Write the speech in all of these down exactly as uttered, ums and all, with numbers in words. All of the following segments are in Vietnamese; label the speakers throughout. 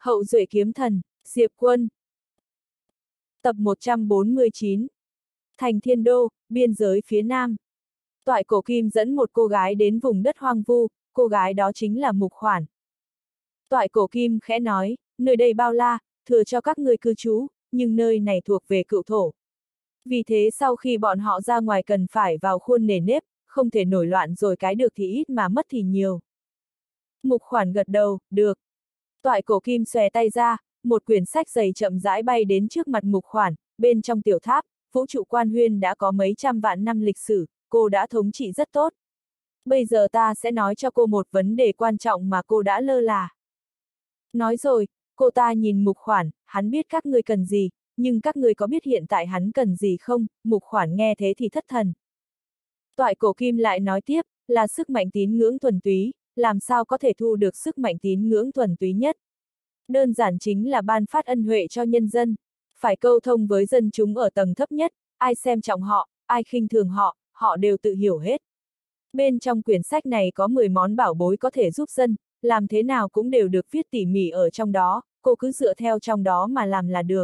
Speaker 1: Hậu duệ kiếm thần, Diệp Quân. Tập một trăm bốn mươi chín. Thành Thiên Đô, biên giới phía Nam. Toại Cổ Kim dẫn một cô gái đến vùng đất hoang vu, cô gái đó chính là Mục Khoản. Toại Cổ Kim khẽ nói, nơi đây bao la, thừa cho các ngươi cư trú, nhưng nơi này thuộc về cựu thổ. Vì thế sau khi bọn họ ra ngoài cần phải vào khuôn nề nếp, không thể nổi loạn rồi cái được thì ít mà mất thì nhiều. Mục Khoản gật đầu, được. Toại Cổ Kim xòe tay ra, một quyển sách dày chậm rãi bay đến trước mặt Mục Khoản, bên trong tiểu tháp, vũ trụ quan huyên đã có mấy trăm vạn năm lịch sử, cô đã thống trị rất tốt. Bây giờ ta sẽ nói cho cô một vấn đề quan trọng mà cô đã lơ là. Nói rồi, cô ta nhìn Mục Khoản, hắn biết các ngươi cần gì, nhưng các ngươi có biết hiện tại hắn cần gì không? Mục Khoản nghe thế thì thất thần. Toại Cổ Kim lại nói tiếp, là sức mạnh tín ngưỡng thuần túy, làm sao có thể thu được sức mạnh tín ngưỡng thuần túy nhất? Đơn giản chính là ban phát ân huệ cho nhân dân, phải câu thông với dân chúng ở tầng thấp nhất, ai xem trọng họ, ai khinh thường họ, họ đều tự hiểu hết. Bên trong quyển sách này có mười món bảo bối có thể giúp dân, làm thế nào cũng đều được viết tỉ mỉ ở trong đó, cô cứ dựa theo trong đó mà làm là được.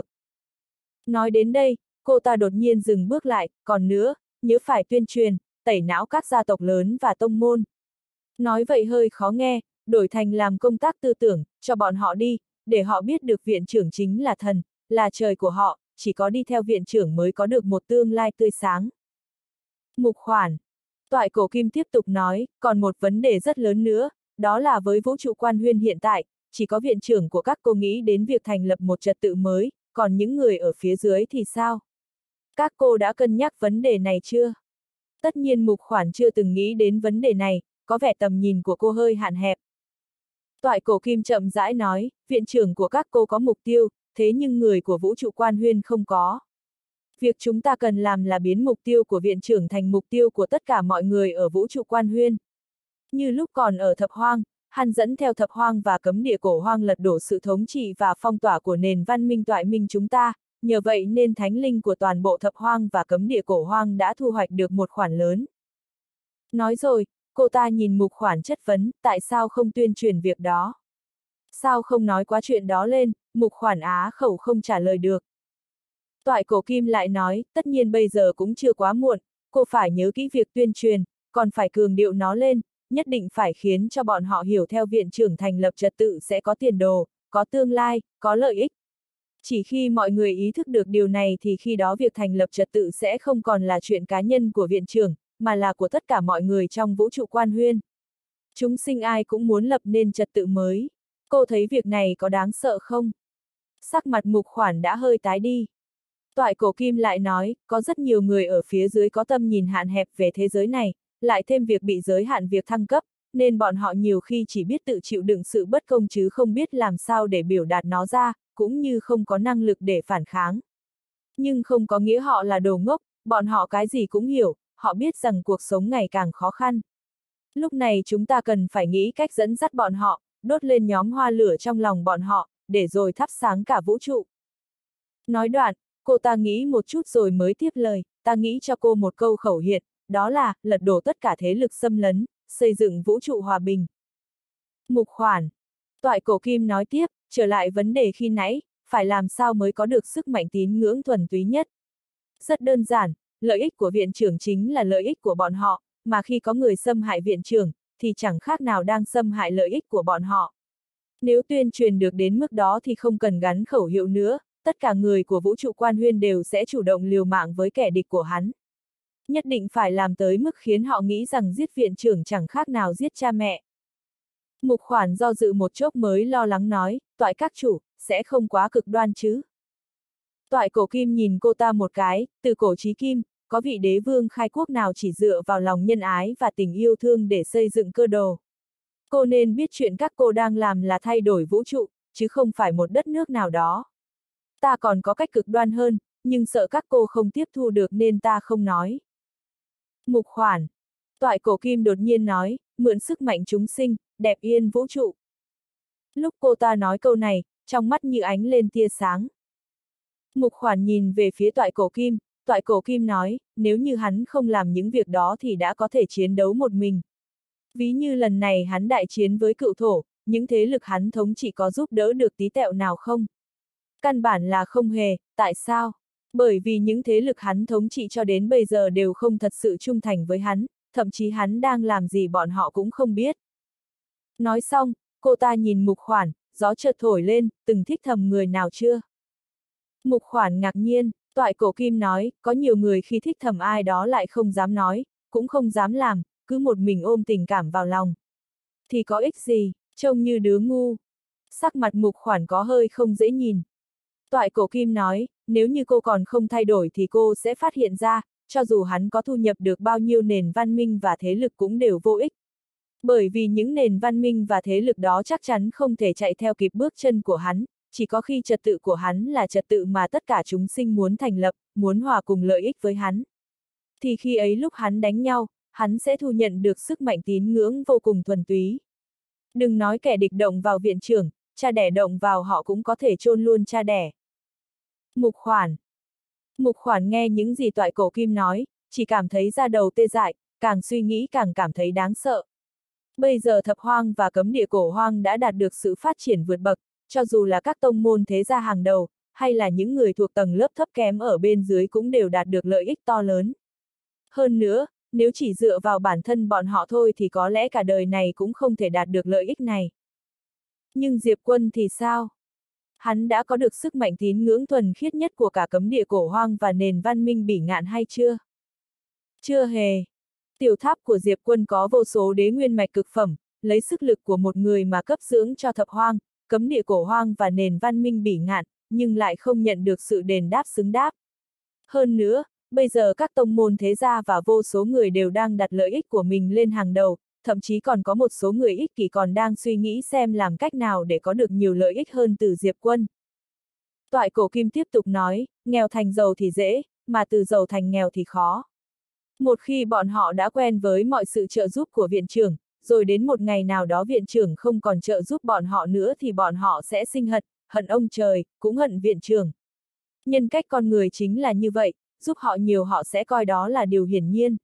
Speaker 1: Nói đến đây, cô ta đột nhiên dừng bước lại, còn nữa, nhớ phải tuyên truyền, tẩy não các gia tộc lớn và tông môn. Nói vậy hơi khó nghe, đổi thành làm công tác tư tưởng, cho bọn họ đi, để họ biết được viện trưởng chính là thần, là trời của họ, chỉ có đi theo viện trưởng mới có được một tương lai tươi sáng. Mục Khoản. Toại Cổ Kim tiếp tục nói, còn một vấn đề rất lớn nữa, đó là với vũ trụ quan huyên hiện tại, chỉ có viện trưởng của các cô nghĩ đến việc thành lập một trật tự mới, còn những người ở phía dưới thì sao? Các cô đã cân nhắc vấn đề này chưa? Tất nhiên Mục Khoản chưa từng nghĩ đến vấn đề này, có vẻ tầm nhìn của cô hơi hạn hẹp. Toại Cổ Kim chậm rãi nói, viện trưởng của các cô có mục tiêu, thế nhưng người của vũ trụ quan huyên không có. Việc chúng ta cần làm là biến mục tiêu của viện trưởng thành mục tiêu của tất cả mọi người ở vũ trụ quan huyên. Như lúc còn ở Thập Hoang, hắn dẫn theo Thập Hoang và cấm địa cổ hoang lật đổ sự thống trị và phong tỏa của nền văn minh toại minh chúng ta, nhờ vậy nên thánh linh của toàn bộ Thập Hoang và cấm địa cổ hoang đã thu hoạch được một khoản lớn. Nói rồi, cô ta nhìn Mục Khoản chất vấn, tại sao không tuyên truyền việc đó? Sao không nói quá chuyện đó lên? Mục Khoản á khẩu không trả lời được. Toại Cổ Kim lại nói, tất nhiên bây giờ cũng chưa quá muộn, cô phải nhớ kỹ việc tuyên truyền, còn phải cường điệu nó lên, nhất định phải khiến cho bọn họ hiểu theo viện trưởng thành lập trật tự sẽ có tiền đồ, có tương lai, có lợi ích. Chỉ khi mọi người ý thức được điều này thì khi đó việc thành lập trật tự sẽ không còn là chuyện cá nhân của viện trưởng, mà là của tất cả mọi người trong vũ trụ quan huyên. Chúng sinh ai cũng muốn lập nên trật tự mới. Cô thấy việc này có đáng sợ không? Sắc mặt Mục Khoản đã hơi tái đi. Toại Cổ Kim lại nói, có rất nhiều người ở phía dưới có tâm nhìn hạn hẹp về thế giới này, lại thêm việc bị giới hạn việc thăng cấp, nên bọn họ nhiều khi chỉ biết tự chịu đựng sự bất công chứ không biết làm sao để biểu đạt nó ra, cũng như không có năng lực để phản kháng. Nhưng không có nghĩa họ là đồ ngốc, bọn họ cái gì cũng hiểu, họ biết rằng cuộc sống ngày càng khó khăn. Lúc này chúng ta cần phải nghĩ cách dẫn dắt bọn họ, đốt lên nhóm hoa lửa trong lòng bọn họ, để rồi thắp sáng cả vũ trụ. Nói đoạn, cô ta nghĩ một chút rồi mới tiếp lời, ta nghĩ cho cô một câu khẩu hiệu, đó là, lật đổ tất cả thế lực xâm lấn, xây dựng vũ trụ hòa bình. Mục Khoản. Toại Cổ Kim nói tiếp, trở lại vấn đề khi nãy, phải làm sao mới có được sức mạnh tín ngưỡng thuần túy nhất. Rất đơn giản, lợi ích của viện trưởng chính là lợi ích của bọn họ, mà khi có người xâm hại viện trưởng, thì chẳng khác nào đang xâm hại lợi ích của bọn họ. Nếu tuyên truyền được đến mức đó thì không cần gắn khẩu hiệu nữa, tất cả người của vũ trụ quan huyên đều sẽ chủ động liều mạng với kẻ địch của hắn. Nhất định phải làm tới mức khiến họ nghĩ rằng giết viện trưởng chẳng khác nào giết cha mẹ. Mục Khoản do dự một chốc mới lo lắng nói, Toại các chủ, sẽ không quá cực đoan chứ. Toại Cổ Kim nhìn cô ta một cái, từ cổ chí kim, có vị đế vương khai quốc nào chỉ dựa vào lòng nhân ái và tình yêu thương để xây dựng cơ đồ. Cô nên biết chuyện các cô đang làm là thay đổi vũ trụ, chứ không phải một đất nước nào đó. Ta còn có cách cực đoan hơn, nhưng sợ các cô không tiếp thu được nên ta không nói. Mục Khoản. Toại Cổ Kim đột nhiên nói, mượn sức mạnh chúng sinh, đẹp yên vũ trụ. Lúc cô ta nói câu này, trong mắt như ánh lên tia sáng. Mục Khoản nhìn về phía Toại Cổ Kim, Toại Cổ Kim nói, nếu như hắn không làm những việc đó thì đã có thể chiến đấu một mình. Ví như lần này hắn đại chiến với cựu thổ, những thế lực hắn thống trị có giúp đỡ được tí tẹo nào không? Căn bản là không hề, tại sao? Bởi vì những thế lực hắn thống trị cho đến bây giờ đều không thật sự trung thành với hắn, thậm chí hắn đang làm gì bọn họ cũng không biết. Nói xong, cô ta nhìn Mục Khoản, gió chợt thổi lên, từng thích thầm người nào chưa? Mục Khoản ngạc nhiên, Toại Cổ Kim nói, có nhiều người khi thích thầm ai đó lại không dám nói, cũng không dám làm, cứ một mình ôm tình cảm vào lòng. Thì có ích gì, trông như đứa ngu. Sắc mặt Mục Khoản có hơi không dễ nhìn. Toại Cổ Kim nói, nếu như cô còn không thay đổi thì cô sẽ phát hiện ra, cho dù hắn có thu nhập được bao nhiêu nền văn minh và thế lực cũng đều vô ích. Bởi vì những nền văn minh và thế lực đó chắc chắn không thể chạy theo kịp bước chân của hắn, chỉ có khi trật tự của hắn là trật tự mà tất cả chúng sinh muốn thành lập, muốn hòa cùng lợi ích với hắn. Thì khi ấy lúc hắn đánh nhau, hắn sẽ thu nhận được sức mạnh tín ngưỡng vô cùng thuần túy. Đừng nói kẻ địch động vào viện trưởng, cha đẻ động vào họ cũng có thể chôn luôn cha đẻ. Mục Khoản. Mục Khoản nghe những gì Toại Cổ Kim nói, chỉ cảm thấy da đầu tê dại, càng suy nghĩ càng cảm thấy đáng sợ. Bây giờ Thập Hoang và Cấm Địa Cổ Hoang đã đạt được sự phát triển vượt bậc, cho dù là các tông môn thế gia hàng đầu, hay là những người thuộc tầng lớp thấp kém ở bên dưới cũng đều đạt được lợi ích to lớn. Hơn nữa, nếu chỉ dựa vào bản thân bọn họ thôi thì có lẽ cả đời này cũng không thể đạt được lợi ích này. Nhưng Diệp Quân thì sao? Hắn đã có được sức mạnh tín ngưỡng thuần khiết nhất của cả Cấm Địa Cổ Hoang và nền văn minh Bỉ Ngạn hay chưa? Chưa hề. Tiểu tháp của Diệp Quân có vô số đế nguyên mạch cực phẩm, lấy sức lực của một người mà cấp dưỡng cho Thập Hoang, Cấm Địa Cổ Hoang và nền văn minh Bỉ Ngạn, nhưng lại không nhận được sự đền đáp xứng đáp. Hơn nữa, bây giờ các tông môn thế gia và vô số người đều đang đặt lợi ích của mình lên hàng đầu, thậm chí còn có một số người ích kỷ còn đang suy nghĩ xem làm cách nào để có được nhiều lợi ích hơn từ Diệp Quân. Toại Cổ Kim tiếp tục nói, nghèo thành giàu thì dễ, mà từ giàu thành nghèo thì khó. Một khi bọn họ đã quen với mọi sự trợ giúp của viện trưởng, rồi đến một ngày nào đó viện trưởng không còn trợ giúp bọn họ nữa thì bọn họ sẽ sinh hận, hận ông trời, cũng hận viện trưởng. Nhân cách con người chính là như vậy, giúp họ nhiều họ sẽ coi đó là điều hiển nhiên.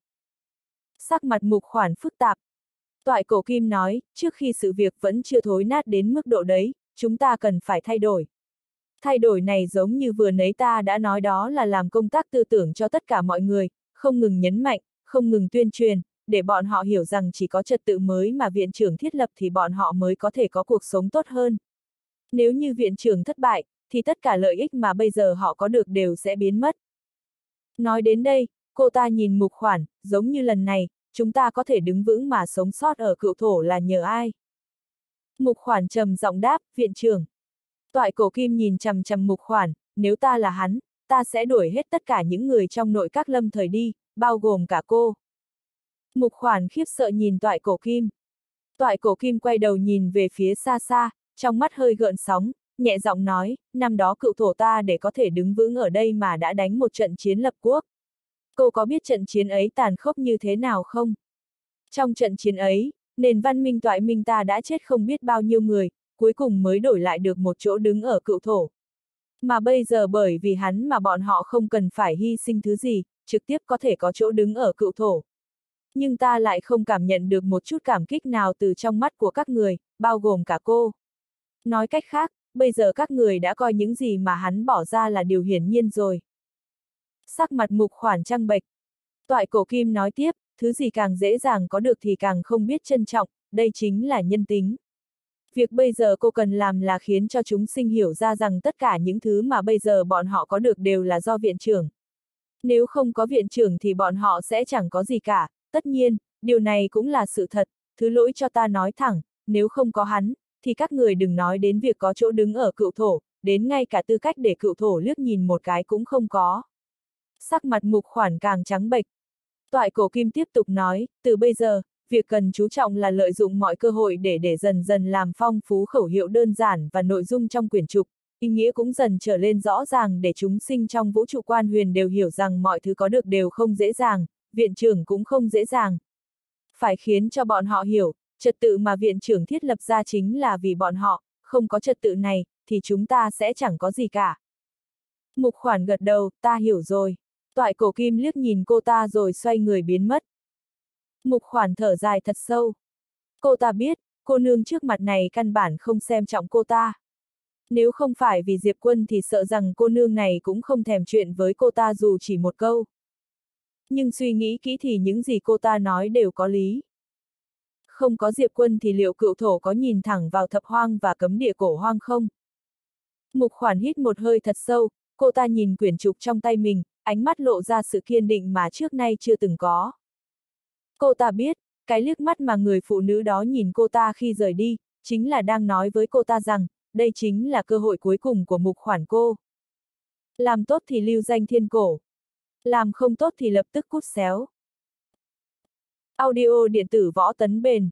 Speaker 1: Sắc mặt Mục Khoản phức tạp. Toại Cổ Kim nói, trước khi sự việc vẫn chưa thối nát đến mức độ đấy, chúng ta cần phải thay đổi. Thay đổi này giống như vừa nãy ta đã nói đó là làm công tác tư tưởng cho tất cả mọi người, không ngừng nhấn mạnh, không ngừng tuyên truyền, để bọn họ hiểu rằng chỉ có trật tự mới mà viện trưởng thiết lập thì bọn họ mới có thể có cuộc sống tốt hơn. Nếu như viện trưởng thất bại, thì tất cả lợi ích mà bây giờ họ có được đều sẽ biến mất. Nói đến đây, cô ta nhìn Mục Khoản, giống như lần này, chúng ta có thể đứng vững mà sống sót ở Cựu Thổ là nhờ ai? Mục Khoản trầm giọng đáp, viện trưởng. Toại Cổ Kim nhìn chằm chằm Mục Khoản, nếu ta là hắn, ta sẽ đuổi hết tất cả những người trong nội các lâm thời đi, bao gồm cả cô. Mục Khoản khiếp sợ nhìn Toại Cổ Kim. Toại Cổ Kim quay đầu nhìn về phía xa xa, trong mắt hơi gợn sóng, nhẹ giọng nói, năm đó Cựu Thổ ta để có thể đứng vững ở đây mà đã đánh một trận chiến lập quốc. Cô có biết trận chiến ấy tàn khốc như thế nào không? Trong trận chiến ấy, nền văn minh Toại Minh ta đã chết không biết bao nhiêu người, cuối cùng mới đổi lại được một chỗ đứng ở Cựu Thổ. Mà bây giờ bởi vì hắn mà bọn họ không cần phải hy sinh thứ gì, trực tiếp có thể có chỗ đứng ở Cựu Thổ. Nhưng ta lại không cảm nhận được một chút cảm kích nào từ trong mắt của các người, bao gồm cả cô. Nói cách khác, bây giờ các người đã coi những gì mà hắn bỏ ra là điều hiển nhiên rồi. Sắc mặt Mục Khoản trăng bệch. Toại Cổ Kim nói tiếp, thứ gì càng dễ dàng có được thì càng không biết trân trọng, đây chính là nhân tính. Việc bây giờ cô cần làm là khiến cho chúng sinh hiểu ra rằng tất cả những thứ mà bây giờ bọn họ có được đều là do viện trưởng. Nếu không có viện trưởng thì bọn họ sẽ chẳng có gì cả, tất nhiên, điều này cũng là sự thật, thứ lỗi cho ta nói thẳng, nếu không có hắn, thì các người đừng nói đến việc có chỗ đứng ở Cựu Thổ, đến ngay cả tư cách để Cựu Thổ liếc nhìn một cái cũng không có. Sắc mặt Mục Khoản càng trắng bệch. Toại Cổ Kim tiếp tục nói, từ bây giờ, việc cần chú trọng là lợi dụng mọi cơ hội để để dần dần làm phong phú khẩu hiệu đơn giản và nội dung trong quyển trục, ý nghĩa cũng dần trở lên rõ ràng để chúng sinh trong vũ trụ quan huyền đều hiểu rằng mọi thứ có được đều không dễ dàng, viện trưởng cũng không dễ dàng. Phải khiến cho bọn họ hiểu, trật tự mà viện trưởng thiết lập ra chính là vì bọn họ, không có trật tự này, thì chúng ta sẽ chẳng có gì cả. Mục Khoản gật đầu, ta hiểu rồi. Toại Cổ Kim liếc nhìn cô ta rồi xoay người biến mất. Mục Khoản thở dài thật sâu. Cô ta biết, cô nương trước mặt này căn bản không xem trọng cô ta. Nếu không phải vì Diệp Quân thì sợ rằng cô nương này cũng không thèm chuyện với cô ta dù chỉ một câu. Nhưng suy nghĩ kỹ thì những gì cô ta nói đều có lý. Không có Diệp Quân thì liệu cựu thổ có nhìn thẳng vào thập hoang và cấm địa cổ hoang không? Mục Khoản hít một hơi thật sâu, cô ta nhìn quyển trục trong tay mình, ánh mắt lộ ra sự kiên định mà trước nay chưa từng có. Cô ta biết, cái liếc mắt mà người phụ nữ đó nhìn cô ta khi rời đi, chính là đang nói với cô ta rằng, đây chính là cơ hội cuối cùng của Mục Khoản cô. Làm tốt thì lưu danh thiên cổ. Làm không tốt thì lập tức cút xéo. Audio điện tử Võ Tấn Bền.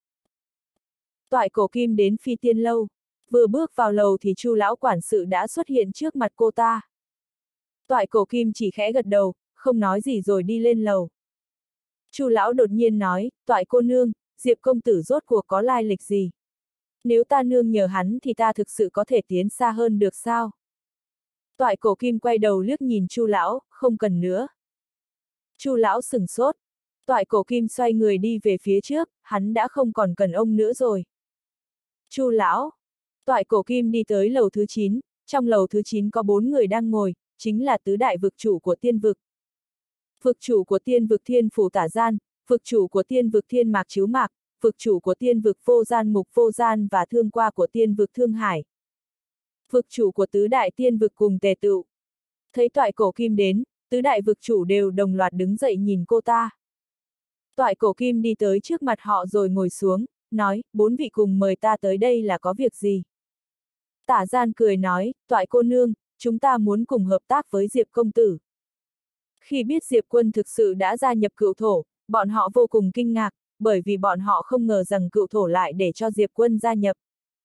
Speaker 1: Toại Cổ Kim đến Phi Tiên Lâu. Vừa bước vào lầu thì Chu lão quản sự đã xuất hiện trước mặt cô ta. Toại Cổ Kim chỉ khẽ gật đầu, không nói gì rồi đi lên lầu. Chu lão đột nhiên nói, Toại cô nương, Diệp công tử rốt cuộc có lai lịch gì? Nếu ta nương nhờ hắn thì ta thực sự có thể tiến xa hơn được sao? Toại Cổ Kim quay đầu liếc nhìn Chu lão, không cần nữa. Chu lão sửng sốt. Toại Cổ Kim xoay người đi về phía trước, hắn đã không còn cần ông nữa rồi. Chu lão. Toại Cổ Kim đi tới lầu thứ chín, trong lầu thứ chín có bốn người đang ngồi, chính là tứ đại vực chủ của tiên vực. Vực chủ của tiên vực Thiên Phủ Tả Gian, vực chủ của tiên vực Thiên Mạc Chiếu Mạc, vực chủ của tiên vực Vô Gian Mục Vô Gian và thương qua của tiên vực Thương Hải. Vực chủ của tứ đại tiên vực cùng tề tựu. Thấy Toại Cổ Kim đến, tứ đại vực chủ đều đồng loạt đứng dậy nhìn cô ta. Toại Cổ Kim đi tới trước mặt họ rồi ngồi xuống, nói, bốn vị cùng mời ta tới đây là có việc gì? Tả Gian cười nói, Toại cô nương, chúng ta muốn cùng hợp tác với Diệp công tử. Khi biết Diệp Quân thực sự đã gia nhập cựu thổ, bọn họ vô cùng kinh ngạc, bởi vì bọn họ không ngờ rằng cựu thổ lại để cho Diệp Quân gia nhập.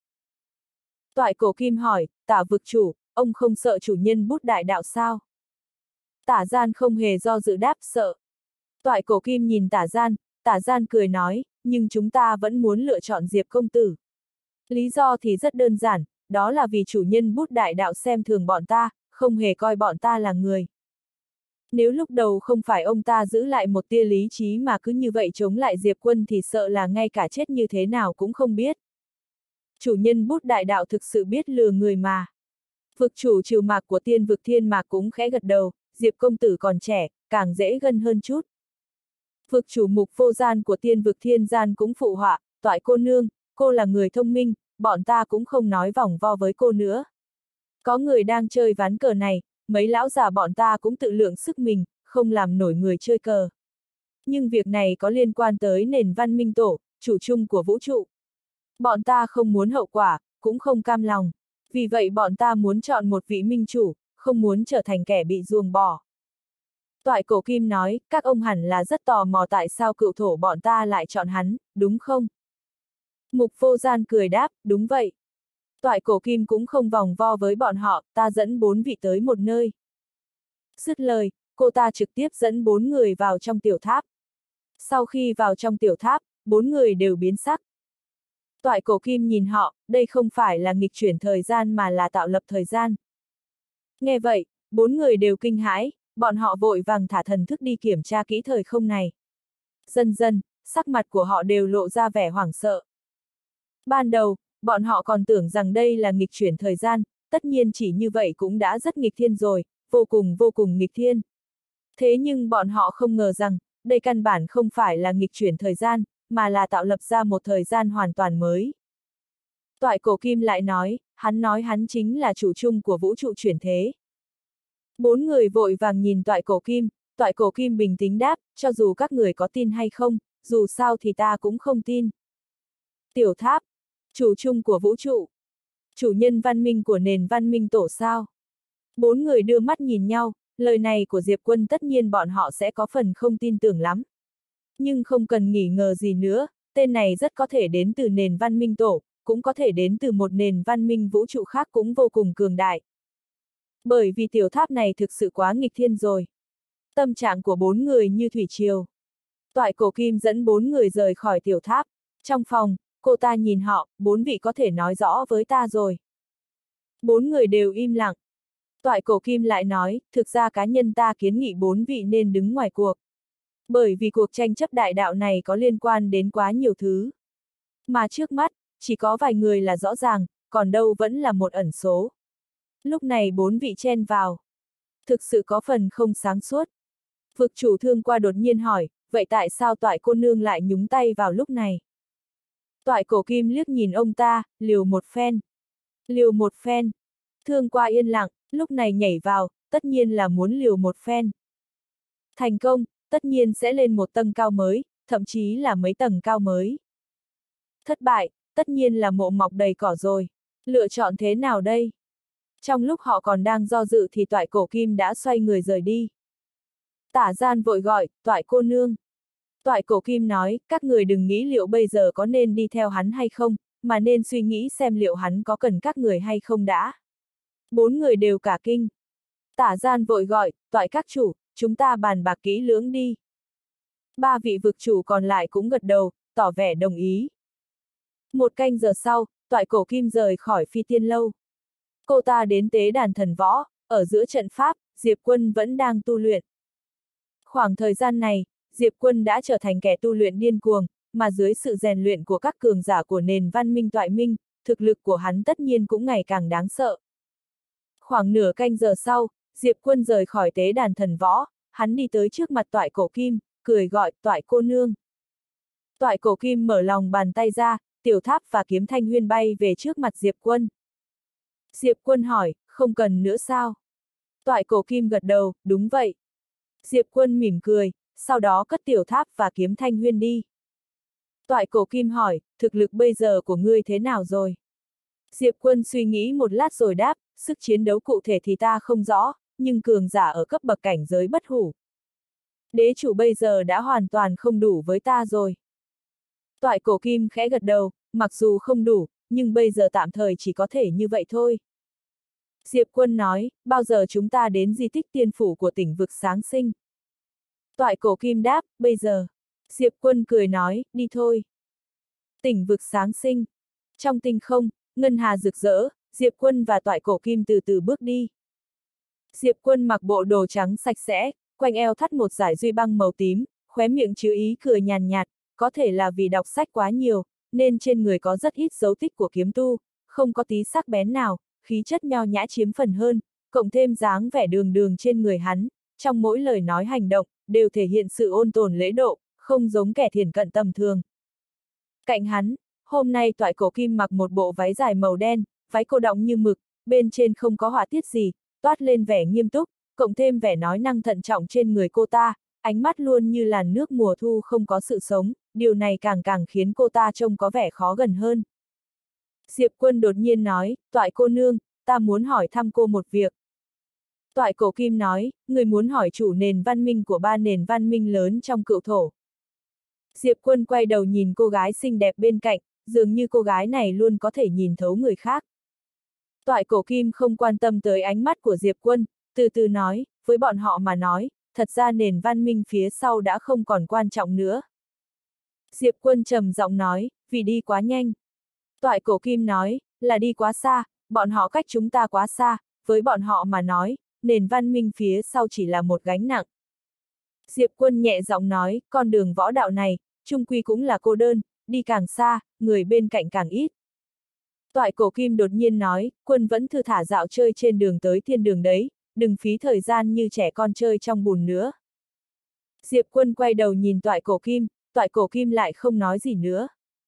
Speaker 1: Toại Cổ Kim hỏi, Tả vực chủ, ông không sợ chủ nhân bút đại đạo sao? Tả Gian không hề do dự đáp sợ. Toại Cổ Kim nhìn Tả Gian, Tả Gian cười nói, nhưng chúng ta vẫn muốn lựa chọn Diệp công tử. Lý do thì rất đơn giản, đó là vì chủ nhân bút đại đạo xem thường bọn ta, không hề coi bọn ta là người. Nếu lúc đầu không phải ông ta giữ lại một tia lý trí mà cứ như vậy chống lại Diệp Quân thì sợ là ngay cả chết như thế nào cũng không biết. Chủ nhân bút đại đạo thực sự biết lừa người mà. Vực chủ Trừ Mạc của tiên vực Thiên Mạc cũng khẽ gật đầu, Diệp công tử còn trẻ, càng dễ gân hơn chút. Vực chủ Mục Vô Gian của tiên vực Thiên Gian cũng phụ họa, Toại cô nương, cô là người thông minh, bọn ta cũng không nói vòng vo với cô nữa. Có người đang chơi ván cờ này, mấy lão già bọn ta cũng tự lượng sức mình, không làm nổi người chơi cờ. Nhưng việc này có liên quan tới nền văn minh tổ, chủ chung của vũ trụ. Bọn ta không muốn hậu quả, cũng không cam lòng. Vì vậy bọn ta muốn chọn một vị minh chủ, không muốn trở thành kẻ bị ruồng bỏ. Toại Cổ Kim nói, các ông hẳn là rất tò mò tại sao cựu thổ bọn ta lại chọn hắn, đúng không? Mục Vô Gian cười đáp, đúng vậy. Toại Cổ Kim cũng không vòng vo với bọn họ, ta dẫn bốn vị tới một nơi. Dứt lời, cô ta trực tiếp dẫn bốn người vào trong tiểu tháp. Sau khi vào trong tiểu tháp, bốn người đều biến sắc. Toại Cổ Kim nhìn họ, đây không phải là nghịch chuyển thời gian mà là tạo lập thời gian. Nghe vậy, bốn người đều kinh hãi, bọn họ vội vàng thả thần thức đi kiểm tra kỹ thời không này. Dần dần, sắc mặt của họ đều lộ ra vẻ hoảng sợ. Ban đầu, bọn họ còn tưởng rằng đây là nghịch chuyển thời gian, tất nhiên chỉ như vậy cũng đã rất nghịch thiên rồi, vô cùng vô cùng nghịch thiên. Thế nhưng bọn họ không ngờ rằng, đây căn bản không phải là nghịch chuyển thời gian, mà là tạo lập ra một thời gian hoàn toàn mới. Toại Cổ Kim lại nói, hắn nói hắn chính là chủ chung của vũ trụ chuyển thế. Bốn người vội vàng nhìn Toại Cổ Kim, Toại Cổ Kim bình tĩnh đáp, cho dù các người có tin hay không, dù sao thì ta cũng không tin. Tiểu tháp, chủ chung của vũ trụ, chủ nhân văn minh của nền văn minh tổ sao? Bốn người đưa mắt nhìn nhau, lời này của Diệp Quân tất nhiên bọn họ sẽ có phần không tin tưởng lắm. Nhưng không cần nghi ngờ gì nữa, tên này rất có thể đến từ nền văn minh tổ, cũng có thể đến từ một nền văn minh vũ trụ khác cũng vô cùng cường đại. Bởi vì tiểu tháp này thực sự quá nghịch thiên rồi. Tâm trạng của bốn người như thủy triều. Toại Cổ Kim dẫn bốn người rời khỏi tiểu tháp. Trong phòng, cô ta nhìn họ, bốn vị có thể nói rõ với ta rồi. Bốn người đều im lặng. Toại Cổ Kim lại nói, thực ra cá nhân ta kiến nghị bốn vị nên đứng ngoài cuộc. Bởi vì cuộc tranh chấp đại đạo này có liên quan đến quá nhiều thứ. Mà trước mắt, chỉ có vài người là rõ ràng, còn đâu vẫn là một ẩn số. Lúc này bốn vị chen vào. Thực sự có phần không sáng suốt. Vực chủ Thương Qua đột nhiên hỏi, vậy tại sao Toại cô nương lại nhúng tay vào lúc này? Toại Cổ Kim liếc nhìn ông ta, liều một phen. Liều một phen. Thương Qua yên lặng, lúc này nhảy vào, tất nhiên là muốn liều một phen. Thành công, tất nhiên sẽ lên một tầng cao mới, thậm chí là mấy tầng cao mới. Thất bại, tất nhiên là mộ mọc đầy cỏ rồi. Lựa chọn thế nào đây? Trong lúc họ còn đang do dự thì Toại Cổ Kim đã xoay người rời đi. Tả Gian vội gọi, Toại cô nương. Toại Cổ Kim nói, các người đừng nghĩ liệu bây giờ có nên đi theo hắn hay không, mà nên suy nghĩ xem liệu hắn có cần các người hay không đã. Bốn người đều cả kinh. Tả Gian vội gọi, Toại các chủ, chúng ta bàn bạc kỹ lưỡng đi. Ba vị vực chủ còn lại cũng gật đầu, tỏ vẻ đồng ý. Một canh giờ sau, Toại Cổ Kim rời khỏi Phi Tiên Lâu. Cô ta đến tế đàn thần võ, ở giữa trận pháp, Diệp Quân vẫn đang tu luyện. Khoảng thời gian này, Diệp Quân đã trở thành kẻ tu luyện điên cuồng, mà dưới sự rèn luyện của các cường giả của nền văn minh Toại Minh, thực lực của hắn tất nhiên cũng ngày càng đáng sợ. Khoảng nửa canh giờ sau, Diệp Quân rời khỏi tế đàn thần võ, hắn đi tới trước mặt Toại Cổ Kim, cười gọi, Toại cô nương. Toại Cổ Kim mở lòng bàn tay ra, tiểu tháp và kiếm thanh huyên bay về trước mặt Diệp Quân. Diệp Quân hỏi, không cần nữa sao? Toại Cổ Kim gật đầu, đúng vậy. Diệp Quân mỉm cười, sau đó cất tiểu tháp và kiếm thanh huyên đi. Toại Cổ Kim hỏi, thực lực bây giờ của ngươi thế nào rồi? Diệp Quân suy nghĩ một lát rồi đáp, sức chiến đấu cụ thể thì ta không rõ, nhưng cường giả ở cấp bậc cảnh giới bất hủ. Đế chủ bây giờ đã hoàn toàn không đủ với ta rồi. Toại Cổ Kim khẽ gật đầu, mặc dù không đủ, nhưng bây giờ tạm thời chỉ có thể như vậy thôi. Diệp Quân nói, bao giờ chúng ta đến di tích tiên phủ của tỉnh vực sáng sinh? Toại Cổ Kim đáp, bây giờ. Diệp Quân cười nói, đi thôi. Tỉnh vực sáng sinh. Trong tinh không, ngân hà rực rỡ, Diệp Quân và Toại Cổ Kim từ từ bước đi. Diệp Quân mặc bộ đồ trắng sạch sẽ, quanh eo thắt một dải duy băng màu tím, khóe miệng chứa ý cười nhàn nhạt, có thể là vì đọc sách quá nhiều, nên trên người có rất ít dấu tích của kiếm tu, không có tí sắc bén nào, khí chất nho nhã chiếm phần hơn, cộng thêm dáng vẻ đường đường trên người hắn, trong mỗi lời nói hành động, đều thể hiện sự ôn tồn lễ độ, không giống kẻ thiển cận tầm thường. Cạnh hắn, hôm nay Toại Cổ Kim mặc một bộ váy dài màu đen, váy cô đọng như mực, bên trên không có họa tiết gì, toát lên vẻ nghiêm túc, cộng thêm vẻ nói năng thận trọng trên người cô ta, ánh mắt luôn như làn nước mùa thu không có sự sống, điều này càng càng khiến cô ta trông có vẻ khó gần hơn. Diệp Quân đột nhiên nói, Toại cô nương, ta muốn hỏi thăm cô một việc. Toại Cổ Kim nói, người muốn hỏi chủ nền văn minh của ba nền văn minh lớn trong cựu thổ. Diệp Quân quay đầu nhìn cô gái xinh đẹp bên cạnh, dường như cô gái này luôn có thể nhìn thấu người khác. Toại Cổ Kim không quan tâm tới ánh mắt của Diệp Quân, từ từ nói, với bọn họ mà nói, thật ra nền văn minh phía sau đã không còn quan trọng nữa. Diệp Quân trầm giọng nói, vì đi quá nhanh. Toại Cổ Kim nói, là đi quá xa, bọn họ cách chúng ta quá xa, với bọn họ mà nói, nền văn minh phía sau chỉ là một gánh nặng. Diệp Quân nhẹ giọng nói, con đường võ đạo này, chung quy cũng là cô đơn, đi càng xa, người bên cạnh càng ít. Toại Cổ Kim đột nhiên nói, Quân vẫn thư thả dạo chơi trên đường tới thiên đường đấy, đừng phí thời gian như trẻ con chơi trong bùn nữa. Diệp Quân quay đầu nhìn Toại Cổ Kim, Toại Cổ Kim lại không nói gì nữa.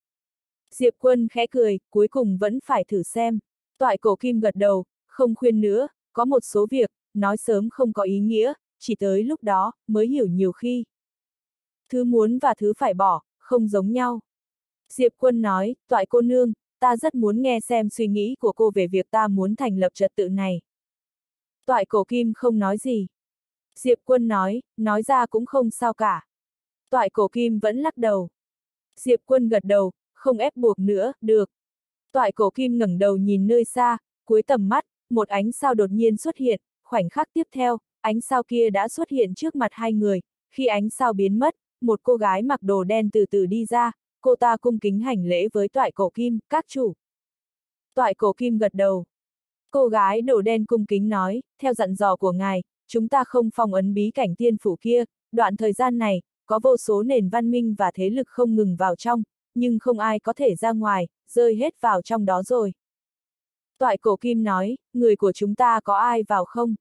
Speaker 1: Diệp Quân khẽ cười, cuối cùng vẫn phải thử xem. Toại Cổ Kim gật đầu, không khuyên nữa, có một số việc, nói sớm không có ý nghĩa, chỉ tới lúc đó, mới hiểu nhiều khi. Thứ muốn và thứ phải bỏ, không giống nhau. Diệp Quân nói, Toại cô nương, ta rất muốn nghe xem suy nghĩ của cô về việc ta muốn thành lập trật tự này. Toại Cổ Kim không nói gì. Diệp Quân nói, nói ra cũng không sao cả. Toại Cổ Kim vẫn lắc đầu. Diệp Quân gật đầu, không ép buộc nữa, được. Toại Cổ Kim ngẩng đầu nhìn nơi xa, cuối tầm mắt, một ánh sao đột nhiên xuất hiện, khoảnh khắc tiếp theo, ánh sao kia đã xuất hiện trước mặt hai người, khi ánh sao biến mất, một cô gái mặc đồ đen từ từ đi ra, cô ta cung kính hành lễ với Toại Cổ Kim, các chủ. Toại Cổ Kim gật đầu. Cô gái đồ đen cung kính nói, theo dặn dò của ngài, chúng ta không phong ấn bí cảnh tiên phủ kia, đoạn thời gian này, có vô số nền văn minh và thế lực không ngừng vào trong, nhưng không ai có thể ra ngoài, rơi hết vào trong đó rồi. Toại Cổ Kim nói, người của chúng ta có ai vào không?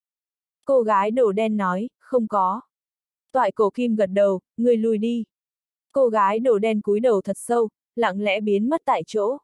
Speaker 1: Cô gái đồ đen nói, không có. Toại Cổ Kim gật đầu, người lùi đi. Cô gái đồ đen cúi đầu thật sâu, lặng lẽ biến mất tại chỗ.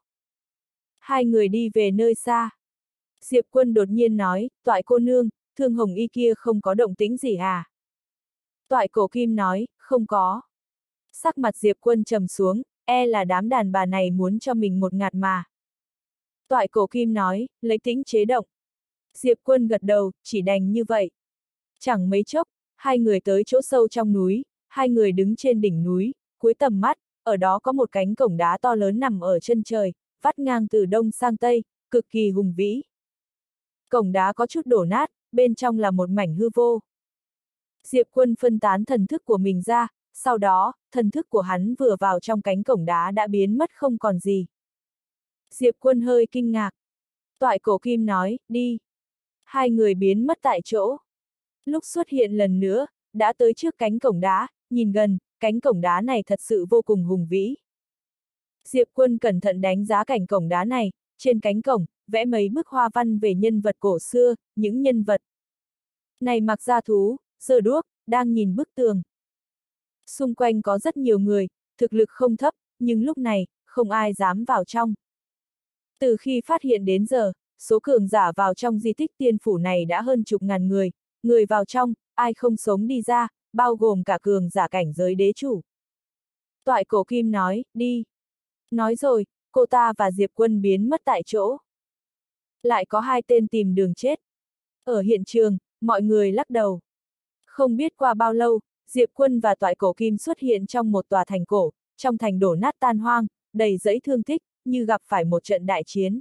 Speaker 1: Hai người đi về nơi xa. Diệp Quân đột nhiên nói, Toại cô nương, Thương Hồng Y kia không có động tĩnh gì à? Toại Cổ Kim nói, không có. Sắc mặt Diệp Quân trầm xuống, e là đám đàn bà này muốn cho mình một ngạt mà. Toại Cổ Kim nói, lấy tĩnh chế động. Diệp Quân gật đầu, chỉ đành như vậy. Chẳng mấy chốc, hai người tới chỗ sâu trong núi, hai người đứng trên đỉnh núi, cuối tầm mắt, ở đó có một cánh cổng đá to lớn nằm ở chân trời, vắt ngang từ đông sang tây, cực kỳ hùng vĩ. Cổng đá có chút đổ nát, bên trong là một mảnh hư vô. Diệp Quân phân tán thần thức của mình ra, sau đó, thần thức của hắn vừa vào trong cánh cổng đá đã biến mất không còn gì. Diệp Quân hơi kinh ngạc. Toại Cổ Kim nói, đi. Hai người biến mất tại chỗ. Lúc xuất hiện lần nữa, đã tới trước cánh cổng đá, nhìn gần, cánh cổng đá này thật sự vô cùng hùng vĩ. Diệp Quân cẩn thận đánh giá cảnh cổng đá này, trên cánh cổng, vẽ mấy bức hoa văn về nhân vật cổ xưa, những nhân vật này mặc da thú, giơ đuốc, đang nhìn bức tường. Xung quanh có rất nhiều người, thực lực không thấp, nhưng lúc này, không ai dám vào trong. Từ khi phát hiện đến giờ, số cường giả vào trong di tích tiên phủ này đã hơn chục ngàn người, người vào trong, ai không sống đi ra, bao gồm cả cường giả cảnh giới đế chủ. Toại Cổ Kim nói, đi. Nói rồi, cô ta và Diệp Quân biến mất tại chỗ. Lại có hai tên tìm đường chết. Ở hiện trường, mọi người lắc đầu. Không biết qua bao lâu, Diệp Quân và Toại Cổ Kim xuất hiện trong một tòa thành cổ, trong thành đổ nát tan hoang, đầy dẫy thương tích, như gặp phải một trận đại chiến.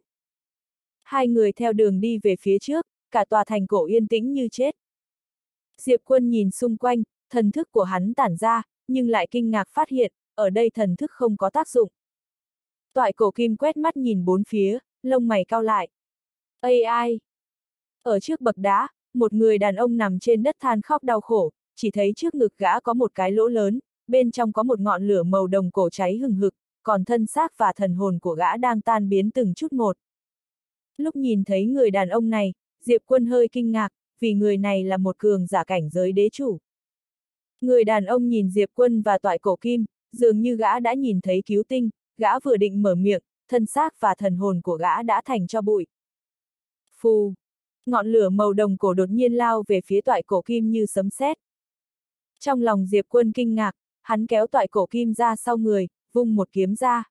Speaker 1: Hai người theo đường đi về phía trước, cả tòa thành cổ yên tĩnh như chết. Diệp Quân nhìn xung quanh, thần thức của hắn tản ra, nhưng lại kinh ngạc phát hiện, ở đây thần thức không có tác dụng. Toại Cổ Kim quét mắt nhìn bốn phía, lông mày cau lại. Ây ai! Ở trước bậc đá, một người đàn ông nằm trên đất than khóc đau khổ, chỉ thấy trước ngực gã có một cái lỗ lớn, bên trong có một ngọn lửa màu đồng cổ cháy hừng hực, còn thân xác và thần hồn của gã đang tan biến từng chút một. Lúc nhìn thấy người đàn ông này, Diệp Quân hơi kinh ngạc, vì người này là một cường giả cảnh giới đế chủ. Người đàn ông nhìn Diệp Quân và Toại Cổ Kim, dường như gã đã nhìn thấy cứu tinh, gã vừa định mở miệng, thân xác và thần hồn của gã đã thành tro bụi. Phù! Ngọn lửa màu đồng cổ đột nhiên lao về phía Toại Cổ Kim như sấm sét. Trong lòng Diệp Quân kinh ngạc, hắn kéo Toại Cổ Kim ra sau người, vung một kiếm ra.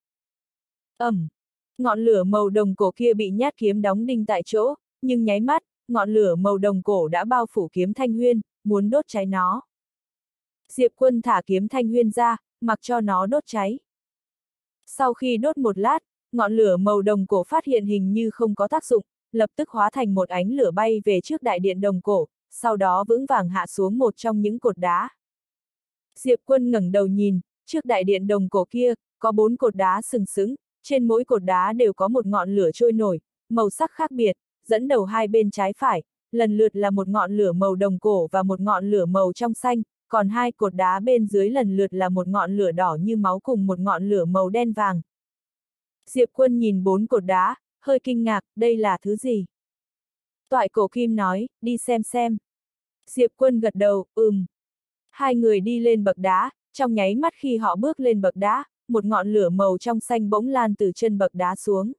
Speaker 1: Ầm! Ngọn lửa màu đồng cổ kia bị nhát kiếm đóng đinh tại chỗ, nhưng nháy mắt, ngọn lửa màu đồng cổ đã bao phủ kiếm Thanh Huyên, muốn đốt cháy nó. Diệp Quân thả kiếm Thanh Huyên ra, mặc cho nó đốt cháy. Sau khi đốt một lát, ngọn lửa màu đồng cổ phát hiện hình như không có tác dụng, lập tức hóa thành một ánh lửa bay về trước đại điện đồng cổ, sau đó vững vàng hạ xuống một trong những cột đá. Diệp Quân ngẩng đầu nhìn, trước đại điện đồng cổ kia, có bốn cột đá sừng sững, trên mỗi cột đá đều có một ngọn lửa trôi nổi, màu sắc khác biệt, dẫn đầu hai bên trái phải, lần lượt là một ngọn lửa màu đồng cổ và một ngọn lửa màu trong xanh, còn hai cột đá bên dưới lần lượt là một ngọn lửa đỏ như máu cùng một ngọn lửa màu đen vàng. Diệp Quân nhìn bốn cột đá, hơi kinh ngạc, đây là thứ gì? Toại Cổ Kim nói, đi xem xem. Diệp Quân gật đầu, ừm. Hai người đi lên bậc đá, trong nháy mắt khi họ bước lên bậc đá, một ngọn lửa màu trong xanh bỗng lan từ chân bậc đá xuống.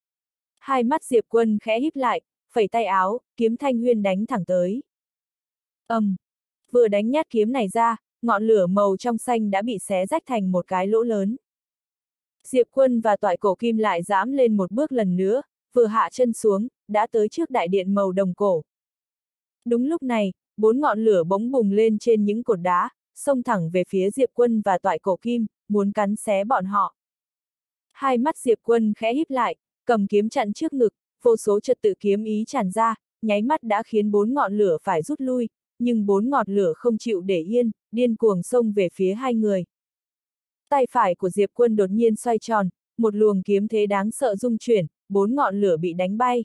Speaker 1: Hai mắt Diệp Quân khẽ híp lại, phẩy tay áo, kiếm Thanh Huyên đánh thẳng tới. Ầm! Um, vừa đánh nhát kiếm này ra, ngọn lửa màu trong xanh đã bị xé rách thành một cái lỗ lớn. Diệp Quân và Toại Cổ Kim lại giẫm lên một bước lần nữa, vừa hạ chân xuống, đã tới trước đại điện màu đồng cổ. Đúng lúc này, bốn ngọn lửa bỗng bùng lên trên những cột đá, xông thẳng về phía Diệp Quân và Toại Cổ Kim, muốn cắn xé bọn họ. Hai mắt Diệp Quân khẽ híp lại, cầm kiếm chặn trước ngực, vô số trật tự kiếm ý tràn ra, nháy mắt đã khiến bốn ngọn lửa phải rút lui, nhưng bốn ngọn lửa không chịu để yên, điên cuồng xông về phía hai người. Tay phải của Diệp Quân đột nhiên xoay tròn, một luồng kiếm thế đáng sợ rung chuyển, bốn ngọn lửa bị đánh bay.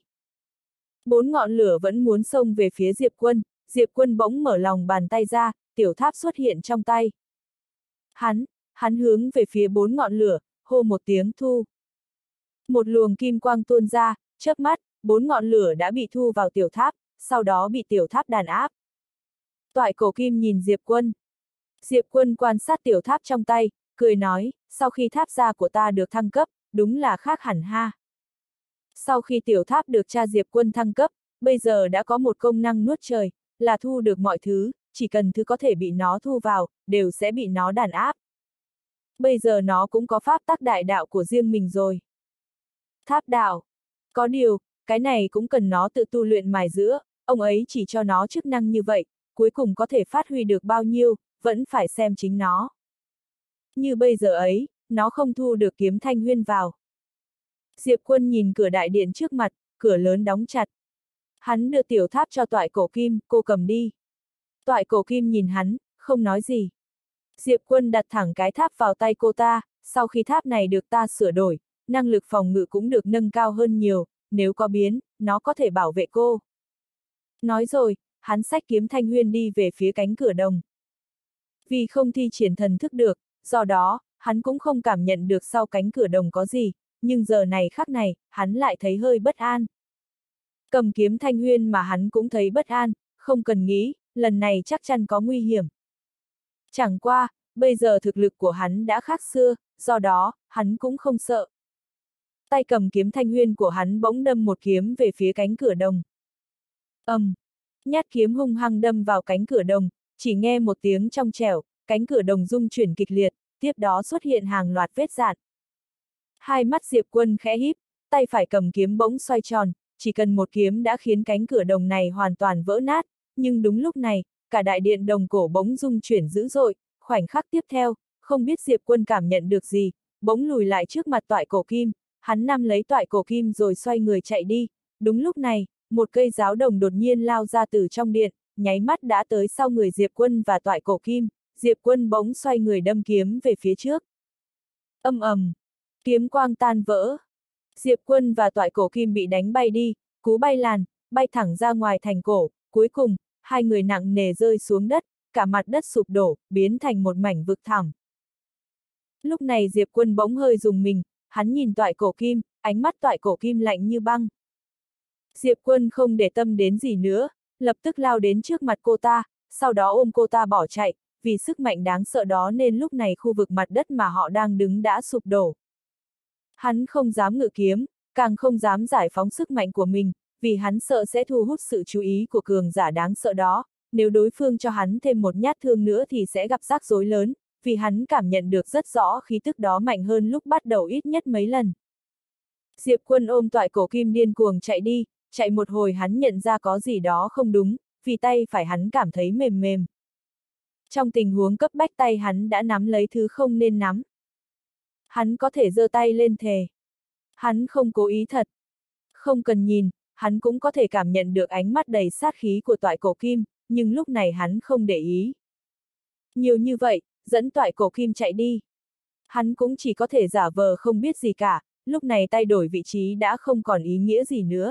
Speaker 1: Bốn ngọn lửa vẫn muốn xông về phía Diệp Quân, Diệp Quân bỗng mở lòng bàn tay ra, tiểu tháp xuất hiện trong tay. Hắn, hắn hướng về phía bốn ngọn lửa, hô một tiếng thu. Một luồng kim quang tuôn ra, chớp mắt, bốn ngọn lửa đã bị thu vào tiểu tháp, sau đó bị tiểu tháp đàn áp. Toại Cổ Kim nhìn Diệp Quân. Diệp Quân quan sát tiểu tháp trong tay, cười nói, sau khi tháp gia của ta được thăng cấp, đúng là khác hẳn ha. Sau khi tiểu tháp được cha Diệp Quân thăng cấp, bây giờ đã có một công năng nuốt trời, là thu được mọi thứ, chỉ cần thứ có thể bị nó thu vào, đều sẽ bị nó đàn áp. Bây giờ nó cũng có pháp tắc đại đạo của riêng mình rồi. Tháp đạo. Có điều, cái này cũng cần nó tự tu luyện mài giũa, ông ấy chỉ cho nó chức năng như vậy, cuối cùng có thể phát huy được bao nhiêu, vẫn phải xem chính nó. Như bây giờ ấy, nó không thu được kiếm thanh huyên vào. Diệp Quân nhìn cửa đại điện trước mặt, cửa lớn đóng chặt. Hắn đưa tiểu tháp cho Toại Cổ Kim, cô cầm đi. Toại Cổ Kim nhìn hắn, không nói gì. Diệp Quân đặt thẳng cái tháp vào tay cô ta, sau khi tháp này được ta sửa đổi, năng lực phòng ngự cũng được nâng cao hơn nhiều, nếu có biến, nó có thể bảo vệ cô. Nói rồi, hắn xách kiếm thanh huyên đi về phía cánh cửa đồng. Vì không thi triển thần thức được, do đó, hắn cũng không cảm nhận được sau cánh cửa đồng có gì, nhưng giờ này khắc này, hắn lại thấy hơi bất an. Cầm kiếm thanh huyên mà hắn cũng thấy bất an, không cần nghĩ, lần này chắc chắn có nguy hiểm. Chẳng qua, bây giờ thực lực của hắn đã khác xưa, do đó, hắn cũng không sợ. Tay cầm kiếm thanh huyên của hắn bỗng đâm một kiếm về phía cánh cửa đồng. ầm, um, nhát kiếm hung hăng đâm vào cánh cửa đồng, chỉ nghe một tiếng trong trẻo, cánh cửa đồng rung chuyển kịch liệt, tiếp đó xuất hiện hàng loạt vết rạn. Hai mắt Diệp Quân khẽ híp, tay phải cầm kiếm bỗng xoay tròn, chỉ cần một kiếm đã khiến cánh cửa đồng này hoàn toàn vỡ nát, nhưng đúng lúc này, cả đại điện đồng cổ bỗng rung chuyển dữ dội, khoảnh khắc tiếp theo, không biết Diệp Quân cảm nhận được gì, bỗng lùi lại trước mặt Toại Cổ Kim, hắn nắm lấy Toại Cổ Kim rồi xoay người chạy đi. Đúng lúc này, một cây giáo đồng đột nhiên lao ra từ trong điện, nháy mắt đã tới sau người Diệp Quân và Toại Cổ Kim, Diệp Quân bỗng xoay người đâm kiếm về phía trước. Âm ầm, kiếm quang tan vỡ. Diệp Quân và Toại Cổ Kim bị đánh bay đi, cú bay làn, bay thẳng ra ngoài thành cổ, cuối cùng, hai người nặng nề rơi xuống đất, cả mặt đất sụp đổ, biến thành một mảnh vực thẳm. Lúc này Diệp Quân bỗng hơi rùng mình, hắn nhìn Toại Cổ Kim, ánh mắt Toại Cổ Kim lạnh như băng. Diệp Quân không để tâm đến gì nữa, lập tức lao đến trước mặt cô ta, sau đó ôm cô ta bỏ chạy, vì sức mạnh đáng sợ đó nên lúc này khu vực mặt đất mà họ đang đứng đã sụp đổ. Hắn không dám ngự kiếm, càng không dám giải phóng sức mạnh của mình, vì hắn sợ sẽ thu hút sự chú ý của cường giả đáng sợ đó, nếu đối phương cho hắn thêm một nhát thương nữa thì sẽ gặp rắc rối lớn, vì hắn cảm nhận được rất rõ khí tức đó mạnh hơn lúc bắt đầu ít nhất mấy lần. Diệp Quân ôm Toại Cổ Kim điên cuồng chạy đi, chạy một hồi hắn nhận ra có gì đó không đúng, vì tay phải hắn cảm thấy mềm mềm. Trong tình huống cấp bách tay hắn đã nắm lấy thứ không nên nắm. Hắn có thể giơ tay lên thề. Hắn không cố ý thật. Không cần nhìn, hắn cũng có thể cảm nhận được ánh mắt đầy sát khí của Toại Cổ Kim, nhưng lúc này hắn không để ý. Nhiều như vậy, dẫn Toại Cổ Kim chạy đi. Hắn cũng chỉ có thể giả vờ không biết gì cả, lúc này tay đổi vị trí đã không còn ý nghĩa gì nữa.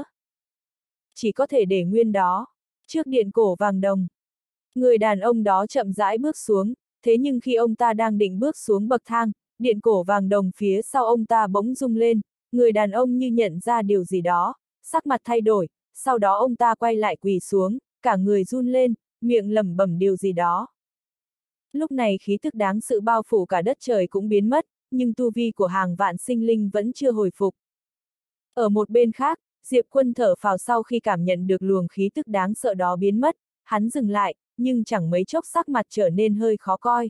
Speaker 1: Chỉ có thể để nguyên đó, trước điện cổ vàng đồng. Người đàn ông đó chậm rãi bước xuống, thế nhưng khi ông ta đang định bước xuống bậc thang, điện cổ vàng đồng phía sau ông ta bỗng rung lên, người đàn ông như nhận ra điều gì đó, sắc mặt thay đổi, sau đó ông ta quay lại quỳ xuống, cả người run lên, miệng lẩm bẩm điều gì đó. Lúc này khí tức đáng sự bao phủ cả đất trời cũng biến mất, nhưng tu vi của hàng vạn sinh linh vẫn chưa hồi phục. Ở một bên khác, Diệp Quân thở phào sau khi cảm nhận được luồng khí tức đáng sợ đó biến mất, hắn dừng lại, nhưng chẳng mấy chốc sắc mặt trở nên hơi khó coi.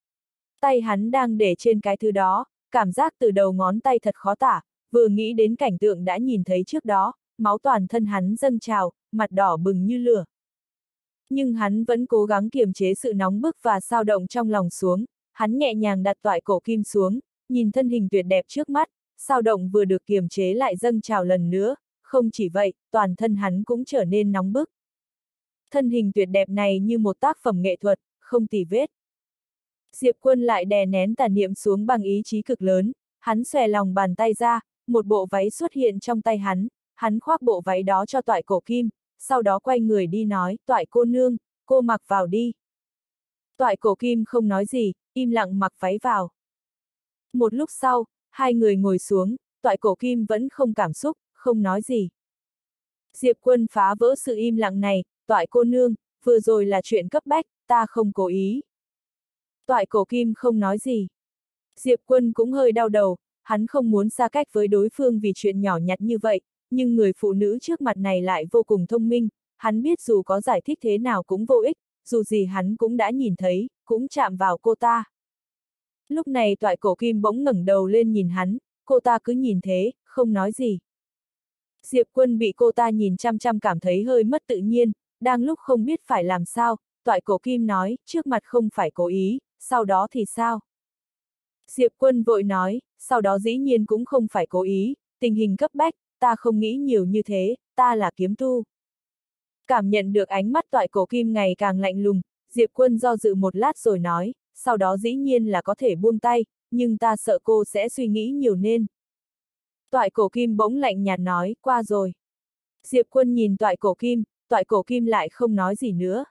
Speaker 1: Tay hắn đang để trên cái thứ đó, cảm giác từ đầu ngón tay thật khó tả, vừa nghĩ đến cảnh tượng đã nhìn thấy trước đó, máu toàn thân hắn dâng trào, mặt đỏ bừng như lửa. Nhưng hắn vẫn cố gắng kiềm chế sự nóng bức và xao động trong lòng xuống, hắn nhẹ nhàng đặt Toại Cổ Kim xuống, nhìn thân hình tuyệt đẹp trước mắt, xao động vừa được kiềm chế lại dâng trào lần nữa, không chỉ vậy, toàn thân hắn cũng trở nên nóng bức. Thân hình tuyệt đẹp này như một tác phẩm nghệ thuật, không tì vết. Diệp Quân lại đè nén tà niệm xuống bằng ý chí cực lớn, hắn xòe lòng bàn tay ra, một bộ váy xuất hiện trong tay hắn, hắn khoác bộ váy đó cho Toại Cổ Kim, sau đó quay người đi nói, Toại cô nương, cô mặc vào đi. Toại Cổ Kim không nói gì, im lặng mặc váy vào. Một lúc sau, Hai người ngồi xuống, Toại Cổ Kim vẫn không cảm xúc, không nói gì. Diệp Quân phá vỡ sự im lặng này, Toại cô nương, vừa rồi là chuyện cấp bách, ta không cố ý. Toại Cổ Kim không nói gì. Diệp Quân cũng hơi đau đầu, hắn không muốn xa cách với đối phương vì chuyện nhỏ nhặt như vậy, nhưng người phụ nữ trước mặt này lại vô cùng thông minh, hắn biết dù có giải thích thế nào cũng vô ích, dù gì hắn cũng đã nhìn thấy, cũng chạm vào cô ta. Lúc này Toại Cổ Kim bỗng ngẩng đầu lên nhìn hắn, cô ta cứ nhìn thế, không nói gì. Diệp Quân bị cô ta nhìn chăm chăm cảm thấy hơi mất tự nhiên, đang lúc không biết phải làm sao, Toại Cổ Kim nói, trước mặt không phải cố ý, sau đó thì sao? Diệp Quân vội nói, sau đó dĩ nhiên cũng không phải cố ý, tình hình cấp bách, ta không nghĩ nhiều như thế, ta là kiếm tu. Cảm nhận được ánh mắt Toại Cổ Kim ngày càng lạnh lùng, Diệp Quân do dự một lát rồi nói, sau đó dĩ nhiên là có thể buông tay, nhưng ta sợ cô sẽ suy nghĩ nhiều nên. Toại Cổ Kim bỗng lạnh nhạt nói, qua rồi. Diệp Quân nhìn Toại Cổ Kim, Toại Cổ Kim lại không nói gì nữa.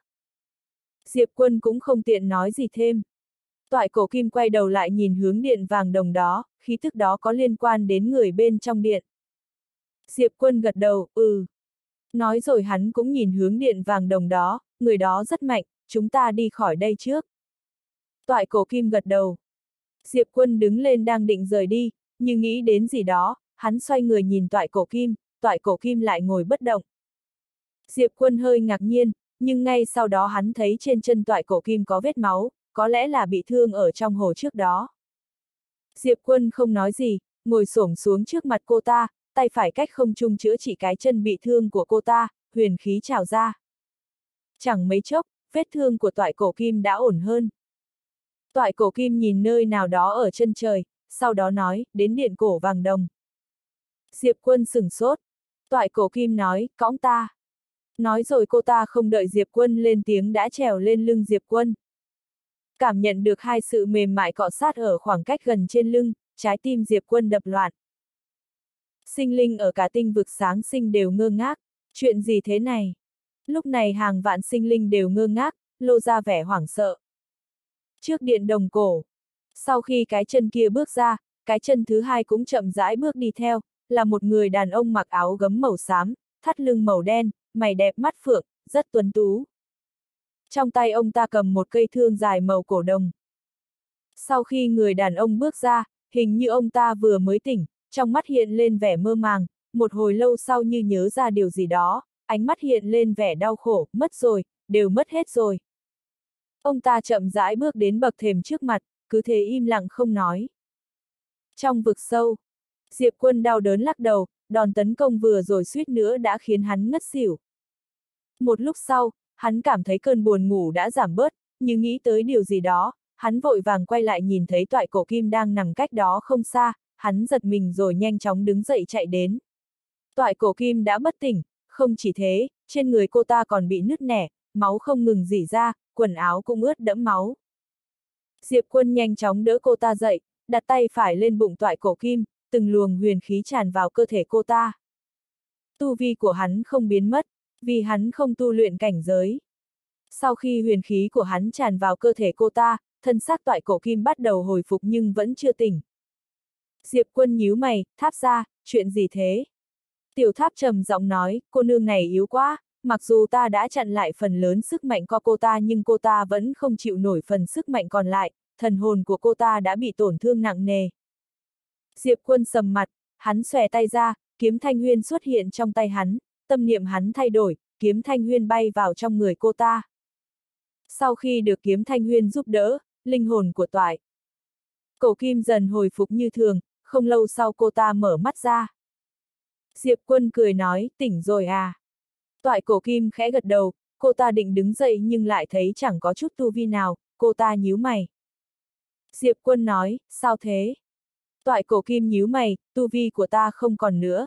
Speaker 1: Diệp Quân cũng không tiện nói gì thêm. Toại Cổ Kim quay đầu lại nhìn hướng điện vàng đồng đó, khí tức đó có liên quan đến người bên trong điện. Diệp Quân gật đầu, ừ. Nói rồi hắn cũng nhìn hướng điện vàng đồng đó, người đó rất mạnh, chúng ta đi khỏi đây trước. Toại Cổ Kim gật đầu. Diệp Quân đứng lên đang định rời đi, nhưng nghĩ đến gì đó, hắn xoay người nhìn Toại Cổ Kim, Toại Cổ Kim lại ngồi bất động. Diệp Quân hơi ngạc nhiên, nhưng ngay sau đó hắn thấy trên chân Toại Cổ Kim có vết máu, có lẽ là bị thương ở trong hồ trước đó. Diệp Quân không nói gì, ngồi xổm xuống trước mặt cô ta, tay phải cách không trung chữa trị cái chân bị thương của cô ta, huyền khí trào ra. Chẳng mấy chốc, vết thương của Toại Cổ Kim đã ổn hơn. Toại Cổ Kim nhìn nơi nào đó ở chân trời, sau đó nói, đến điện cổ vàng đồng. Diệp Quân sửng sốt. Toại Cổ Kim nói, cõng ta. Nói rồi cô ta không đợi Diệp Quân lên tiếng đã trèo lên lưng Diệp Quân. Cảm nhận được hai sự mềm mại cọ sát ở khoảng cách gần trên lưng, trái tim Diệp Quân đập loạn. Sinh linh ở cả tinh vực sáng sinh đều ngơ ngác. Chuyện gì thế này? Lúc này hàng vạn sinh linh đều ngơ ngác, lộ ra vẻ hoảng sợ. Trước điện đồng cổ. Sau khi cái chân kia bước ra, cái chân thứ hai cũng chậm rãi bước đi theo, là một người đàn ông mặc áo gấm màu xám, thắt lưng màu đen, mày đẹp mắt phượng, rất tuấn tú. Trong tay ông ta cầm một cây thương dài màu cổ đồng. Sau khi người đàn ông bước ra, hình như ông ta vừa mới tỉnh, trong mắt hiện lên vẻ mơ màng, một hồi lâu sau như nhớ ra điều gì đó, ánh mắt hiện lên vẻ đau khổ, mất rồi, đều mất hết rồi. Ông ta chậm rãi bước đến bậc thềm trước mặt, cứ thế im lặng không nói. Trong vực sâu, Diệp Quân đau đớn lắc đầu, đòn tấn công vừa rồi suýt nữa đã khiến hắn ngất xỉu. Một lúc sau, hắn cảm thấy cơn buồn ngủ đã giảm bớt, nhưng nghĩ tới điều gì đó, hắn vội vàng quay lại nhìn thấy Toại Cổ Kim đang nằm cách đó không xa, hắn giật mình rồi nhanh chóng đứng dậy chạy đến. Toại Cổ Kim đã bất tỉnh, không chỉ thế, trên người cô ta còn bị nứt nẻ, máu không ngừng rỉ ra, quần áo cũng ướt đẫm máu. Diệp Quân nhanh chóng đỡ cô ta dậy, đặt tay phải lên bụng Toại Cổ Kim, từng luồng huyền khí tràn vào cơ thể cô ta. Tu vi của hắn không biến mất, vì hắn không tu luyện cảnh giới. Sau khi huyền khí của hắn tràn vào cơ thể cô ta, thân xác Toại Cổ Kim bắt đầu hồi phục nhưng vẫn chưa tỉnh. Diệp Quân nhíu mày, Tháp ra, chuyện gì thế? Tiểu Tháp trầm giọng nói, cô nương này yếu quá, mặc dù ta đã chặn lại phần lớn sức mạnh của cô ta nhưng cô ta vẫn không chịu nổi phần sức mạnh còn lại, thần hồn của cô ta đã bị tổn thương nặng nề. Diệp Quân sầm mặt, hắn xòe tay ra, kiếm thanh huyên xuất hiện trong tay hắn, tâm niệm hắn thay đổi, kiếm thanh huyên bay vào trong người cô ta. Sau khi được kiếm thanh huyên giúp đỡ, linh hồn của Toại Cổ Kim dần hồi phục như thường, không lâu sau cô ta mở mắt ra. Diệp Quân cười nói, tỉnh rồi à? Toại Cổ Kim khẽ gật đầu, cô ta định đứng dậy nhưng lại thấy chẳng có chút tu vi nào, cô ta nhíu mày. Diệp Quân nói, sao thế? Toại Cổ Kim nhíu mày, tu vi của ta không còn nữa.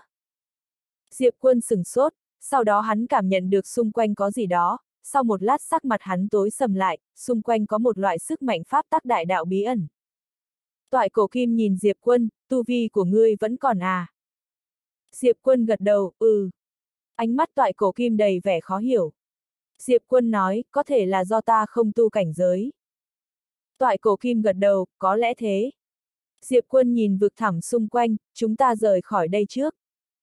Speaker 1: Diệp Quân sửng sốt, sau đó hắn cảm nhận được xung quanh có gì đó, sau một lát sắc mặt hắn tối sầm lại, xung quanh có một loại sức mạnh pháp tắc đại đạo bí ẩn. Toại Cổ Kim nhìn Diệp Quân, tu vi của ngươi vẫn còn à? Diệp Quân gật đầu, ừ. Ánh mắt Toại Cổ Kim đầy vẻ khó hiểu. Diệp Quân nói, có thể là do ta không tu cảnh giới. Toại Cổ Kim gật đầu, có lẽ thế. Diệp Quân nhìn vực thẳm xung quanh, chúng ta rời khỏi đây trước.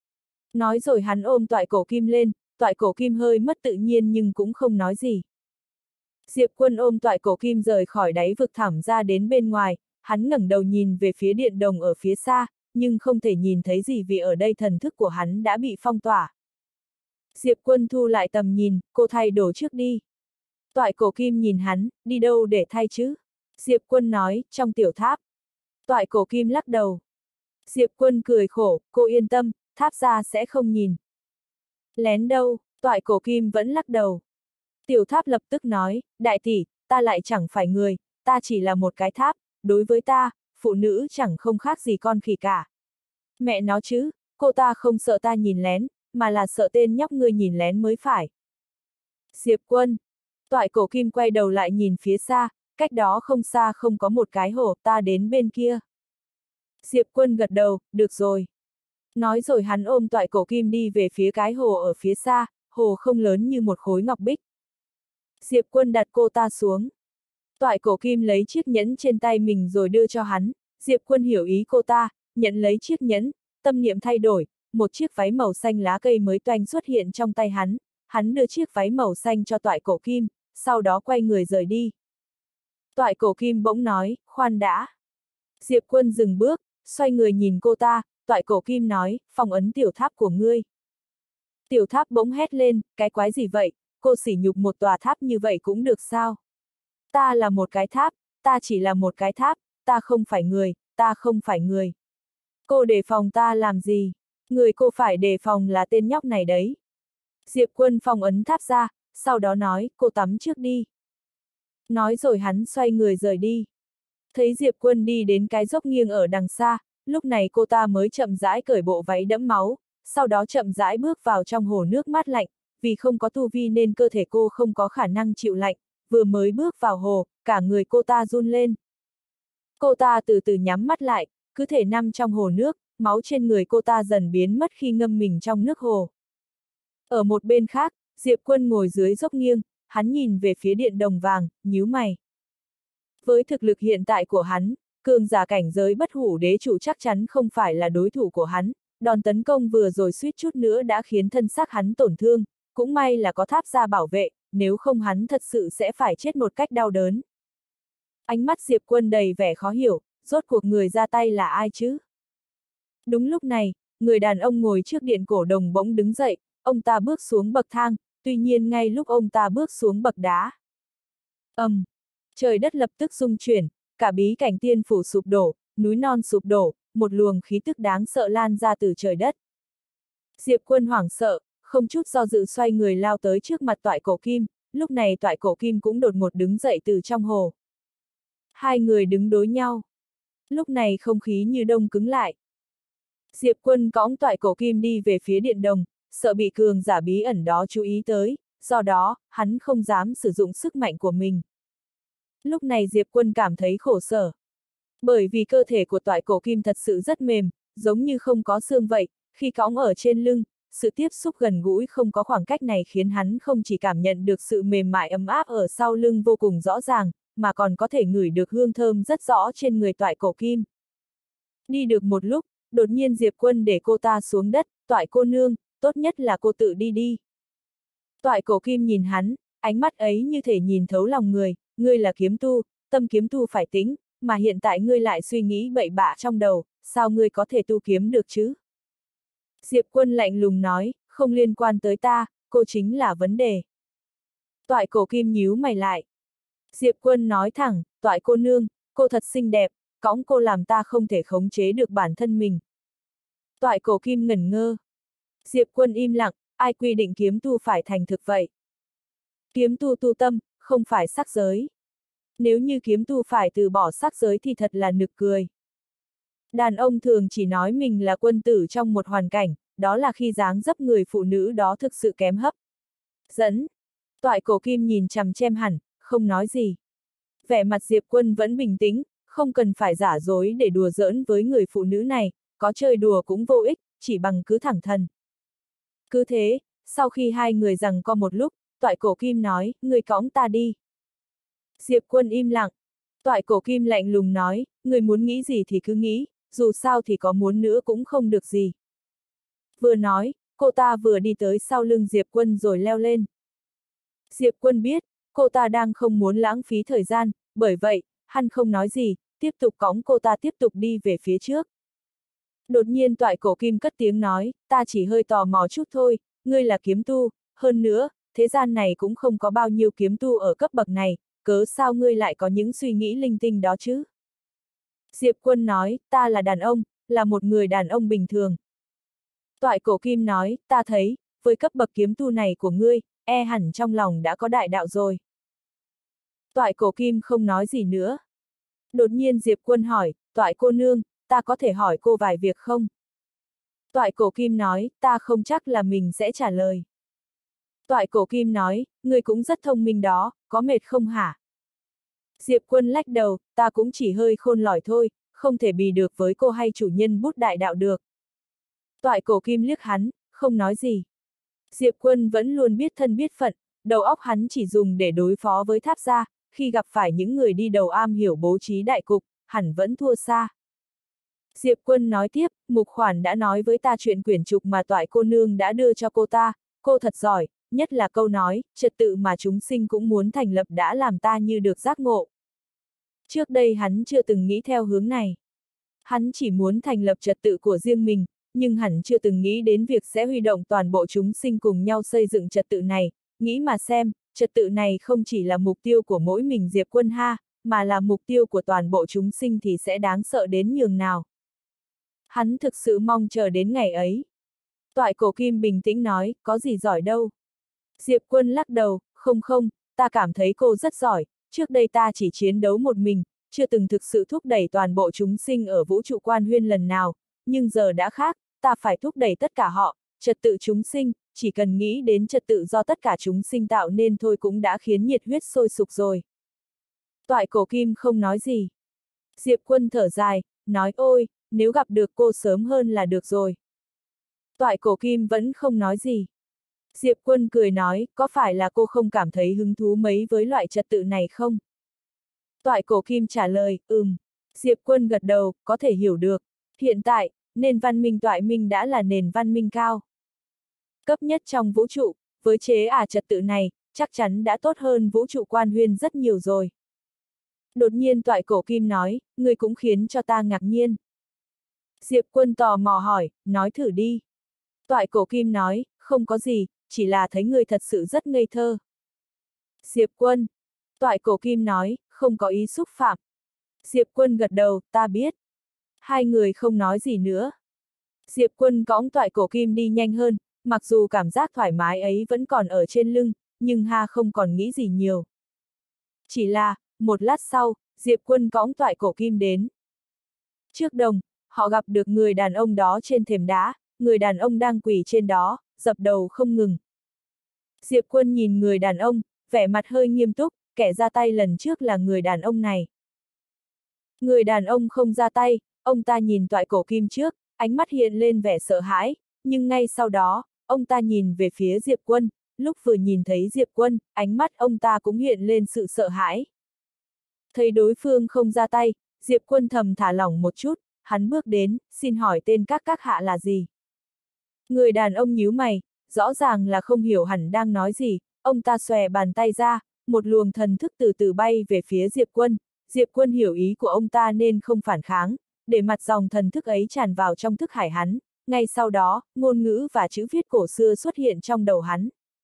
Speaker 1: Nói rồi hắn ôm toại cổ kim lên, toại cổ kim hơi mất tự nhiên nhưng cũng không nói gì. Diệp Quân ôm toại cổ kim rời khỏi đáy vực thẳm ra đến bên ngoài, hắn ngẩng đầu nhìn về phía điện đồng ở phía xa, nhưng không thể nhìn thấy gì vì ở đây thần thức của hắn đã bị phong tỏa. Diệp Quân thu lại tầm nhìn, cô thay đồ trước đi. Toại cổ kim nhìn hắn, đi đâu để thay chứ? Diệp Quân nói, trong tiểu tháp. Toại cổ kim lắc đầu. Diệp Quân cười khổ, cô yên tâm, tháp ra sẽ không nhìn. Lén đâu, toại cổ kim vẫn lắc đầu. Tiểu tháp lập tức nói, đại tỷ, ta lại chẳng phải người, ta chỉ là một cái tháp, đối với ta, phụ nữ chẳng không khác gì con khỉ cả. Mẹ nó chứ, cô ta không sợ ta nhìn lén, mà là sợ tên nhóc ngươi nhìn lén mới phải. Diệp Quân. Toại cổ kim quay đầu lại nhìn phía xa, cách đó không xa không có một cái hồ, ta đến bên kia. Diệp Quân gật đầu, được rồi. Nói rồi hắn ôm toại cổ kim đi về phía cái hồ ở phía xa, hồ không lớn như một khối ngọc bích. Diệp Quân đặt cô ta xuống. Toại cổ kim lấy chiếc nhẫn trên tay mình rồi đưa cho hắn, Diệp Quân hiểu ý cô ta, nhận lấy chiếc nhẫn, tâm niệm thay đổi, một chiếc váy màu xanh lá cây mới toanh xuất hiện trong tay hắn, hắn đưa chiếc váy màu xanh cho toại cổ kim, sau đó quay người rời đi. Toại cổ kim bỗng nói, khoan đã. Diệp Quân dừng bước, xoay người nhìn cô ta, toại cổ kim nói, phong ấn tiểu tháp của ngươi. Tiểu tháp bỗng hét lên, cái quái gì vậy, cô sỉ nhục một tòa tháp như vậy cũng được sao? Ta là một cái tháp, ta chỉ là một cái tháp, ta không phải người, ta không phải người. Cô đề phòng ta làm gì? Người cô phải đề phòng là tên nhóc này đấy. Diệp Quân phong ấn tháp ra, sau đó nói, cô tắm trước đi. Nói rồi hắn xoay người rời đi. Thấy Diệp Quân đi đến cái dốc nghiêng ở đằng xa, lúc này cô ta mới chậm rãi cởi bộ váy đẫm máu, sau đó chậm rãi bước vào trong hồ nước mát lạnh, vì không có tu vi nên cơ thể cô không có khả năng chịu lạnh, vừa mới bước vào hồ, cả người cô ta run lên. Cô ta từ từ nhắm mắt lại, cứ thể nằm trong hồ nước, máu trên người cô ta dần biến mất khi ngâm mình trong nước hồ. Ở một bên khác, Diệp Quân ngồi dưới dốc nghiêng, hắn nhìn về phía điện đồng vàng, nhíu mày. Với thực lực hiện tại của hắn, cường giả cảnh giới bất hủ đế chủ chắc chắn không phải là đối thủ của hắn, đòn tấn công vừa rồi suýt chút nữa đã khiến thân xác hắn tổn thương, cũng may là có tháp gia bảo vệ, nếu không hắn thật sự sẽ phải chết một cách đau đớn. Ánh mắt Diệp Quân đầy vẻ khó hiểu, rốt cuộc người ra tay là ai chứ? Đúng lúc này, người đàn ông ngồi trước điện cổ đồng bỗng đứng dậy, ông ta bước xuống bậc thang, tuy nhiên ngay lúc ông ta bước xuống bậc đá. ầm, um, trời đất lập tức rung chuyển, cả bí cảnh tiên phủ sụp đổ, núi non sụp đổ, một luồng khí tức đáng sợ lan ra từ trời đất. Diệp Quân hoảng sợ, không chút do dự xoay người lao tới trước mặt toại cổ kim, lúc này toại cổ kim cũng đột ngột đứng dậy từ trong hồ. Hai người đứng đối nhau. Lúc này không khí như đông cứng lại. Diệp Quân cõng toại cổ kim đi về phía điện đồng, sợ bị cường giả bí ẩn đó chú ý tới, do đó, hắn không dám sử dụng sức mạnh của mình. Lúc này Diệp Quân cảm thấy khổ sở. Bởi vì cơ thể của toại cổ kim thật sự rất mềm, giống như không có xương vậy, khi cõng ở trên lưng, sự tiếp xúc gần gũi không có khoảng cách này khiến hắn không chỉ cảm nhận được sự mềm mại ấm áp ở sau lưng vô cùng rõ ràng, mà còn có thể ngửi được hương thơm rất rõ trên người toại cổ kim. Đi được một lúc, đột nhiên Diệp Quân để cô ta xuống đất, toại cô nương, tốt nhất là cô tự đi đi. Toại cổ kim nhìn hắn, ánh mắt ấy như thể nhìn thấu lòng người, ngươi là kiếm tu, tâm kiếm tu phải tính, mà hiện tại ngươi lại suy nghĩ bậy bạ trong đầu, sao ngươi có thể tu kiếm được chứ? Diệp Quân lạnh lùng nói, không liên quan tới ta, cô chính là vấn đề. Toại cổ kim nhíu mày lại. Diệp Quân nói thẳng, toại cô nương, cô thật xinh đẹp, cõng cô làm ta không thể khống chế được bản thân mình. Toại cổ kim ngẩn ngơ. Diệp Quân im lặng, ai quy định kiếm tu phải thành thực vậy? Kiếm tu tu tâm, không phải sắc giới. Nếu như kiếm tu phải từ bỏ sắc giới thì thật là nực cười. Đàn ông thường chỉ nói mình là quân tử trong một hoàn cảnh, đó là khi dáng dấp người phụ nữ đó thực sự kém hấp dẫn. Toại cổ kim nhìn chằm chem hẳn, không nói gì. Vẻ mặt Diệp Quân vẫn bình tĩnh, không cần phải giả dối để đùa giỡn với người phụ nữ này, có chơi đùa cũng vô ích, chỉ bằng cứ thẳng thắn. Cứ thế, sau khi hai người giằng co một lúc, toại cổ kim nói, người cõng ta đi. Diệp Quân im lặng. Toại cổ kim lạnh lùng nói, người muốn nghĩ gì thì cứ nghĩ, dù sao thì có muốn nữa cũng không được gì. Vừa nói, cô ta vừa đi tới sau lưng Diệp Quân rồi leo lên. Diệp Quân biết, cô ta đang không muốn lãng phí thời gian, bởi vậy, hắn không nói gì, tiếp tục cõng cô ta tiếp tục đi về phía trước. Đột nhiên toại cổ kim cất tiếng nói, ta chỉ hơi tò mò chút thôi, ngươi là kiếm tu, hơn nữa, thế gian này cũng không có bao nhiêu kiếm tu ở cấp bậc này, cớ sao ngươi lại có những suy nghĩ linh tinh đó chứ? Diệp Quân nói, ta là đàn ông, là một người đàn ông bình thường. Toại cổ kim nói, ta thấy, với cấp bậc kiếm tu này của ngươi, e hẳn trong lòng đã có đại đạo rồi. Toại cổ kim không nói gì nữa. Đột nhiên Diệp Quân hỏi, toại cô nương, ta có thể hỏi cô vài việc không? Toại cổ kim nói, ta không chắc là mình sẽ trả lời. Toại cổ kim nói, ngươi cũng rất thông minh đó, có mệt không hả? Diệp Quân lách đầu, ta cũng chỉ hơi khôn lỏi thôi, không thể bì được với cô hay chủ nhân bút đại đạo được. Toại cổ kim liếc hắn, không nói gì. Diệp Quân vẫn luôn biết thân biết phận, đầu óc hắn chỉ dùng để đối phó với Tháp gia, khi gặp phải những người đi đầu am hiểu bố trí đại cục, hẳn vẫn thua xa. Diệp Quân nói tiếp, Mục Khoản đã nói với ta chuyện quyển trục mà toại cô nương đã đưa cho cô ta, cô thật giỏi, nhất là câu nói, trật tự mà chúng sinh cũng muốn thành lập đã làm ta như được giác ngộ. Trước đây hắn chưa từng nghĩ theo hướng này. Hắn chỉ muốn thành lập trật tự của riêng mình, nhưng hắn chưa từng nghĩ đến việc sẽ huy động toàn bộ chúng sinh cùng nhau xây dựng trật tự này, nghĩ mà xem, trật tự này không chỉ là mục tiêu của mỗi mình Diệp Quân ha, mà là mục tiêu của toàn bộ chúng sinh thì sẽ đáng sợ đến nhường nào. Hắn thực sự mong chờ đến ngày ấy. Toại cổ kim bình tĩnh nói, có gì giỏi đâu. Diệp Quân lắc đầu, không không, ta cảm thấy cô rất giỏi, trước đây ta chỉ chiến đấu một mình, chưa từng thực sự thúc đẩy toàn bộ chúng sinh ở vũ trụ quan huyên lần nào, nhưng giờ đã khác, ta phải thúc đẩy tất cả họ, trật tự chúng sinh, chỉ cần nghĩ đến trật tự do tất cả chúng sinh tạo nên thôi cũng đã khiến nhiệt huyết sôi sục rồi. Toại cổ kim không nói gì. Diệp Quân thở dài, nói ôi, nếu gặp được cô sớm hơn là được rồi. Toại cổ kim vẫn không nói gì. Diệp Quân cười nói, có phải là cô không cảm thấy hứng thú mấy với loại trật tự này không? Toại cổ kim trả lời, ừm. Diệp Quân gật đầu, có thể hiểu được. Hiện tại, nền văn minh toại minh đã là nền văn minh cao cấp nhất trong vũ trụ, với chế ả trật tự này, chắc chắn đã tốt hơn vũ trụ quan huyên rất nhiều rồi. Đột nhiên toại cổ kim nói, người cũng khiến cho ta ngạc nhiên. Diệp Quân tò mò hỏi, nói thử đi. Toại cổ kim nói, không có gì, chỉ là thấy người thật sự rất ngây thơ. Diệp Quân. Toại cổ kim nói, không có ý xúc phạm. Diệp Quân gật đầu, ta biết. Hai người không nói gì nữa. Diệp Quân cõng toại cổ kim đi nhanh hơn, mặc dù cảm giác thoải mái ấy vẫn còn ở trên lưng, nhưng ha không còn nghĩ gì nhiều. Chỉ là, một lát sau, Diệp Quân cõng toại cổ kim đến. Trước đồng, họ gặp được người đàn ông đó trên thềm đá, người đàn ông đang quỳ trên đó, dập đầu không ngừng. Diệp Quân nhìn người đàn ông, vẻ mặt hơi nghiêm túc, kẻ ra tay lần trước là người đàn ông này. Người đàn ông không ra tay, ông ta nhìn toại cổ kim trước, ánh mắt hiện lên vẻ sợ hãi, nhưng ngay sau đó, ông ta nhìn về phía Diệp Quân, lúc vừa nhìn thấy Diệp Quân, ánh mắt ông ta cũng hiện lên sự sợ hãi. Thấy đối phương không ra tay, Diệp Quân thầm thả lỏng một chút, hắn bước đến, xin hỏi tên các các hạ là gì? Người đàn ông nhíu mày, rõ ràng là không hiểu hẳn đang nói gì, ông ta xòe bàn tay ra, một luồng thần thức từ từ bay về phía Diệp Quân, Diệp Quân hiểu ý của ông ta nên không phản kháng, để mặt dòng thần thức ấy tràn vào trong thức hải hắn, ngay sau đó, ngôn ngữ và chữ viết cổ xưa xuất hiện trong đầu hắn.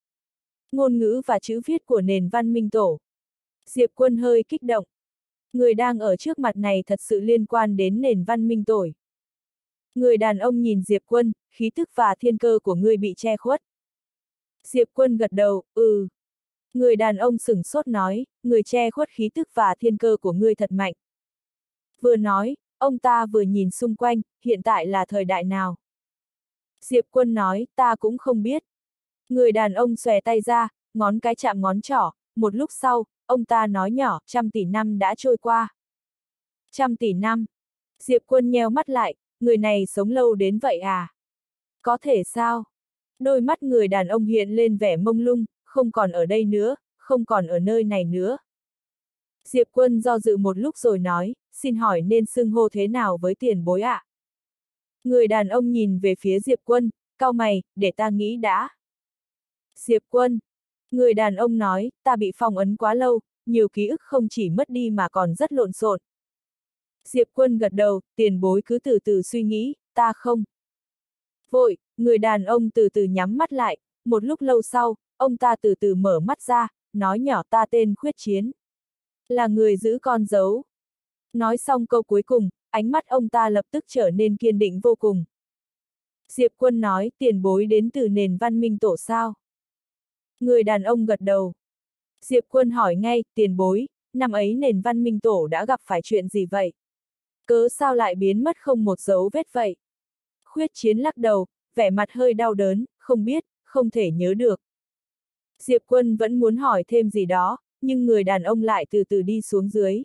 Speaker 1: Ngôn ngữ và chữ viết của nền văn minh tổ. Diệp Quân hơi kích động. Người đang ở trước mặt này thật sự liên quan đến nền văn minh tổ. Người đàn ông nhìn Diệp Quân, khí thức và thiên cơ của ngươi bị che khuất. Diệp Quân gật đầu, ừ. Người đàn ông sửng sốt nói, người che khuất khí tức và thiên cơ của ngươi thật mạnh. Vừa nói, ông ta vừa nhìn xung quanh, hiện tại là thời đại nào? Diệp Quân nói, ta cũng không biết. Người đàn ông xòe tay ra, ngón cái chạm ngón trỏ, một lúc sau, ông ta nói nhỏ, trăm tỷ năm đã trôi qua. Trăm tỷ năm. Diệp Quân nheo mắt lại, người này sống lâu đến vậy à? Có thể sao? Đôi mắt người đàn ông hiện lên vẻ mông lung, không còn ở đây nữa, không còn ở nơi này nữa. Diệp Quân do dự một lúc rồi nói, xin hỏi nên xưng hô thế nào với tiền bối ạ? Người đàn ông nhìn về phía Diệp Quân, cau mày, để ta nghĩ đã. Diệp Quân. Người đàn ông nói, ta bị phong ấn quá lâu, nhiều ký ức không chỉ mất đi mà còn rất lộn xộn. Diệp Quân gật đầu, tiền bối cứ từ từ suy nghĩ, ta không. Vội, người đàn ông từ từ nhắm mắt lại, một lúc lâu sau, ông ta từ từ mở mắt ra, nói nhỏ ta tên Khuyết Chiến. Là người giữ con dấu. Nói xong câu cuối cùng, ánh mắt ông ta lập tức trở nên kiên định vô cùng. Diệp Quân nói, tiền bối đến từ nền văn minh tổ sao? Người đàn ông gật đầu. Diệp Quân hỏi ngay, tiền bối, năm ấy nền văn minh tổ đã gặp phải chuyện gì vậy? Cớ sao lại biến mất không một dấu vết vậy? Khuyết Chiến lắc đầu, vẻ mặt hơi đau đớn, không biết, không thể nhớ được. Diệp Quân vẫn muốn hỏi thêm gì đó, nhưng người đàn ông lại từ từ đi xuống dưới.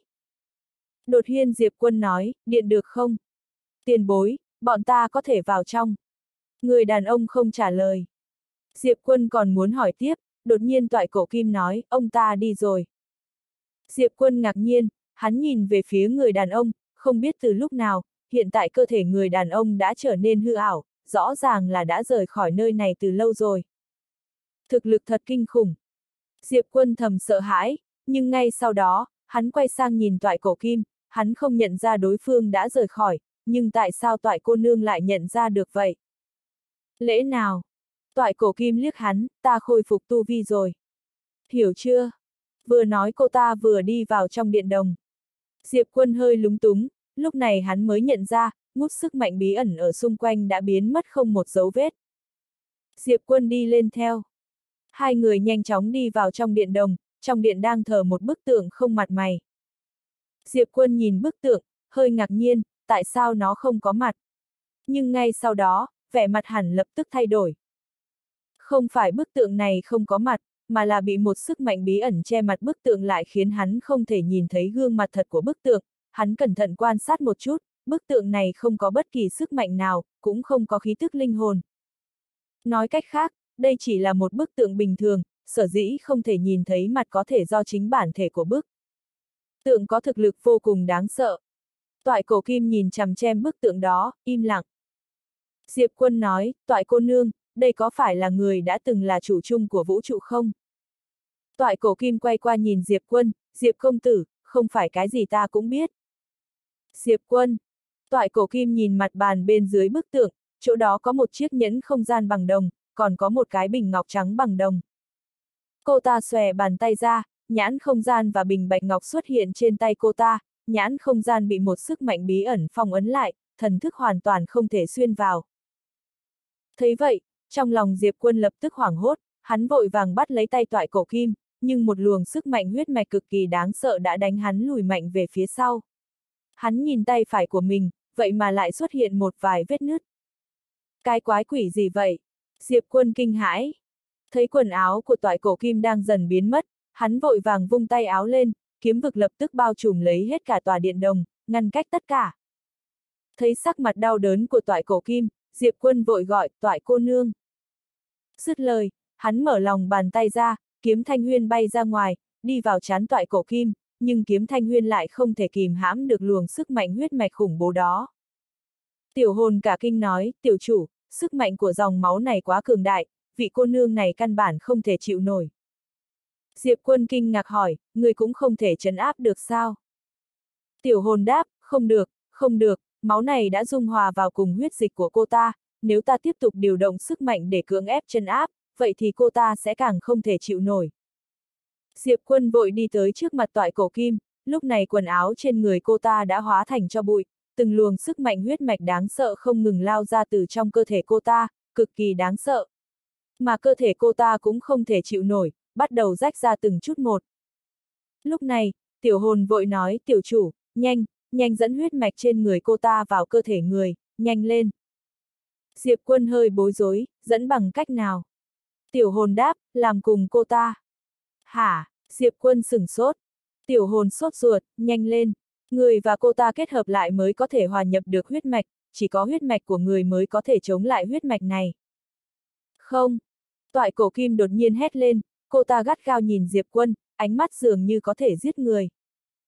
Speaker 1: Đột nhiên Diệp Quân nói, điện được không? Tiền bối, bọn ta có thể vào trong. Người đàn ông không trả lời. Diệp Quân còn muốn hỏi tiếp, đột nhiên Toại Cổ Kim nói, ông ta đi rồi. Diệp Quân ngạc nhiên, hắn nhìn về phía người đàn ông, không biết từ lúc nào, hiện tại cơ thể người đàn ông đã trở nên hư ảo, rõ ràng là đã rời khỏi nơi này từ lâu rồi. Thực lực thật kinh khủng. Diệp Quân thầm sợ hãi, nhưng ngay sau đó, hắn quay sang nhìn Toại Cổ Kim, hắn không nhận ra đối phương đã rời khỏi, nhưng tại sao Toại cô nương lại nhận ra được vậy? Lẽ nào? Toại Cổ Kim liếc hắn, ta khôi phục tu vi rồi. Hiểu chưa? Vừa nói cô ta vừa đi vào trong điện đồng. Diệp Quân hơi lúng túng, lúc này hắn mới nhận ra, ngút sức mạnh bí ẩn ở xung quanh đã biến mất không một dấu vết. Diệp Quân đi lên theo. Hai người nhanh chóng đi vào trong điện đồng, trong điện đang thờ một bức tượng không mặt mày. Diệp Quân nhìn bức tượng, hơi ngạc nhiên, tại sao nó không có mặt? Nhưng ngay sau đó, vẻ mặt hẳn lập tức thay đổi. Không phải bức tượng này không có mặt, mà là bị một sức mạnh bí ẩn che mặt bức tượng lại khiến hắn không thể nhìn thấy gương mặt thật của bức tượng. Hắn cẩn thận quan sát một chút, bức tượng này không có bất kỳ sức mạnh nào, cũng không có khí tức linh hồn. Nói cách khác, đây chỉ là một bức tượng bình thường, sở dĩ không thể nhìn thấy mặt có thể do chính bản thể của bức tượng có thực lực vô cùng đáng sợ. Toại Cổ Kim nhìn chằm chằm bức tượng đó, im lặng. Diệp Quân nói, Toại cô nương, đây có phải là người đã từng là chủ chung của vũ trụ không? Toại Cổ Kim quay qua nhìn Diệp Quân, Diệp công tử, không phải cái gì ta cũng biết. Diệp Quân. Toại Cổ Kim nhìn mặt bàn bên dưới bức tượng, chỗ đó có một chiếc nhẫn không gian bằng đồng, còn có một cái bình ngọc trắng bằng đồng. Cô ta xòe bàn tay ra, nhãn không gian và bình bạch ngọc xuất hiện trên tay cô ta, nhãn không gian bị một sức mạnh bí ẩn phong ấn lại, thần thức hoàn toàn không thể xuyên vào. Thấy vậy, trong lòng Diệp Quân lập tức hoảng hốt, hắn vội vàng bắt lấy tay Toại Cổ Kim, nhưng một luồng sức mạnh huyết mạch cực kỳ đáng sợ đã đánh hắn lùi mạnh về phía sau. Hắn nhìn tay phải của mình, vậy mà lại xuất hiện một vài vết nứt. Cái quái quỷ gì vậy? Diệp Quân kinh hãi. Thấy quần áo của Toại Cổ Kim đang dần biến mất, hắn vội vàng vung tay áo lên, kiếm vực lập tức bao trùm lấy hết cả tòa điện đồng, ngăn cách tất cả. Thấy sắc mặt đau đớn của Toại Cổ Kim, Diệp Quân vội gọi, Toại cô nương. Dứt lời, hắn mở lòng bàn tay ra, kiếm thanh huyên bay ra ngoài, đi vào trán Toại Cổ Kim, nhưng kiếm thanh huyên lại không thể kìm hãm được luồng sức mạnh huyết mạch khủng bố đó. Tiểu hồn cả kinh nói, tiểu chủ, sức mạnh của dòng máu này quá cường đại, vị cô nương này căn bản không thể chịu nổi. Diệp Quân kinh ngạc hỏi, người cũng không thể trấn áp được sao? Tiểu hồn đáp, không được, không được, máu này đã dung hòa vào cùng huyết dịch của cô ta, nếu ta tiếp tục điều động sức mạnh để cưỡng ép trấn áp, vậy thì cô ta sẽ càng không thể chịu nổi. Diệp Quân vội đi tới trước mặt Toại Cổ Kim, lúc này quần áo trên người cô ta đã hóa thành tro bụi, từng luồng sức mạnh huyết mạch đáng sợ không ngừng lao ra từ trong cơ thể cô ta, cực kỳ đáng sợ. Mà cơ thể cô ta cũng không thể chịu nổi, bắt đầu rách ra từng chút một. Lúc này, tiểu hồn vội nói, tiểu chủ, nhanh, nhanh dẫn huyết mạch trên người cô ta vào cơ thể người, nhanh lên. Diệp Quân hơi bối rối, dẫn bằng cách nào? Tiểu hồn đáp, làm cùng cô ta. Hả? Diệp Quân sửng sốt. Tiểu hồn sốt ruột, nhanh lên. Người và cô ta kết hợp lại mới có thể hòa nhập được huyết mạch, chỉ có huyết mạch của người mới có thể chống lại huyết mạch này. Không. Toại Cổ Kim đột nhiên hét lên, cô ta gắt gao nhìn Diệp Quân, ánh mắt dường như có thể giết người.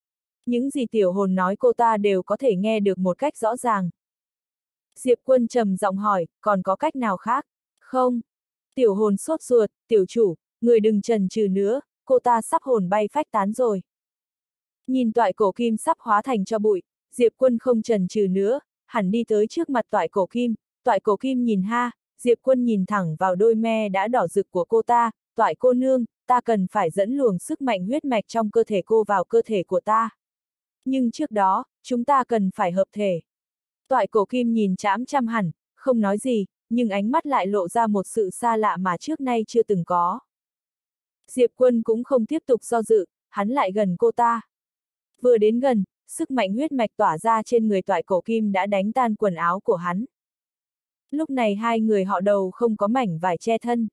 Speaker 1: Những gì tiểu hồn nói cô ta đều có thể nghe được một cách rõ ràng. Diệp Quân trầm giọng hỏi, còn có cách nào khác? Không. Tiểu hồn sốt ruột, tiểu chủ, người đừng chần chừ nữa, cô ta sắp hồn bay phách tán rồi. Nhìn toại cổ kim sắp hóa thành cho bụi, Diệp Quân không chần chừ nữa, hẳn đi tới trước mặt toại cổ kim, toại cổ kim nhìn ha, Diệp Quân nhìn thẳng vào đôi me đã đỏ rực của cô ta, toại cô nương, ta cần phải dẫn luồng sức mạnh huyết mạch trong cơ thể cô vào cơ thể của ta. Nhưng trước đó, chúng ta cần phải hợp thể. Toại cổ kim nhìn chám chăm hẳn, không nói gì, nhưng ánh mắt lại lộ ra một sự xa lạ mà trước nay chưa từng có. Diệp Quân cũng không tiếp tục do dự, hắn lại gần cô ta. Vừa đến gần, sức mạnh huyết mạch tỏa ra trên người toại cổ kim đã đánh tan quần áo của hắn. Lúc này hai người họ đầu không có mảnh vải che thân.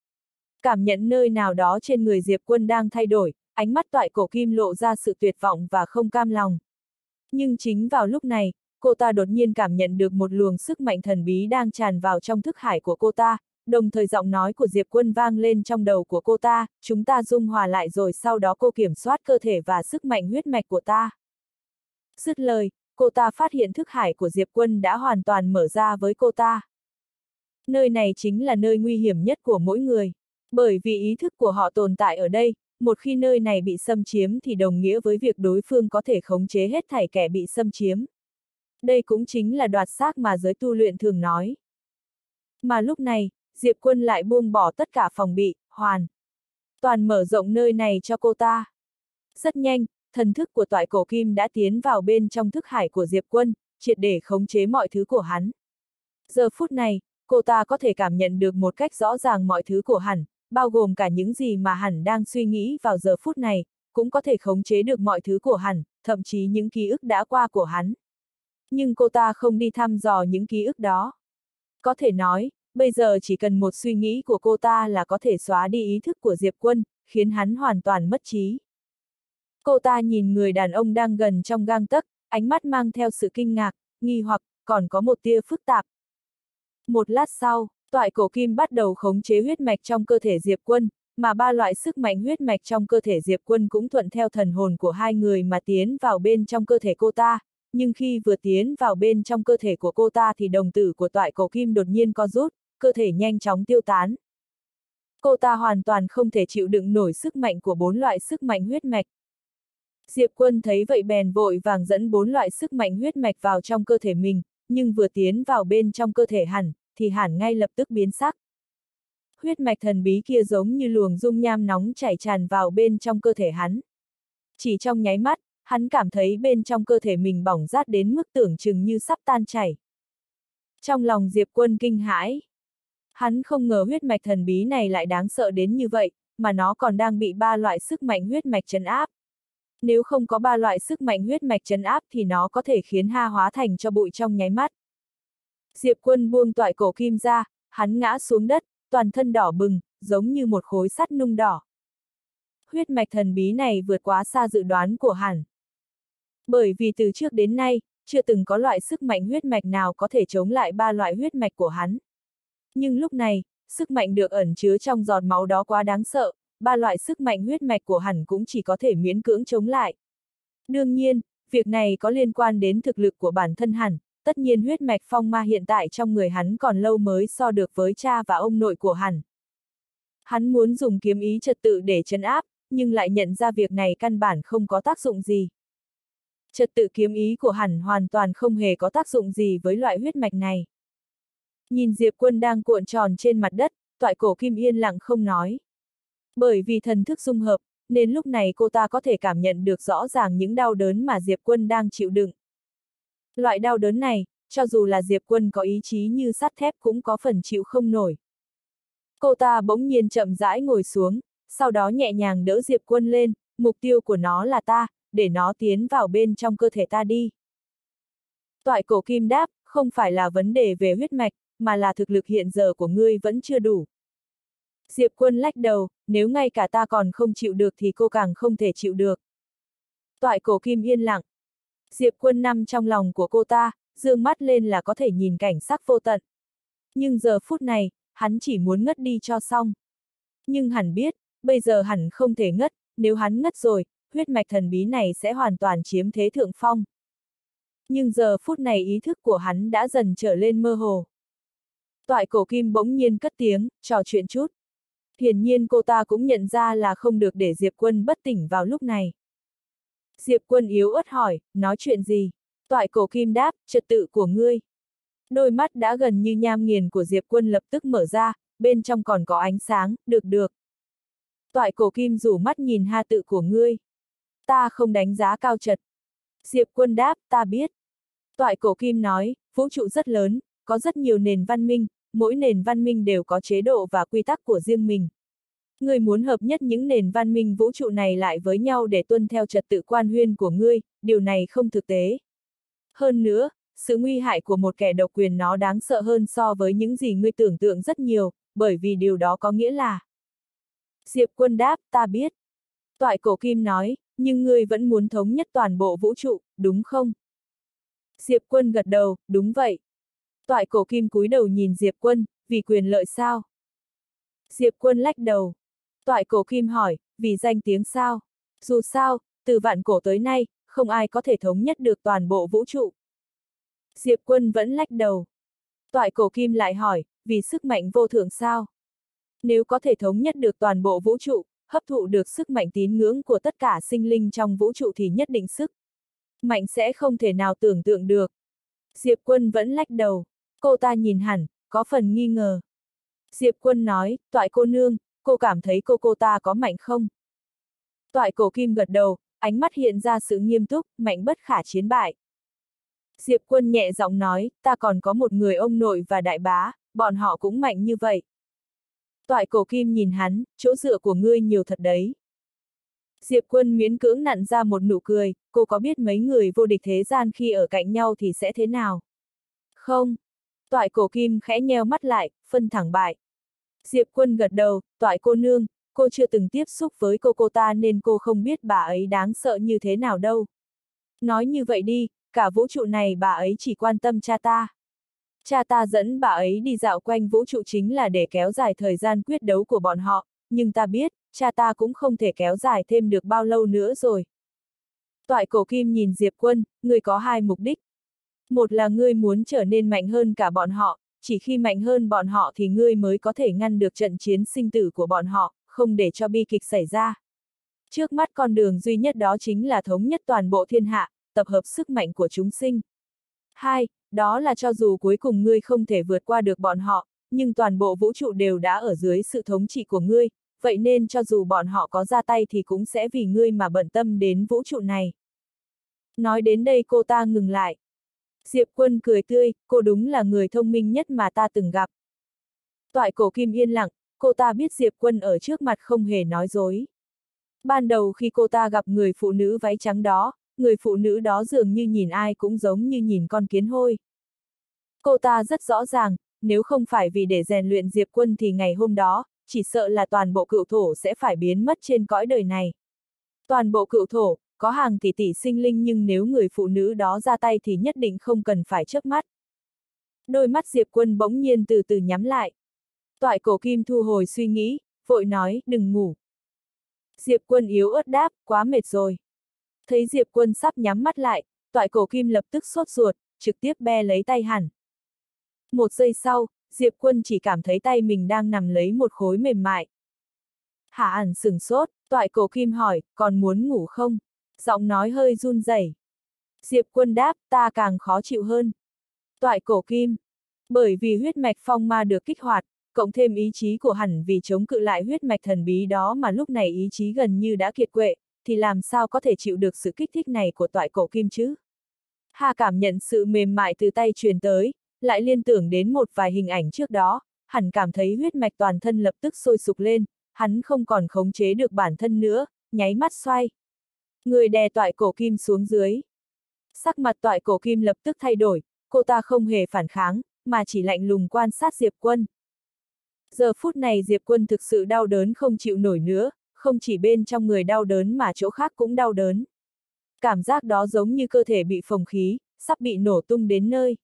Speaker 1: Cảm nhận nơi nào đó trên người Diệp Quân đang thay đổi, ánh mắt toại cổ kim lộ ra sự tuyệt vọng và không cam lòng. Nhưng chính vào lúc này, cô ta đột nhiên cảm nhận được một luồng sức mạnh thần bí đang tràn vào trong thức hải của cô ta, đồng thời giọng nói của Diệp Quân vang lên trong đầu của cô ta, chúng ta dung hòa lại rồi sau đó cô kiểm soát cơ thể và sức mạnh huyết mạch của ta. Dứt lời, cô ta phát hiện thức hải của Diệp Quân đã hoàn toàn mở ra với cô ta. Nơi này chính là nơi nguy hiểm nhất của mỗi người, bởi vì ý thức của họ tồn tại ở đây, một khi nơi này bị xâm chiếm thì đồng nghĩa với việc đối phương có thể khống chế hết thảy kẻ bị xâm chiếm. Đây cũng chính là đoạt xác mà giới tu luyện thường nói. Mà lúc này, Diệp Quân lại buông bỏ tất cả phòng bị, hoàn toàn mở rộng nơi này cho cô ta. Rất nhanh, thần thức của toại cổ kim đã tiến vào bên trong thức hải của Diệp Quân, triệt để khống chế mọi thứ của hắn. Giờ phút này, cô ta có thể cảm nhận được một cách rõ ràng mọi thứ của hắn, bao gồm cả những gì mà hắn đang suy nghĩ vào giờ phút này, cũng có thể khống chế được mọi thứ của hắn, thậm chí những ký ức đã qua của hắn. Nhưng cô ta không đi thăm dò những ký ức đó. Có thể nói, bây giờ chỉ cần một suy nghĩ của cô ta là có thể xóa đi ý thức của Diệp Quân, khiến hắn hoàn toàn mất trí. Cô ta nhìn người đàn ông đang gần trong gang tấc, ánh mắt mang theo sự kinh ngạc, nghi hoặc, còn có một tia phức tạp. Một lát sau, toại cổ kim bắt đầu khống chế huyết mạch trong cơ thể Diệp Quân, mà ba loại sức mạnh huyết mạch trong cơ thể Diệp Quân cũng thuận theo thần hồn của hai người mà tiến vào bên trong cơ thể cô ta. Nhưng khi vừa tiến vào bên trong cơ thể của cô ta thì đồng tử của toại cổ kim đột nhiên co rút, cơ thể nhanh chóng tiêu tán. Cô ta hoàn toàn không thể chịu đựng nổi sức mạnh của bốn loại sức mạnh huyết mạch. Diệp Quân thấy vậy bèn vội vàng dẫn bốn loại sức mạnh huyết mạch vào trong cơ thể mình, nhưng vừa tiến vào bên trong cơ thể hẳn, thì hẳn ngay lập tức biến sắc. Huyết mạch thần bí kia giống như luồng dung nham nóng chảy tràn vào bên trong cơ thể hắn. Chỉ trong nháy mắt, hắn cảm thấy bên trong cơ thể mình bỏng rát đến mức tưởng chừng như sắp tan chảy. Trong lòng Diệp Quân kinh hãi. Hắn không ngờ huyết mạch thần bí này lại đáng sợ đến như vậy, mà nó còn đang bị ba loại sức mạnh huyết mạch trấn áp. Nếu không có ba loại sức mạnh huyết mạch trấn áp thì nó có thể khiến ha hóa thành cho bụi trong nháy mắt. Diệp Quân buông toại cổ kim ra, hắn ngã xuống đất, toàn thân đỏ bừng, giống như một khối sắt nung đỏ. Huyết mạch thần bí này vượt quá xa dự đoán của hắn. Bởi vì từ trước đến nay, chưa từng có loại sức mạnh huyết mạch nào có thể chống lại ba loại huyết mạch của hắn. Nhưng lúc này, sức mạnh được ẩn chứa trong giọt máu đó quá đáng sợ, ba loại sức mạnh huyết mạch của hắn cũng chỉ có thể miễn cưỡng chống lại. Đương nhiên, việc này có liên quan đến thực lực của bản thân hắn, tất nhiên huyết mạch phong ma hiện tại trong người hắn còn lâu mới so được với cha và ông nội của hắn. Hắn muốn dùng kiếm ý trật tự để trấn áp, nhưng lại nhận ra việc này căn bản không có tác dụng gì. Trật tự kiếm ý của hắn hoàn toàn không hề có tác dụng gì với loại huyết mạch này. Nhìn Diệp Quân đang cuộn tròn trên mặt đất, toại cổ kim yên lặng không nói. Bởi vì thần thức dung hợp, nên lúc này cô ta có thể cảm nhận được rõ ràng những đau đớn mà Diệp Quân đang chịu đựng. Loại đau đớn này, cho dù là Diệp Quân có ý chí như sắt thép cũng có phần chịu không nổi. Cô ta bỗng nhiên chậm rãi ngồi xuống, sau đó nhẹ nhàng đỡ Diệp Quân lên, mục tiêu của nó là ta, để nó tiến vào bên trong cơ thể ta đi. Toại cổ kim đáp, không phải là vấn đề về huyết mạch, mà là thực lực hiện giờ của ngươi vẫn chưa đủ. Diệp Quân lắc đầu, nếu ngay cả ta còn không chịu được thì cô càng không thể chịu được. Toại cổ kim yên lặng. Diệp Quân nằm trong lòng của cô ta, dương mắt lên là có thể nhìn cảnh sắc vô tận. Nhưng giờ phút này, hắn chỉ muốn ngất đi cho xong. Nhưng hắn biết, bây giờ hắn không thể ngất, nếu hắn ngất rồi, huyết mạch thần bí này sẽ hoàn toàn chiếm thế thượng phong. Nhưng giờ phút này ý thức của hắn đã dần trở lên mơ hồ. Toại cổ kim bỗng nhiên cất tiếng, trò chuyện chút. Hiển nhiên cô ta cũng nhận ra là không được để Diệp Quân bất tỉnh vào lúc này. Diệp Quân yếu ớt hỏi, nói chuyện gì? Toại cổ kim đáp, trật tự của ngươi. Đôi mắt đã gần như nham nghiền của Diệp Quân lập tức mở ra, bên trong còn có ánh sáng, được được. Toại cổ kim rủ mắt nhìn ha tự của ngươi. Ta không đánh giá cao trật. Diệp Quân đáp, ta biết. Toại cổ kim nói, vũ trụ rất lớn, có rất nhiều nền văn minh, mỗi nền văn minh đều có chế độ và quy tắc của riêng mình. Ngươi muốn hợp nhất những nền văn minh vũ trụ này lại với nhau để tuân theo trật tự quan huyên của ngươi, điều này không thực tế. Hơn nữa, sự nguy hại của một kẻ độc quyền nó đáng sợ hơn so với những gì ngươi tưởng tượng rất nhiều, bởi vì điều đó có nghĩa là. Diệp Quân đáp, ta biết. Toại cổ kim nói, nhưng ngươi vẫn muốn thống nhất toàn bộ vũ trụ, đúng không? Diệp Quân gật đầu, đúng vậy. Toại cổ kim cúi đầu nhìn Diệp Quân, vì quyền lợi sao? Diệp Quân lách đầu. Toại cổ kim hỏi, vì danh tiếng sao? Dù sao, từ vạn cổ tới nay, không ai có thể thống nhất được toàn bộ vũ trụ. Diệp Quân vẫn lách đầu. Toại cổ kim lại hỏi, vì sức mạnh vô thượng sao? Nếu có thể thống nhất được toàn bộ vũ trụ, hấp thụ được sức mạnh tín ngưỡng của tất cả sinh linh trong vũ trụ thì nhất định sức mạnh sẽ không thể nào tưởng tượng được. Diệp Quân vẫn lách đầu. Cô ta nhìn hẳn, có phần nghi ngờ. Diệp Quân nói, Toại cô nương, cô cảm thấy cô cô ta có mạnh không? Toại cổ kim gật đầu, ánh mắt hiện ra sự nghiêm túc, mạnh bất khả chiến bại. Diệp Quân nhẹ giọng nói, ta còn có một người ông nội và đại bá, bọn họ cũng mạnh như vậy. Toại cổ kim nhìn hắn, chỗ dựa của ngươi nhiều thật đấy. Diệp Quân miễn cưỡng nặn ra một nụ cười, cô có biết mấy người vô địch thế gian khi ở cạnh nhau thì sẽ thế nào? Không. Toại cổ kim khẽ nheo mắt lại, phân thẳng bại. Diệp Quân gật đầu, Toại cô nương, cô chưa từng tiếp xúc với cô cô ta nên cô không biết bà ấy đáng sợ như thế nào đâu. Nói như vậy đi, cả vũ trụ này bà ấy chỉ quan tâm cha ta. Cha ta dẫn bà ấy đi dạo quanh vũ trụ chính là để kéo dài thời gian quyết đấu của bọn họ, nhưng ta biết, cha ta cũng không thể kéo dài thêm được bao lâu nữa rồi. Toại cổ kim nhìn Diệp Quân, ngươi có hai mục đích. Một là ngươi muốn trở nên mạnh hơn cả bọn họ, chỉ khi mạnh hơn bọn họ thì ngươi mới có thể ngăn được trận chiến sinh tử của bọn họ, không để cho bi kịch xảy ra. Trước mắt con đường duy nhất đó chính là thống nhất toàn bộ thiên hạ, tập hợp sức mạnh của chúng sinh. Hai, đó là cho dù cuối cùng ngươi không thể vượt qua được bọn họ, nhưng toàn bộ vũ trụ đều đã ở dưới sự thống trị của ngươi, vậy nên cho dù bọn họ có ra tay thì cũng sẽ vì ngươi mà bận tâm đến vũ trụ này. Nói đến đây cô ta ngừng lại. Diệp Quân cười tươi, cô đúng là người thông minh nhất mà ta từng gặp. Toại cổ kim yên lặng, cô ta biết Diệp Quân ở trước mặt không hề nói dối. Ban đầu khi cô ta gặp người phụ nữ váy trắng đó, người phụ nữ đó dường như nhìn ai cũng giống như nhìn con kiến hôi. Cô ta rất rõ ràng, nếu không phải vì để rèn luyện Diệp Quân thì ngày hôm đó, chỉ sợ là toàn bộ cựu thổ sẽ phải biến mất trên cõi đời này. Toàn bộ cựu thổ, có hàng tỷ tỷ sinh linh nhưng nếu người phụ nữ đó ra tay thì nhất định không cần phải chớp mắt. Đôi mắt Diệp Quân bỗng nhiên từ từ nhắm lại. Toại cổ kim thu hồi suy nghĩ, vội nói, đừng ngủ. Diệp Quân yếu ớt đáp, quá mệt rồi. Thấy Diệp Quân sắp nhắm mắt lại, Toại cổ kim lập tức sốt ruột, trực tiếp be lấy tay hẳn. Một giây sau, Diệp Quân chỉ cảm thấy tay mình đang nằm lấy một khối mềm mại. Hạ ẩn sửng sốt, Toại cổ kim hỏi, còn muốn ngủ không? Giọng nói hơi run rẩy. Diệp Quân đáp, ta càng khó chịu hơn. Toại cổ kim. Bởi vì huyết mạch phong ma được kích hoạt, cộng thêm ý chí của hẳn vì chống cự lại huyết mạch thần bí đó mà lúc này ý chí gần như đã kiệt quệ, thì làm sao có thể chịu được sự kích thích này của toại cổ kim chứ? Hà cảm nhận sự mềm mại từ tay truyền tới, lại liên tưởng đến một vài hình ảnh trước đó, hẳn cảm thấy huyết mạch toàn thân lập tức sôi sục lên, hắn không còn khống chế được bản thân nữa, nháy mắt xoay. Người đè toại cổ kim xuống dưới. Sắc mặt toại cổ kim lập tức thay đổi, cô ta không hề phản kháng, mà chỉ lạnh lùng quan sát Diệp Quân. Giờ phút này Diệp Quân thực sự đau đớn không chịu nổi nữa, không chỉ bên trong người đau đớn mà chỗ khác cũng đau đớn. Cảm giác đó giống như cơ thể bị phồng khí, sắp bị nổ tung đến nơi.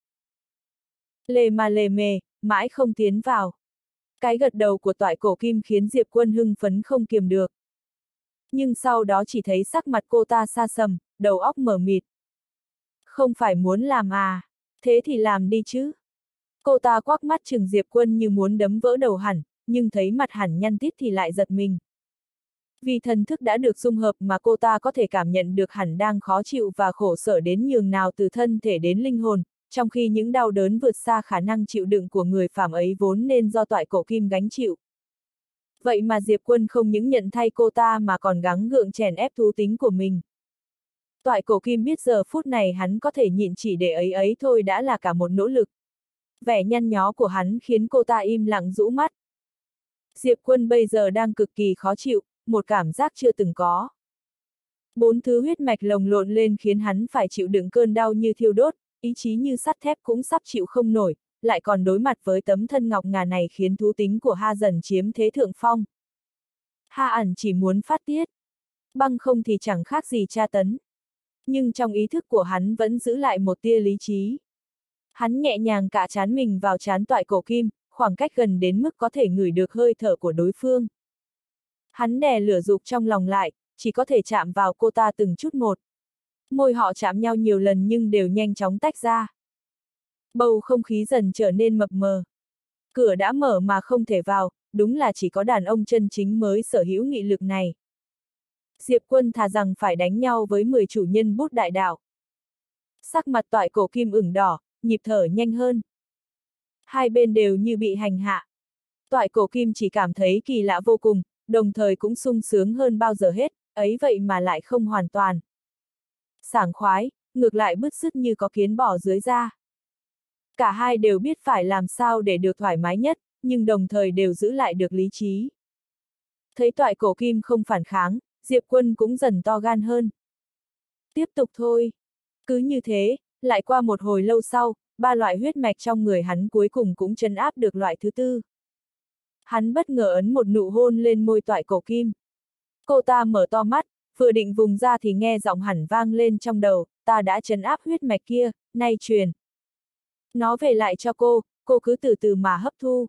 Speaker 1: Lề mà lề mề, mãi không tiến vào. Cái gật đầu của toại cổ kim khiến Diệp Quân hưng phấn không kiềm được. Nhưng sau đó chỉ thấy sắc mặt cô ta xa sầm, đầu óc mờ mịt. Không phải muốn làm à? Thế thì làm đi chứ. Cô ta quắc mắt chừng Diệp Quân như muốn đấm vỡ đầu hẳn, nhưng thấy mặt hẳn nhăn tít thì lại giật mình. Vì thần thức đã được dung hợp mà cô ta có thể cảm nhận được hẳn đang khó chịu và khổ sở đến nhường nào từ thân thể đến linh hồn, trong khi những đau đớn vượt xa khả năng chịu đựng của người phàm ấy vốn nên do toại cổ kim gánh chịu. Vậy mà Diệp Quân không những nhận thay cô ta mà còn gắng gượng chèn ép thú tính của mình. Toại cổ kim biết giờ phút này hắn có thể nhịn chỉ để ấy ấy thôi đã là cả một nỗ lực. Vẻ nhăn nhó của hắn khiến cô ta im lặng rũ mắt. Diệp Quân bây giờ đang cực kỳ khó chịu, một cảm giác chưa từng có. Bốn thứ huyết mạch lồng lộn lên khiến hắn phải chịu đựng cơn đau như thiêu đốt, ý chí như sắt thép cũng sắp chịu không nổi, lại còn đối mặt với tấm thân ngọc ngà này khiến thú tính của Ha dần chiếm thế thượng phong. Ha ẩn chỉ muốn phát tiết. Băng không thì chẳng khác gì tra tấn. Nhưng trong ý thức của hắn vẫn giữ lại một tia lý trí. Hắn nhẹ nhàng cạ trán mình vào trán toại cổ kim, khoảng cách gần đến mức có thể ngửi được hơi thở của đối phương. Hắn đè lửa dục trong lòng lại, chỉ có thể chạm vào cô ta từng chút một. Môi họ chạm nhau nhiều lần nhưng đều nhanh chóng tách ra. Bầu không khí dần trở nên mập mờ. Cửa đã mở mà không thể vào, đúng là chỉ có đàn ông chân chính mới sở hữu nghị lực này. Diệp Quân thà rằng phải đánh nhau với mười chủ nhân bút đại đạo. Sắc mặt toại cổ kim ửng đỏ, nhịp thở nhanh hơn. Hai bên đều như bị hành hạ. Toại cổ kim chỉ cảm thấy kỳ lạ vô cùng, đồng thời cũng sung sướng hơn bao giờ hết, ấy vậy mà lại không hoàn toàn. Sảng khoái, ngược lại bứt rứt như có kiến bò dưới da. Cả hai đều biết phải làm sao để được thoải mái nhất, nhưng đồng thời đều giữ lại được lý trí. Thấy toại cổ kim không phản kháng, Diệp Quân cũng dần to gan hơn. Tiếp tục thôi. Cứ như thế, lại qua một hồi lâu sau, ba loại huyết mạch trong người hắn cuối cùng cũng trấn áp được loại thứ tư. Hắn bất ngờ ấn một nụ hôn lên môi toại cổ kim. Cô ta mở to mắt, vừa định vùng ra thì nghe giọng hẳn vang lên trong đầu, ta đã trấn áp huyết mạch kia, nay truyền. Nó về lại cho cô, cô cứ từ từ mà hấp thu.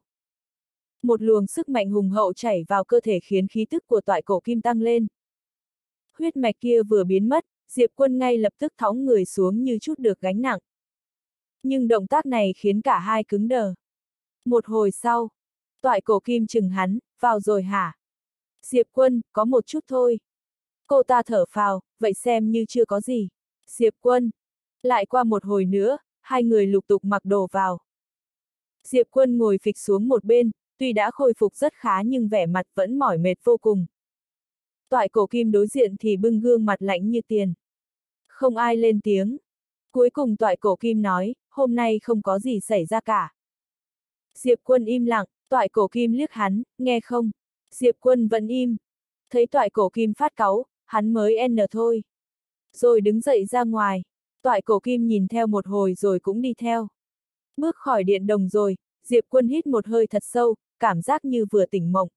Speaker 1: Một luồng sức mạnh hùng hậu chảy vào cơ thể khiến khí tức của toại cổ kim tăng lên. Huyết mạch kia vừa biến mất, Diệp Quân ngay lập tức thõng người xuống như chút được gánh nặng. Nhưng động tác này khiến cả hai cứng đờ. Một hồi sau, toại cổ kim chừng hắn, vào rồi hả? Diệp Quân, có một chút thôi. Cô ta thở phào, vậy xem như chưa có gì. Diệp Quân. Lại qua một hồi nữa, hai người lục tục mặc đồ vào. Diệp Quân ngồi phịch xuống một bên, tuy đã khôi phục rất khá nhưng vẻ mặt vẫn mỏi mệt vô cùng. Toại cổ kim đối diện thì bưng gương mặt lạnh như tiền. Không ai lên tiếng. Cuối cùng toại cổ kim nói, hôm nay không có gì xảy ra cả. Diệp Quân im lặng, toại cổ kim liếc hắn, nghe không? Diệp Quân vẫn im. Thấy toại cổ kim phát cáu, hắn mới n thôi. Rồi đứng dậy ra ngoài. Toại cổ kim nhìn theo một hồi rồi cũng đi theo. Bước khỏi điện đồng rồi, Diệp Quân hít một hơi thật sâu, cảm giác như vừa tỉnh mộng.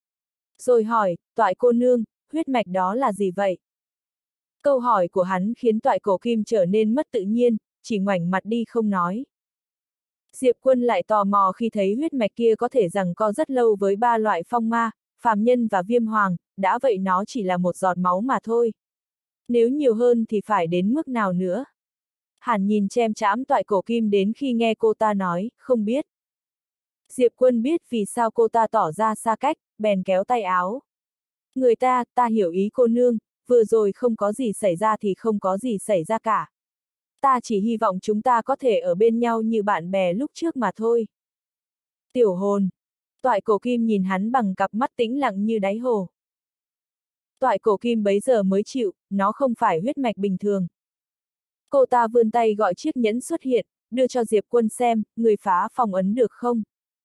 Speaker 1: Rồi hỏi, toại cô nương, huyết mạch đó là gì vậy? Câu hỏi của hắn khiến toại cổ kim trở nên mất tự nhiên, chỉ ngoảnh mặt đi không nói. Diệp Quân lại tò mò khi thấy huyết mạch kia có thể giằng co rất lâu với ba loại phong ma, phàm nhân và viêm hoàng, đã vậy nó chỉ là một giọt máu mà thôi. Nếu nhiều hơn thì phải đến mức nào nữa? Hàn nhìn chem chãm toại cổ kim đến khi nghe cô ta nói, không biết. Diệp Quân biết vì sao cô ta tỏ ra xa cách, bèn kéo tay áo. Người ta, ta hiểu ý cô nương, vừa rồi không có gì xảy ra thì không có gì xảy ra cả. Ta chỉ hy vọng chúng ta có thể ở bên nhau như bạn bè lúc trước mà thôi. Tiểu hồn. Toại cổ kim nhìn hắn bằng cặp mắt tĩnh lặng như đáy hồ. Toại cổ kim bấy giờ mới chịu, nó không phải huyết mạch bình thường. Cô ta vươn tay gọi chiếc nhẫn xuất hiện, đưa cho Diệp Quân xem, người phá phong ấn được không?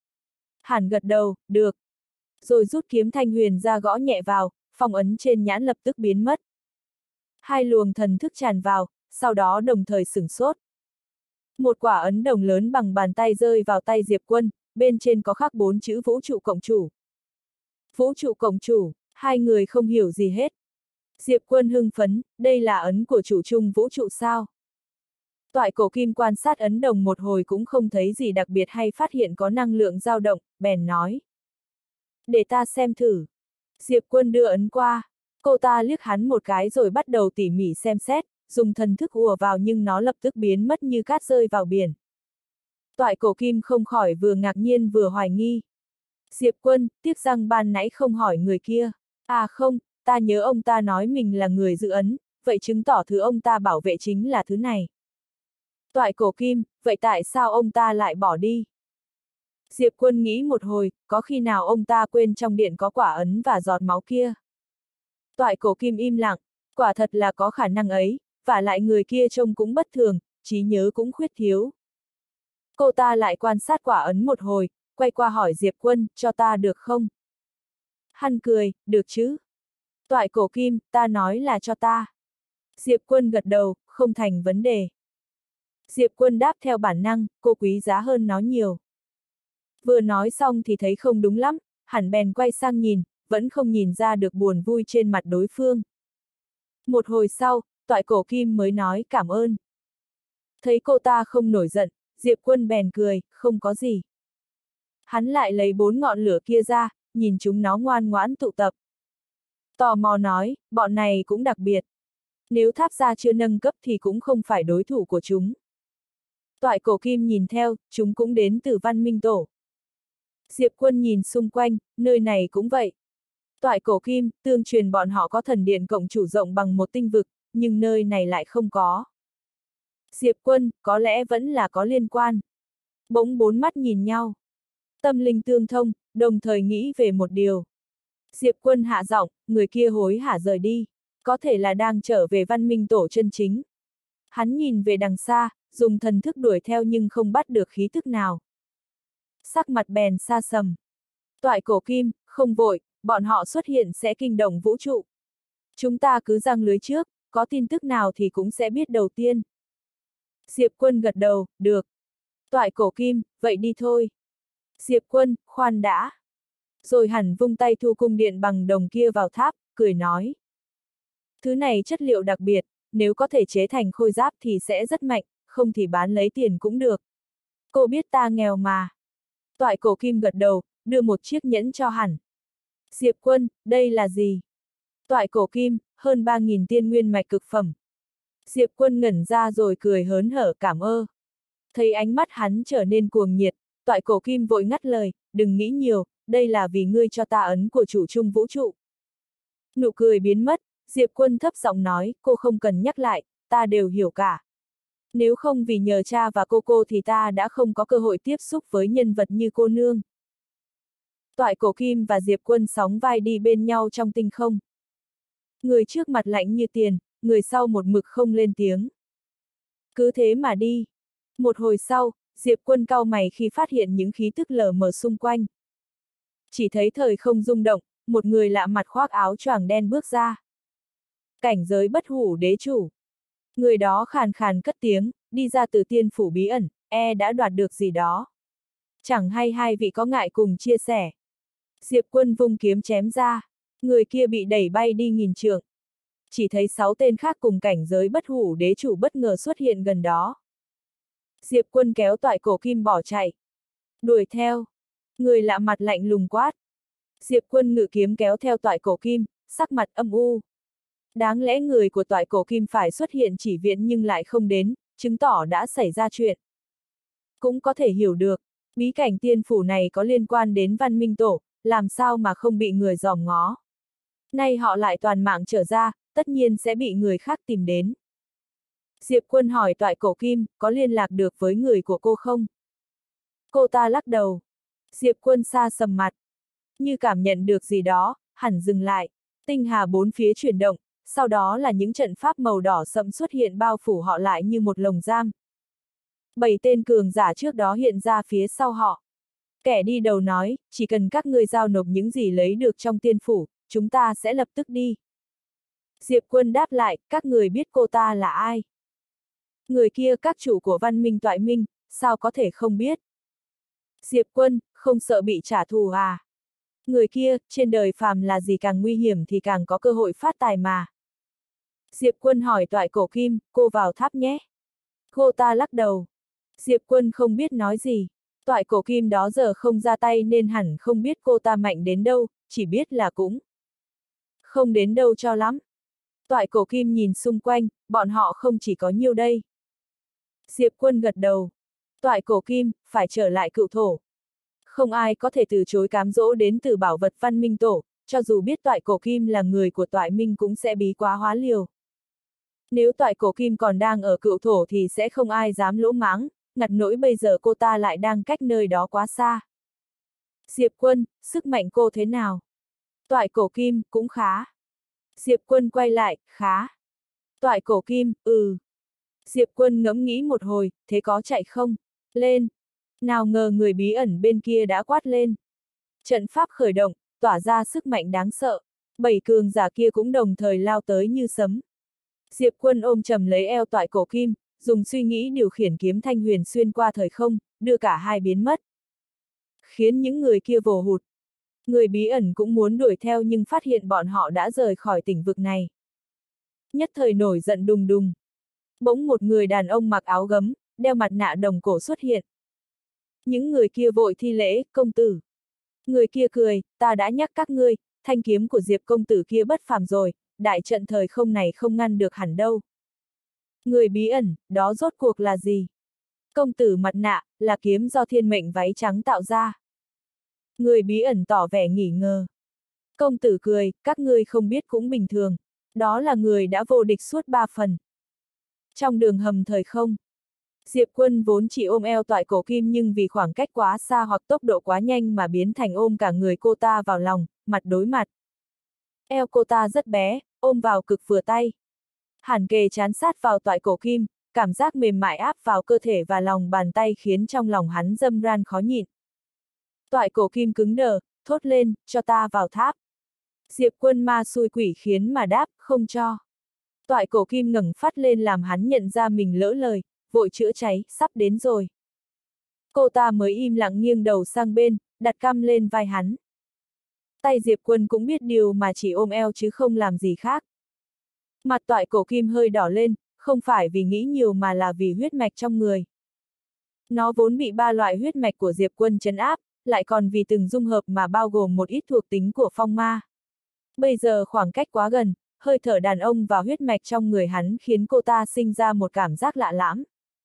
Speaker 1: Hàn gật đầu, được. Rồi rút kiếm thanh huyền ra gõ nhẹ vào, phong ấn trên nhãn lập tức biến mất. Hai luồng thần thức tràn vào, sau đó đồng thời sửng sốt. Một quả ấn đồng lớn bằng bàn tay rơi vào tay Diệp Quân, bên trên có khắc bốn chữ vũ trụ cộng chủ. Vũ trụ cộng chủ, hai người không hiểu gì hết. Diệp Quân hưng phấn, đây là ấn của chủ chung vũ trụ sao? Toại cổ kim quan sát ấn đồng một hồi cũng không thấy gì đặc biệt hay phát hiện có năng lượng dao động, bèn nói. Để ta xem thử. Diệp Quân đưa ấn qua. Cô ta liếc hắn một cái rồi bắt đầu tỉ mỉ xem xét, dùng thần thức ùa vào nhưng nó lập tức biến mất như cát rơi vào biển. Toại Cổ Kim không khỏi vừa ngạc nhiên vừa hoài nghi. Diệp Quân, tiếc rằng ban nãy không hỏi người kia. À không, ta nhớ ông ta nói mình là người giữ ấn, vậy chứng tỏ thứ ông ta bảo vệ chính là thứ này. Toại Cổ Kim, vậy tại sao ông ta lại bỏ đi? Diệp Quân nghĩ một hồi, có khi nào ông ta quên trong điện có quả ấn và giọt máu kia? Toại Cổ Kim im lặng, quả thật là có khả năng ấy, và lại người kia trông cũng bất thường, trí nhớ cũng khuyết thiếu. Cô ta lại quan sát quả ấn một hồi, quay qua hỏi Diệp Quân, cho ta được không? Hắn cười, được chứ? Toại Cổ Kim, ta nói là cho ta. Diệp Quân gật đầu, không thành vấn đề. Diệp Quân đáp theo bản năng, cô quý giá hơn nó nhiều. Vừa nói xong thì thấy không đúng lắm, hẳn bèn quay sang nhìn, vẫn không nhìn ra được buồn vui trên mặt đối phương. Một hồi sau, Toại Cổ Kim mới nói cảm ơn. Thấy cô ta không nổi giận, Diệp Quân bèn cười, không có gì. Hắn lại lấy bốn ngọn lửa kia ra, nhìn chúng nó ngoan ngoãn tụ tập. Tò mò nói, bọn này cũng đặc biệt. Nếu tháp gia chưa nâng cấp thì cũng không phải đối thủ của chúng. Toại Cổ Kim nhìn theo, chúng cũng đến từ Văn Minh Tổ. Diệp Quân nhìn xung quanh, nơi này cũng vậy. Toại Cổ Kim, tương truyền bọn họ có thần điện cộng chủ rộng bằng một tinh vực, nhưng nơi này lại không có. Diệp Quân, có lẽ vẫn là có liên quan. Bỗng bốn mắt nhìn nhau. Tâm linh tương thông, đồng thời nghĩ về một điều. Diệp Quân hạ giọng, người kia hối hả rời đi. Có thể là đang trở về Văn Minh Tổ chân chính. Hắn nhìn về đằng xa, dùng thần thức đuổi theo nhưng không bắt được khí thức nào. Sắc mặt bèn xa sầm. Toại Cổ Kim, không vội, bọn họ xuất hiện sẽ kinh động vũ trụ. Chúng ta cứ giăng lưới trước, có tin tức nào thì cũng sẽ biết đầu tiên. Diệp Quân gật đầu, được. Toại Cổ Kim, vậy đi thôi. Diệp Quân, khoan đã. Rồi hẳn vung tay thu cung điện bằng đồng kia vào tháp, cười nói. Thứ này chất liệu đặc biệt, nếu có thể chế thành khôi giáp thì sẽ rất mạnh, không thì bán lấy tiền cũng được. Cô biết ta nghèo mà. Toại Cổ Kim gật đầu, đưa một chiếc nhẫn cho hẳn. Diệp Quân, đây là gì? Toại Cổ Kim, hơn ba nghìn tiên nguyên mạch cực phẩm. Diệp Quân ngẩn ra rồi cười hớn hở cảm ơn. Thấy ánh mắt hắn trở nên cuồng nhiệt, Toại Cổ Kim vội ngắt lời, đừng nghĩ nhiều, đây là vì ngươi cho ta ấn của chủ trung vũ trụ. Nụ cười biến mất, Diệp Quân thấp giọng nói, cô không cần nhắc lại, ta đều hiểu cả. Nếu không vì nhờ cha và cô cô thì ta đã không có cơ hội tiếp xúc với nhân vật như cô nương. Toại Cổ Kim và Diệp Quân sóng vai đi bên nhau trong tinh không. Người trước mặt lạnh như tiền, người sau một mực không lên tiếng. Cứ thế mà đi. Một hồi sau, Diệp Quân cau mày khi phát hiện những khí tức lờ mờ xung quanh. Chỉ thấy thời không rung động, một người lạ mặt khoác áo choàng đen bước ra. Cảnh giới bất hủ đế chủ. Người đó khàn khàn cất tiếng, đi ra từ tiên phủ bí ẩn, e đã đoạt được gì đó. Chẳng hay hai vị có ngại cùng chia sẻ. Diệp Quân vung kiếm chém ra, người kia bị đẩy bay đi nghìn trượng. Chỉ thấy sáu tên khác cùng cảnh giới bất hủ đế chủ bất ngờ xuất hiện gần đó. Diệp Quân kéo Toại Cổ Kim bỏ chạy. Đuổi theo. Người lạ mặt lạnh lùng quát. Diệp Quân ngự kiếm kéo theo Toại Cổ Kim, sắc mặt âm u. Đáng lẽ người của Toại Cổ Kim phải xuất hiện chỉ viện nhưng lại không đến, chứng tỏ đã xảy ra chuyện. Cũng có thể hiểu được, bí cảnh tiên phủ này có liên quan đến Văn Minh Tổ, làm sao mà không bị người dòm ngó. Nay họ lại toàn mạng trở ra, tất nhiên sẽ bị người khác tìm đến. Diệp Quân hỏi Toại Cổ Kim, có liên lạc được với người của cô không? Cô ta lắc đầu. Diệp Quân xa sầm mặt. Như cảm nhận được gì đó, hẳn dừng lại. Tinh hà bốn phía chuyển động, sau đó là những trận pháp màu đỏ sẫm xuất hiện bao phủ họ lại như một lồng giam. Bảy tên cường giả trước đó hiện ra phía sau họ. Kẻ đi đầu nói, chỉ cần các ngươi giao nộp những gì lấy được trong tiên phủ, chúng ta sẽ lập tức đi. Diệp Quân đáp lại, các người biết cô ta là ai? Người kia các chủ của Văn Minh Toại Minh, sao có thể không biết? Diệp Quân, không sợ bị trả thù à? Người kia, trên đời phàm là gì càng nguy hiểm thì càng có cơ hội phát tài mà. Diệp Quân hỏi Toại Cổ Kim, cô vào tháp nhé. Cô ta lắc đầu. Diệp Quân không biết nói gì. Toại Cổ Kim đó giờ không ra tay nên hẳn không biết cô ta mạnh đến đâu, chỉ biết là cũng Không đến đâu cho lắm. Toại Cổ Kim nhìn xung quanh, bọn họ không chỉ có nhiêu đây. Diệp Quân gật đầu. Toại Cổ Kim, phải trở lại cựu thổ. Không ai có thể từ chối cám dỗ đến từ bảo vật văn minh tổ, cho dù biết Toại Cổ Kim là người của Toại Minh cũng sẽ bí quá hóa liều. Nếu Toại Cổ Kim còn đang ở cựu thổ thì sẽ không ai dám lỗ mãng, ngặt nỗi bây giờ cô ta lại đang cách nơi đó quá xa. Diệp Quân, sức mạnh cô thế nào? Toại Cổ Kim, cũng khá. Diệp Quân quay lại, khá. Toại Cổ Kim, ừ. Diệp Quân ngẫm nghĩ một hồi, thế có chạy không? Lên. Nào ngờ người bí ẩn bên kia đã quát lên. Trận pháp khởi động, tỏa ra sức mạnh đáng sợ. Bảy cường giả kia cũng đồng thời lao tới như sấm. Diệp Quân ôm chầm lấy eo Toại Cổ Kim, dùng suy nghĩ điều khiển kiếm thanh huyền xuyên qua thời không, đưa cả hai biến mất. Khiến những người kia vồ hụt. Người bí ẩn cũng muốn đuổi theo nhưng phát hiện bọn họ đã rời khỏi tỉnh vực này. Nhất thời nổi giận đùng đùng. Bỗng một người đàn ông mặc áo gấm, đeo mặt nạ đồng cổ xuất hiện. Những người kia vội thi lễ, công tử. Người kia cười, ta đã nhắc các ngươi, thanh kiếm của Diệp công tử kia bất phàm rồi, đại trận thời không này không ngăn được hẳn đâu. Người bí ẩn, đó rốt cuộc là gì? Công tử mặt nạ, là kiếm do thiên mệnh váy trắng tạo ra. Người bí ẩn tỏ vẻ nghi ngờ. Công tử cười, các ngươi không biết cũng bình thường. Đó là người đã vô địch suốt ba phần. Trong đường hầm thời không, Diệp Quân vốn chỉ ôm eo Toại Cổ Kim nhưng vì khoảng cách quá xa hoặc tốc độ quá nhanh mà biến thành ôm cả người cô ta vào lòng, mặt đối mặt. Eo cô ta rất bé, ôm vào cực vừa tay. Hẳn kề chán sát vào Toại Cổ Kim, cảm giác mềm mại áp vào cơ thể và lòng bàn tay khiến trong lòng hắn dâm ran khó nhịn. Toại Cổ Kim cứng đờ, thốt lên, cho ta vào tháp. Diệp Quân ma xui quỷ khiến mà đáp, không cho. Toại Cổ Kim ngẩng phát lên làm hắn nhận ra mình lỡ lời, vội chữa cháy, sắp đến rồi. Cô ta mới im lặng nghiêng đầu sang bên, đặt cằm lên vai hắn. Tay Diệp Quân cũng biết điều mà chỉ ôm eo chứ không làm gì khác. Mặt Toại Cổ Kim hơi đỏ lên, không phải vì nghĩ nhiều mà là vì huyết mạch trong người. Nó vốn bị ba loại huyết mạch của Diệp Quân trấn áp, lại còn vì từng dung hợp mà bao gồm một ít thuộc tính của phong ma. Bây giờ khoảng cách quá gần, hơi thở đàn ông và huyết mạch trong người hắn khiến cô ta sinh ra một cảm giác lạ lẫm.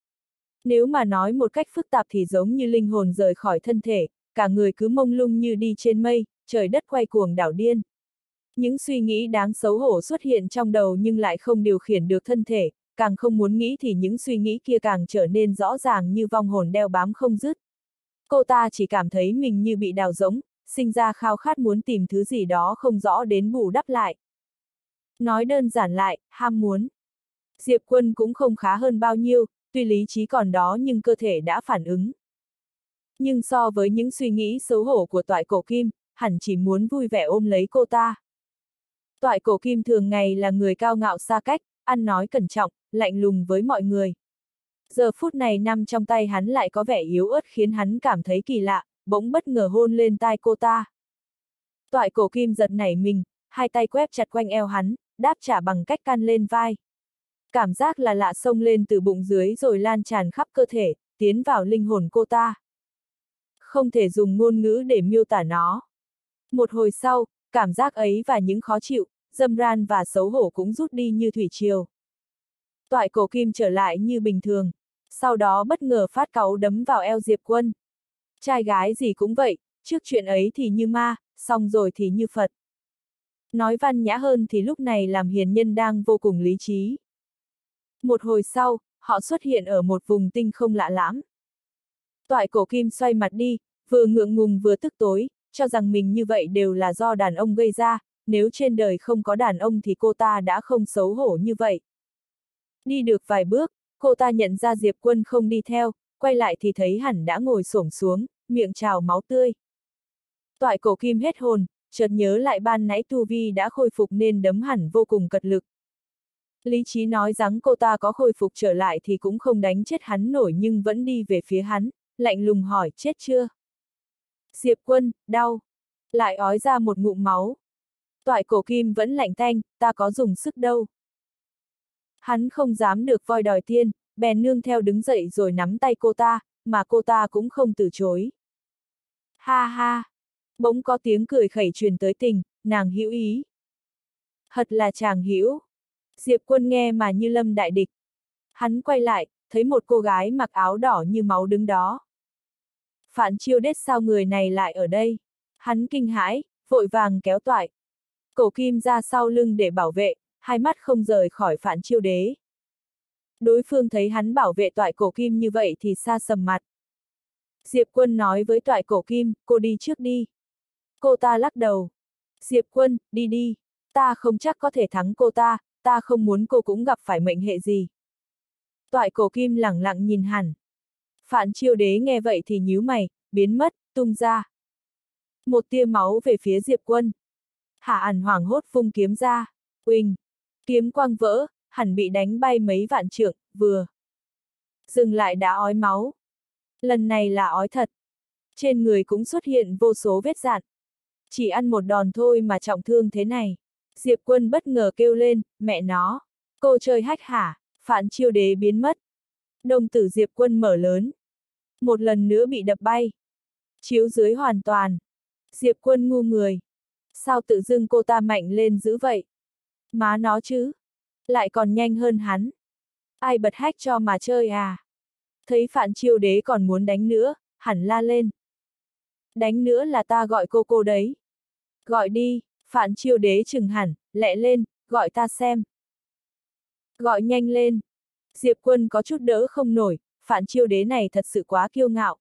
Speaker 1: Nếu mà nói một cách phức tạp thì giống như linh hồn rời khỏi thân thể, cả người cứ mông lung như đi trên mây, trời đất quay cuồng đảo điên. Những suy nghĩ đáng xấu hổ xuất hiện trong đầu nhưng lại không điều khiển được thân thể, càng không muốn nghĩ thì những suy nghĩ kia càng trở nên rõ ràng như vong hồn đeo bám không dứt. Cô ta chỉ cảm thấy mình như bị đào rỗng, sinh ra khao khát muốn tìm thứ gì đó không rõ đến bù đắp lại. Nói đơn giản lại, ham muốn. Diệp Quân cũng không khá hơn bao nhiêu, tuy lý trí còn đó nhưng cơ thể đã phản ứng. Nhưng so với những suy nghĩ xấu hổ của Toại Cổ Kim, hẳn chỉ muốn vui vẻ ôm lấy cô ta. Toại Cổ Kim thường ngày là người cao ngạo xa cách, ăn nói cẩn trọng, lạnh lùng với mọi người. Giờ phút này nằm trong tay hắn lại có vẻ yếu ớt khiến hắn cảm thấy kỳ lạ, bỗng bất ngờ hôn lên tai cô ta. Toại Cổ Kim giật nảy mình, hai tay quép chặt quanh eo hắn, đáp trả bằng cách can lên vai. Cảm giác là lạ xông lên từ bụng dưới rồi lan tràn khắp cơ thể, tiến vào linh hồn cô ta. Không thể dùng ngôn ngữ để miêu tả nó. Một hồi sau, cảm giác ấy và những khó chịu, dâm ran và xấu hổ cũng rút đi như thủy triều. Toại Cổ Kim trở lại như bình thường, sau đó bất ngờ phát cáu đấm vào eo Diệp Quân. Trai gái gì cũng vậy, trước chuyện ấy thì như ma, xong rồi thì như Phật. Nói văn nhã hơn thì lúc này làm hiền nhân đang vô cùng lý trí. Một hồi sau, họ xuất hiện ở một vùng tinh không lạ lẫm. Toại Cổ Kim xoay mặt đi, vừa ngượng ngùng vừa tức tối, cho rằng mình như vậy đều là do đàn ông gây ra, nếu trên đời không có đàn ông thì cô ta đã không xấu hổ như vậy. Đi được vài bước, cô ta nhận ra Diệp Quân không đi theo, quay lại thì thấy hắn đã ngồi xổm xuống, miệng trào máu tươi. Toại Cổ Kim hết hồn, chợt nhớ lại ban nãy tu vi đã khôi phục nên đấm hẳn vô cùng cật lực. Lý trí nói rằng cô ta có khôi phục trở lại thì cũng không đánh chết hắn nổi nhưng vẫn đi về phía hắn, lạnh lùng hỏi chết chưa. Diệp Quân, đau. Lại ói ra một ngụm máu. Toại Cổ Kim vẫn lạnh tanh, ta có dùng sức đâu. Hắn không dám được voi đòi tiên, bèn nương theo đứng dậy rồi nắm tay cô ta, mà cô ta cũng không từ chối. Ha ha. Bỗng có tiếng cười khẩy truyền tới tình, nàng hữu ý. Thật là chàng hữu. Diệp Quân nghe mà như lâm đại địch. Hắn quay lại, thấy một cô gái mặc áo đỏ như máu đứng đó. Phạn Chiêu Đế sao người này lại ở đây? Hắn kinh hãi, vội vàng kéo Toại Cổ Kim ra sau lưng để bảo vệ, hai mắt không rời khỏi Phạn Chiêu Đế. Đối phương thấy hắn bảo vệ Toại Cổ Kim như vậy thì xa sầm mặt. Diệp Quân nói với Toại Cổ Kim, cô đi trước đi. Cô ta lắc đầu. Diệp Quân, đi đi. Ta không chắc có thể thắng cô ta, ta không muốn cô cũng gặp phải mệnh hệ gì. Toại Cổ Kim lẳng lặng nhìn hẳn. Phạn Chiêu Đế nghe vậy thì nhíu mày, biến mất, tung ra. Một tia máu về phía Diệp Quân. Hạ ẩn hoảng hốt vung kiếm ra. Uỳnh! Kiếm quang vỡ, hẳn bị đánh bay mấy vạn trượng, vừa. Dừng lại đã ói máu. Lần này là ói thật. Trên người cũng xuất hiện vô số vết dạn. Chỉ ăn một đòn thôi mà trọng thương thế này. Diệp Quân bất ngờ kêu lên, mẹ nó. Cô chơi hách hả? Phạn Chiêu Đế biến mất. Đồng tử Diệp Quân mở lớn. Một lần nữa bị đập bay. Chiếu dưới hoàn toàn. Diệp Quân ngu người. Sao tự dưng cô ta mạnh lên dữ vậy? Má nó chứ. Lại còn nhanh hơn hắn. Ai bật hack cho mà chơi à? Thấy Phạn Chiêu Đế còn muốn đánh nữa, hẳn la lên. Đánh nữa là ta gọi cô cô đấy. Gọi đi, Phạn Chiêu Đế chừng hẳn, lẹ lên, gọi ta xem. Gọi nhanh lên. Diệp Quân có chút đỡ không nổi, Phạn Chiêu Đế này thật sự quá kiêu ngạo.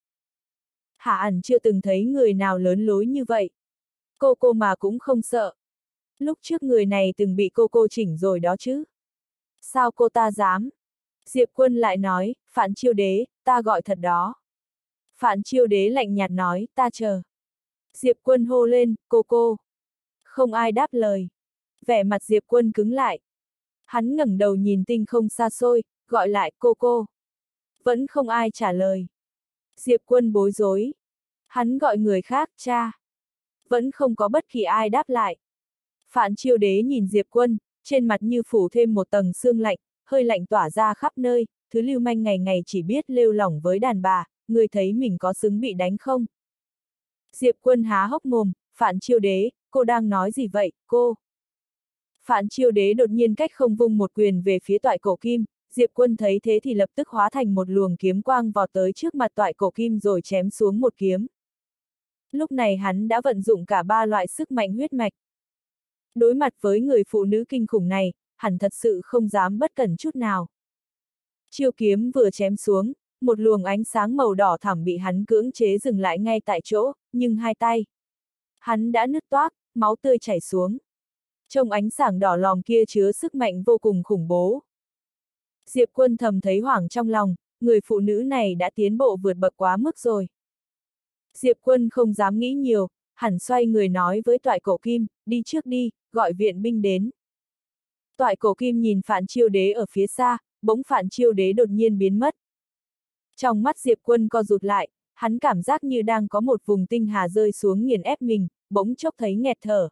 Speaker 1: Hạ ẩn chưa từng thấy người nào lớn lối như vậy. Cô cô mà cũng không sợ. Lúc trước người này từng bị cô cô chỉnh rồi đó chứ. Sao cô ta dám? Diệp Quân lại nói, Phạn Chiêu Đế, ta gọi thật đó. Phạn Chiêu Đế lạnh nhạt nói, ta chờ. Diệp Quân hô lên, cô cô. Không ai đáp lời. Vẻ mặt Diệp Quân cứng lại. Hắn ngẩng đầu nhìn tinh không xa xôi, gọi lại, cô cô. Vẫn không ai trả lời. Diệp Quân bối rối. Hắn gọi người khác, cha. Vẫn không có bất kỳ ai đáp lại. Phạn Chiêu Đế nhìn Diệp Quân, trên mặt như phủ thêm một tầng sương lạnh, hơi lạnh tỏa ra khắp nơi, thứ lưu manh ngày ngày chỉ biết lêu lỏng với đàn bà, người thấy mình có xứng bị đánh không? Diệp Quân há hốc mồm, Phạn Chiêu Đế, cô đang nói gì vậy, cô? Phạn Chiêu Đế đột nhiên cách không vung một quyền về phía Toại Cổ Kim, Diệp Quân thấy thế thì lập tức hóa thành một luồng kiếm quang vọt tới trước mặt Toại Cổ Kim rồi chém xuống một kiếm. Lúc này hắn đã vận dụng cả ba loại sức mạnh huyết mạch. Đối mặt với người phụ nữ kinh khủng này, hẳn thật sự không dám bất cẩn chút nào. Chiêu kiếm vừa chém xuống, một luồng ánh sáng màu đỏ thẳm bị hắn cưỡng chế dừng lại ngay tại chỗ, nhưng hai tay. Hắn đã nứt toác, máu tươi chảy xuống. Trong ánh sáng đỏ lòm kia chứa sức mạnh vô cùng khủng bố. Diệp Quân thầm thấy hoảng trong lòng, người phụ nữ này đã tiến bộ vượt bậc quá mức rồi. Diệp Quân không dám nghĩ nhiều, hẳn xoay người nói với Toại Cổ Kim, đi trước đi, gọi viện binh đến. Toại Cổ Kim nhìn Phạn Chiêu Đế ở phía xa, bỗng Phạn Chiêu Đế đột nhiên biến mất. Trong mắt Diệp Quân co rụt lại, hắn cảm giác như đang có một vùng tinh hà rơi xuống nghiền ép mình, bỗng chốc thấy nghẹt thở.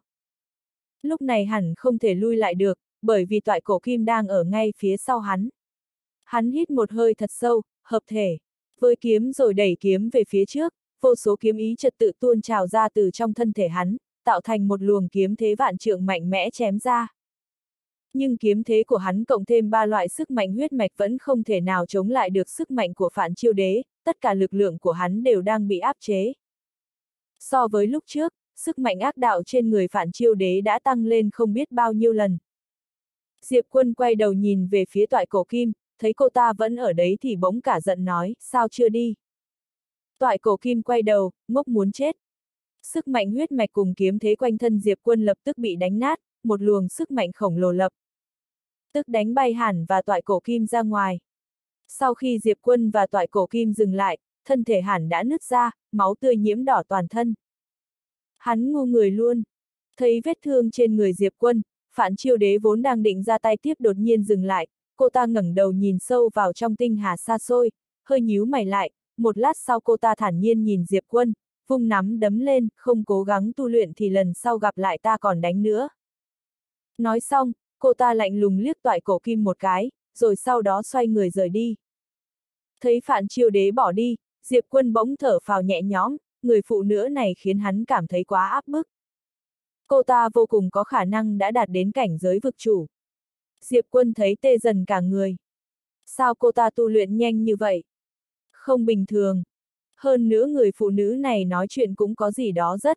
Speaker 1: Lúc này hẳn không thể lui lại được, bởi vì Toại Cổ Kim đang ở ngay phía sau hắn. Hắn hít một hơi thật sâu, hợp thể, với kiếm rồi đẩy kiếm về phía trước, vô số kiếm ý trật tự tuôn trào ra từ trong thân thể hắn, tạo thành một luồng kiếm thế vạn trượng mạnh mẽ chém ra. Nhưng kiếm thế của hắn cộng thêm ba loại sức mạnh huyết mạch vẫn không thể nào chống lại được sức mạnh của Phạn Chiêu Đế, tất cả lực lượng của hắn đều đang bị áp chế. So với lúc trước, sức mạnh ác đạo trên người Phạn Chiêu Đế đã tăng lên không biết bao nhiêu lần. Diệp Quân quay đầu nhìn về phía Toại Cổ Kim, thấy cô ta vẫn ở đấy thì bỗng cả giận nói, sao chưa đi? Toại Cổ Kim quay đầu, ngốc muốn chết. Sức mạnh huyết mạch cùng kiếm thế quanh thân Diệp Quân lập tức bị đánh nát, một luồng sức mạnh khổng lồ lập tức đánh bay hẳn và Toại Cổ Kim ra ngoài. Sau khi Diệp Quân và Toại Cổ Kim dừng lại, thân thể hẳn đã nứt ra, máu tươi nhiễm đỏ toàn thân. Hắn ngu người luôn. Thấy vết thương trên người Diệp Quân, Phạn Chiêu Đế vốn đang định ra tay tiếp đột nhiên dừng lại, cô ta ngẩng đầu nhìn sâu vào trong tinh hà xa xôi, hơi nhíu mày lại, một lát sau cô ta thản nhiên nhìn Diệp Quân, vung nắm đấm lên, không cố gắng tu luyện thì lần sau gặp lại ta còn đánh nữa. Nói xong, cô ta lạnh lùng liếc Toại Cổ Kim một cái, rồi sau đó xoay người rời đi. Thấy Phạn Chiêu Đế bỏ đi, Diệp Quân bỗng thở phào nhẹ nhõm, người phụ nữ này khiến hắn cảm thấy quá áp bức. cô ta vô cùng có khả năng đã đạt đến cảnh giới vực chủ. Diệp Quân thấy tê dần cả người. Sao cô ta tu luyện nhanh như vậy? Không bình thường. Hơn nữa người phụ nữ này nói chuyện cũng có gì đó rất.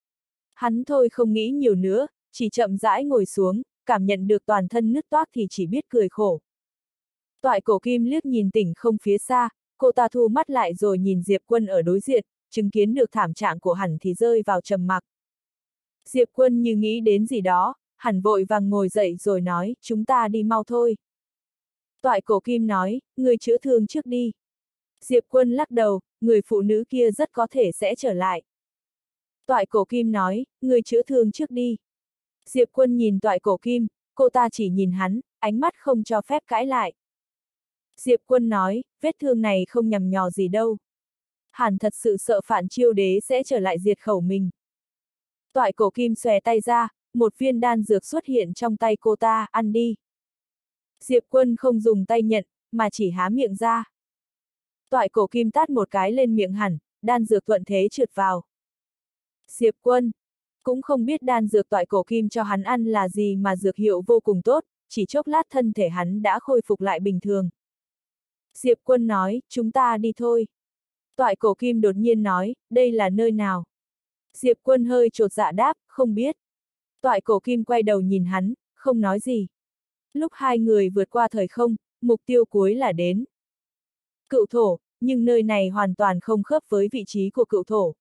Speaker 1: Hắn thôi không nghĩ nhiều nữa, chỉ chậm rãi ngồi xuống, cảm nhận được toàn thân nứt toác thì chỉ biết cười khổ. Toại Cổ Kim liếc nhìn Tỉnh Không phía xa, cô ta thu mắt lại rồi nhìn Diệp Quân ở đối diện, chứng kiến được thảm trạng của hắn thì rơi vào trầm mặc. Diệp Quân như nghĩ đến gì đó, hắn vội vàng ngồi dậy rồi nói, chúng ta đi mau thôi. Toại Cổ Kim nói, người chữa thương trước đi. Diệp Quân lắc đầu, người phụ nữ kia rất có thể sẽ trở lại. Toại Cổ Kim nói, người chữa thương trước đi. Diệp Quân nhìn Toại Cổ Kim, cô ta chỉ nhìn hắn, ánh mắt không cho phép cãi lại. Diệp Quân nói, vết thương này không nhằm nhò gì đâu. Hẳn thật sự sợ Phản Chiêu Đế sẽ trở lại diệt khẩu mình. Toại Cổ Kim xòe tay ra, một viên đan dược xuất hiện trong tay cô ta, ăn đi. Diệp Quân không dùng tay nhận, mà chỉ há miệng ra. Toại Cổ Kim tát một cái lên miệng hẳn, đan dược thuận thế trượt vào. Diệp Quân cũng không biết đan dược Toại Cổ Kim cho hắn ăn là gì mà dược hiệu vô cùng tốt, chỉ chốc lát thân thể hắn đã khôi phục lại bình thường. Diệp Quân nói, chúng ta đi thôi. Toại Cổ Kim đột nhiên nói, đây là nơi nào? Diệp Quân hơi chột dạ đáp, không biết. Toại Cổ Kim quay đầu nhìn hắn, không nói gì. Lúc hai người vượt qua thời không, mục tiêu cuối là đến Cựu Thổ, nhưng nơi này hoàn toàn không khớp với vị trí của Cựu Thổ.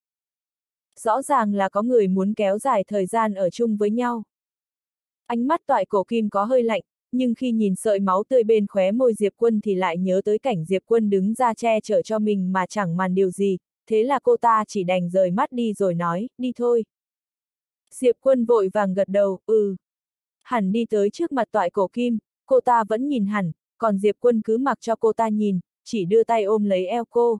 Speaker 1: Rõ ràng là có người muốn kéo dài thời gian ở chung với nhau. Ánh mắt Toại Cổ Kim có hơi lạnh, nhưng khi nhìn sợi máu tươi bên khóe môi Diệp Quân thì lại nhớ tới cảnh Diệp Quân đứng ra che chở cho mình mà chẳng màn điều gì, thế là cô ta chỉ đành rời mắt đi rồi nói, đi thôi. Diệp Quân vội vàng gật đầu, ừ. Hẳn đi tới trước mặt Toại Cổ Kim, cô ta vẫn nhìn hẳn, còn Diệp Quân cứ mặc cho cô ta nhìn, chỉ đưa tay ôm lấy eo cô.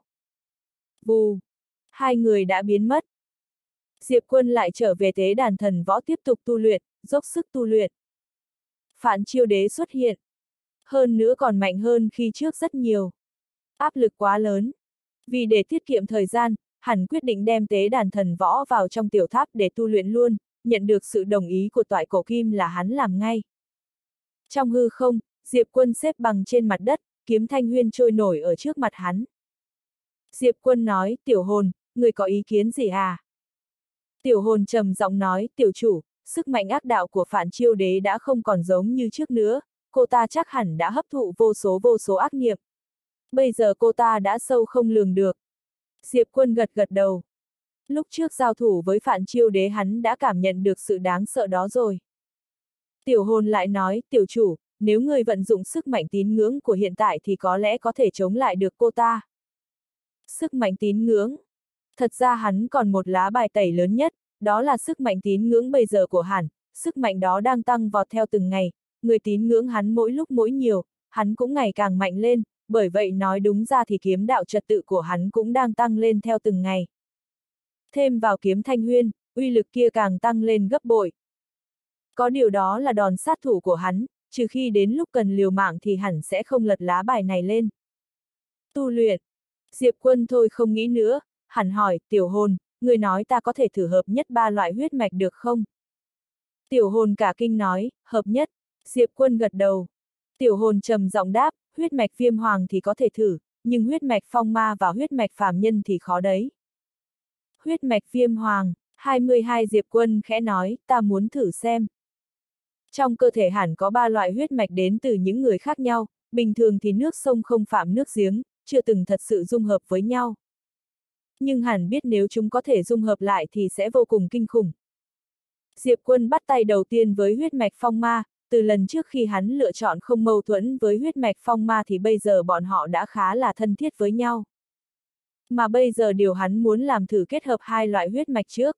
Speaker 1: Vù! Hai người đã biến mất. Diệp Quân lại trở về tế đàn thần võ tiếp tục tu luyện, dốc sức tu luyện. Phản Chiêu Đế xuất hiện. Hơn nữa còn mạnh hơn khi trước rất nhiều. Áp lực quá lớn. Vì để tiết kiệm thời gian, hắn quyết định đem tế đàn thần võ vào trong tiểu tháp để tu luyện luôn, nhận được sự đồng ý của Toại Cổ Kim là hắn làm ngay. Trong hư không, Diệp Quân xếp bằng trên mặt đất, kiếm thanh huyên trôi nổi ở trước mặt hắn. Diệp Quân nói, tiểu hồn, người có ý kiến gì à? Tiểu hồn trầm giọng nói, tiểu chủ, sức mạnh ác đạo của Phản Chiêu Đế đã không còn giống như trước nữa, cô ta chắc hẳn đã hấp thụ vô số vô số ác niệm. Bây giờ cô ta đã sâu không lường được. Diệp Quân gật gật đầu. Lúc trước giao thủ với Phản Chiêu Đế hắn đã cảm nhận được sự đáng sợ đó rồi. Tiểu hồn lại nói, tiểu chủ, nếu người vận dụng sức mạnh tín ngưỡng của hiện tại thì có lẽ có thể chống lại được cô ta. Sức mạnh tín ngưỡng. Thật ra hắn còn một lá bài tẩy lớn nhất, đó là sức mạnh tín ngưỡng bây giờ của hắn, sức mạnh đó đang tăng vọt theo từng ngày, người tín ngưỡng hắn mỗi lúc mỗi nhiều, hắn cũng ngày càng mạnh lên, bởi vậy nói đúng ra thì kiếm đạo trật tự của hắn cũng đang tăng lên theo từng ngày. Thêm vào kiếm thanh huyên, uy lực kia càng tăng lên gấp bội. Có điều đó là đòn sát thủ của hắn, trừ khi đến lúc cần liều mạng thì hẳn sẽ không lật lá bài này lên. Tu luyện. Diệp Quân thôi không nghĩ nữa, hẳn hỏi, tiểu hồn, người nói ta có thể thử hợp nhất ba loại huyết mạch được không? Tiểu hồn cả kinh nói, hợp nhất. Diệp Quân gật đầu. Tiểu hồn trầm giọng đáp, huyết mạch viêm hoàng thì có thể thử, nhưng huyết mạch phong ma và huyết mạch phàm nhân thì khó đấy. Huyết mạch viêm hoàng, hai mươi hai Diệp Quân khẽ nói, ta muốn thử xem. Trong cơ thể hẳn có ba loại huyết mạch đến từ những người khác nhau, bình thường thì nước sông không phạm nước giếng, chưa từng thật sự dung hợp với nhau. Nhưng hẳn biết nếu chúng có thể dung hợp lại thì sẽ vô cùng kinh khủng. Diệp Quân bắt tay đầu tiên với huyết mạch phong ma, từ lần trước khi hắn lựa chọn không mâu thuẫn với huyết mạch phong ma thì bây giờ bọn họ đã khá là thân thiết với nhau. Mà bây giờ điều hắn muốn làm thử kết hợp hai loại huyết mạch trước.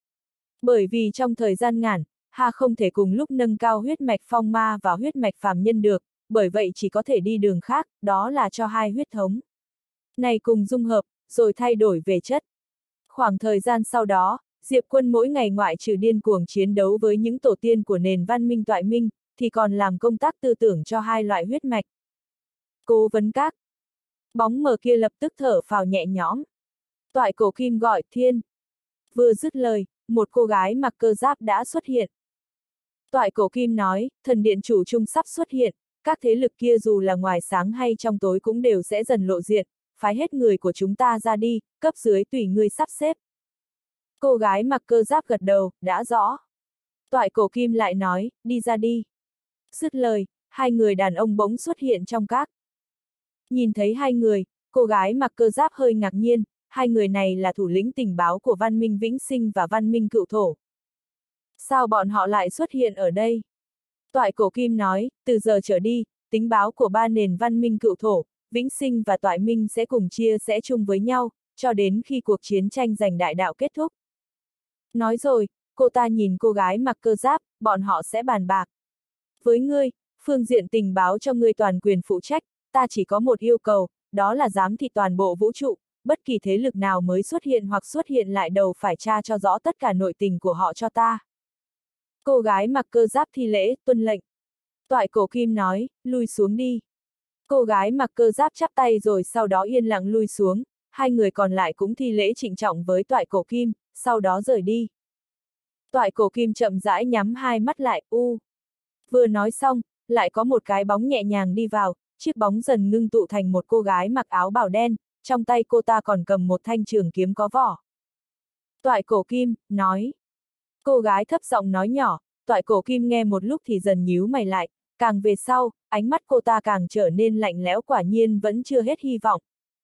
Speaker 1: Bởi vì trong thời gian ngắn, Hà không thể cùng lúc nâng cao huyết mạch phong ma và huyết mạch phàm nhân được, bởi vậy chỉ có thể đi đường khác, đó là cho hai huyết thống này cùng dung hợp, rồi thay đổi về chất. Khoảng thời gian sau đó, Diệp Quân mỗi ngày ngoại trừ điên cuồng chiến đấu với những tổ tiên của nền văn minh Toại Minh, thì còn làm công tác tư tưởng cho hai loại huyết mạch. Cố vấn các. Bóng mờ kia lập tức thở phào nhẹ nhõm. Toại Cổ Kim gọi, Thiên. Vừa dứt lời, một cô gái mặc cơ giáp đã xuất hiện. Toại Cổ Kim nói, thần điện chủ trung sắp xuất hiện, các thế lực kia dù là ngoài sáng hay trong tối cũng đều sẽ dần lộ diện, phái hết người của chúng ta ra đi, cấp dưới tùy ngươi sắp xếp. Cô gái mặc cơ giáp gật đầu, đã rõ. Toại Cổ Kim lại nói, đi ra đi. Dứt lời, hai người đàn ông bỗng xuất hiện trong các. Nhìn thấy hai người, cô gái mặc cơ giáp hơi ngạc nhiên, hai người này là thủ lĩnh tình báo của Văn Minh Vĩnh Sinh và Văn Minh Cựu Thổ. Sao bọn họ lại xuất hiện ở đây? Toại Cổ Kim nói, từ giờ trở đi, tình báo của ba nền Văn Minh Cựu Thổ, Vĩnh Sinh và Toại Minh sẽ cùng chia sẻ chung với nhau, cho đến khi cuộc chiến tranh giành đại đạo kết thúc. Nói rồi, cô ta nhìn cô gái mặc cơ giáp, bọn họ sẽ bàn bạc. Với ngươi, phương diện tình báo cho ngươi toàn quyền phụ trách, ta chỉ có một yêu cầu, đó là giám thị toàn bộ vũ trụ, bất kỳ thế lực nào mới xuất hiện hoặc xuất hiện lại đầu phải tra cho rõ tất cả nội tình của họ cho ta. Cô gái mặc cơ giáp thi lễ, tuân lệnh. Toại Cổ Kim nói, lui xuống đi. Cô gái mặc cơ giáp chắp tay rồi sau đó yên lặng lui xuống, hai người còn lại cũng thi lễ trịnh trọng với Toại Cổ Kim, sau đó rời đi. Toại Cổ Kim chậm rãi nhắm hai mắt lại, u. Vừa nói xong, lại có một cái bóng nhẹ nhàng đi vào, chiếc bóng dần ngưng tụ thành một cô gái mặc áo bào đen, trong tay cô ta còn cầm một thanh trường kiếm có vỏ. Toại Cổ Kim, nói. Cô gái thấp giọng nói nhỏ, Toại Cổ Kim nghe một lúc thì dần nhíu mày lại, càng về sau, ánh mắt cô ta càng trở nên lạnh lẽo, quả nhiên vẫn chưa hết hy vọng.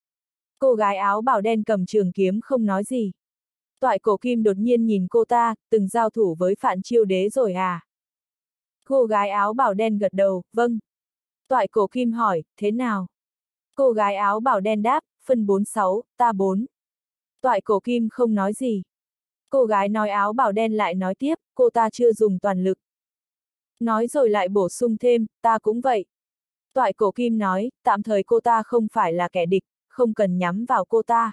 Speaker 1: Cô gái áo bào đen cầm trường kiếm không nói gì. Toại Cổ Kim đột nhiên nhìn cô ta, từng giao thủ với Phạn Chiêu Đế rồi à? Cô gái áo bào đen gật đầu, vâng. Toại Cổ Kim hỏi, thế nào? Cô gái áo bào đen đáp, phân bốn sáu, ta bốn. Toại Cổ Kim không nói gì. Cô gái nói áo bào đen lại nói tiếp, cô ta chưa dùng toàn lực. Nói rồi lại bổ sung thêm, ta cũng vậy. Toại Cổ Kim nói, tạm thời cô ta không phải là kẻ địch, không cần nhắm vào cô ta.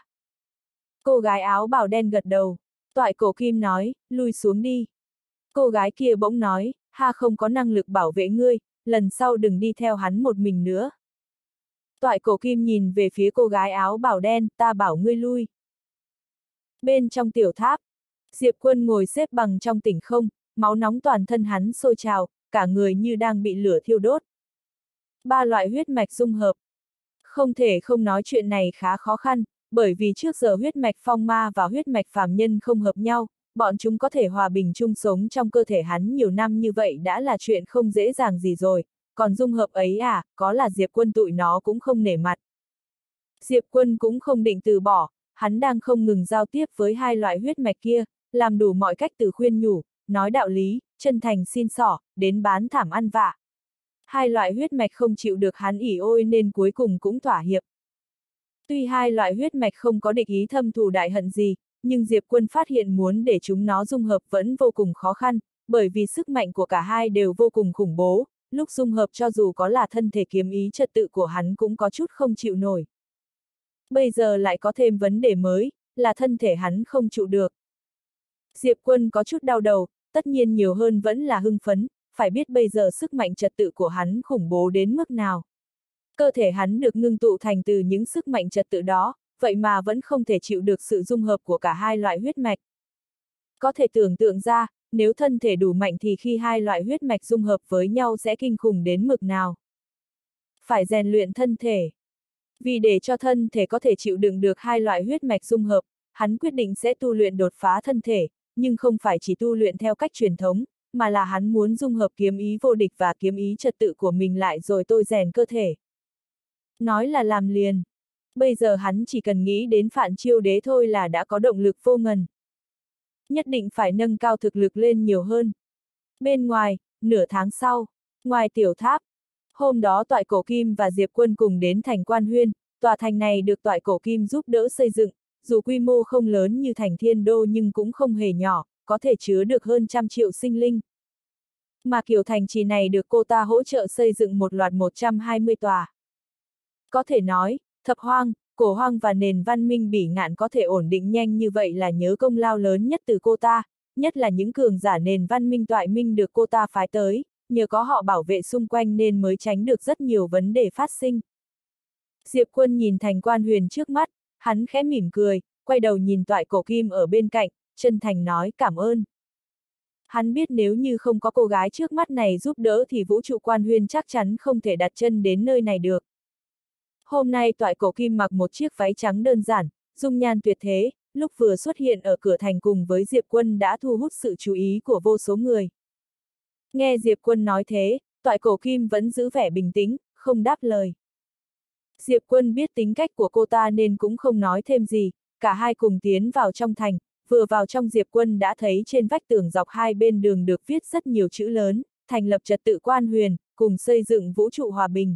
Speaker 1: Cô gái áo bào đen gật đầu. Toại Cổ Kim nói, lui xuống đi. Cô gái kia bỗng nói, ha không có năng lực bảo vệ ngươi, lần sau đừng đi theo hắn một mình nữa. Toại Cổ Kim nhìn về phía cô gái áo bào đen, ta bảo ngươi lui. Bên trong tiểu tháp, Diệp Quân ngồi xếp bằng trong tỉnh không, máu nóng toàn thân hắn sôi trào, cả người như đang bị lửa thiêu đốt. Ba loại huyết mạch dung hợp. Không thể không nói chuyện này khá khó khăn, bởi vì trước giờ huyết mạch phong ma và huyết mạch phàm nhân không hợp nhau, bọn chúng có thể hòa bình chung sống trong cơ thể hắn nhiều năm như vậy đã là chuyện không dễ dàng gì rồi, còn dung hợp ấy à, có là Diệp Quân tụi nó cũng không nể mặt. Diệp Quân cũng không định từ bỏ, hắn đang không ngừng giao tiếp với hai loại huyết mạch kia, làm đủ mọi cách từ khuyên nhủ, nói đạo lý, chân thành xin xỏ, đến bán thảm ăn vạ. Hai loại huyết mạch không chịu được hắn ỉ ôi nên cuối cùng cũng thỏa hiệp. Tuy hai loại huyết mạch không có địch ý thâm thù đại hận gì, nhưng Diệp Quân phát hiện muốn để chúng nó dung hợp vẫn vô cùng khó khăn, bởi vì sức mạnh của cả hai đều vô cùng khủng bố, lúc dung hợp cho dù có là thân thể kiếm ý trật tự của hắn cũng có chút không chịu nổi. Bây giờ lại có thêm vấn đề mới, là thân thể hắn không trụ được. Diệp Quân có chút đau đầu, tất nhiên nhiều hơn vẫn là hưng phấn, phải biết bây giờ sức mạnh trật tự của hắn khủng bố đến mức nào. Cơ thể hắn được ngưng tụ thành từ những sức mạnh trật tự đó, vậy mà vẫn không thể chịu được sự dung hợp của cả hai loại huyết mạch. Có thể tưởng tượng ra, nếu thân thể đủ mạnh thì khi hai loại huyết mạch dung hợp với nhau sẽ kinh khủng đến mực nào. Phải rèn luyện thân thể. Vì để cho thân thể có thể chịu đựng được hai loại huyết mạch dung hợp, hắn quyết định sẽ tu luyện đột phá thân thể, nhưng không phải chỉ tu luyện theo cách truyền thống, mà là hắn muốn dung hợp kiếm ý vô địch và kiếm ý trật tự của mình lại rồi tôi rèn cơ thể. Nói là làm liền. Bây giờ hắn chỉ cần nghĩ đến Phạn Chiêu Đế thôi là đã có động lực vô ngần. Nhất định phải nâng cao thực lực lên nhiều hơn. Bên ngoài, nửa tháng sau, ngoài tiểu tháp, hôm đó Toại Cổ Kim và Diệp Quân cùng đến thành Quan Huyên, tòa thành này được Toại Cổ Kim giúp đỡ xây dựng, dù quy mô không lớn như thành Thiên Đô nhưng cũng không hề nhỏ, có thể chứa được hơn trăm triệu sinh linh. Mà kiểu thành trì này được cô ta hỗ trợ xây dựng một loạt một trăm hai mươi tòa. Có thể nói, Thập Hoang, Cổ Hoang và nền văn minh Bỉ Ngạn có thể ổn định nhanh như vậy là nhớ công lao lớn nhất từ cô ta, nhất là những cường giả nền văn minh Toại Minh được cô ta phái tới, nhờ có họ bảo vệ xung quanh nên mới tránh được rất nhiều vấn đề phát sinh. Diệp Quân nhìn thành Quan Huyền trước mắt, hắn khẽ mỉm cười, quay đầu nhìn Toại Cổ Kim ở bên cạnh, chân thành nói cảm ơn. Hắn biết nếu như không có cô gái trước mắt này giúp đỡ thì vũ trụ quan huyên chắc chắn không thể đặt chân đến nơi này được. Hôm nay Toại Cổ Kim mặc một chiếc váy trắng đơn giản, dung nhan tuyệt thế, lúc vừa xuất hiện ở cửa thành cùng với Diệp Quân đã thu hút sự chú ý của vô số người. Nghe Diệp Quân nói thế, Toại Cổ Kim vẫn giữ vẻ bình tĩnh, không đáp lời. Diệp Quân biết tính cách của cô ta nên cũng không nói thêm gì, cả hai cùng tiến vào trong thành, vừa vào trong Diệp Quân đã thấy trên vách tường dọc hai bên đường được viết rất nhiều chữ lớn, thành lập trật tự quan huyền, cùng xây dựng vũ trụ hòa bình.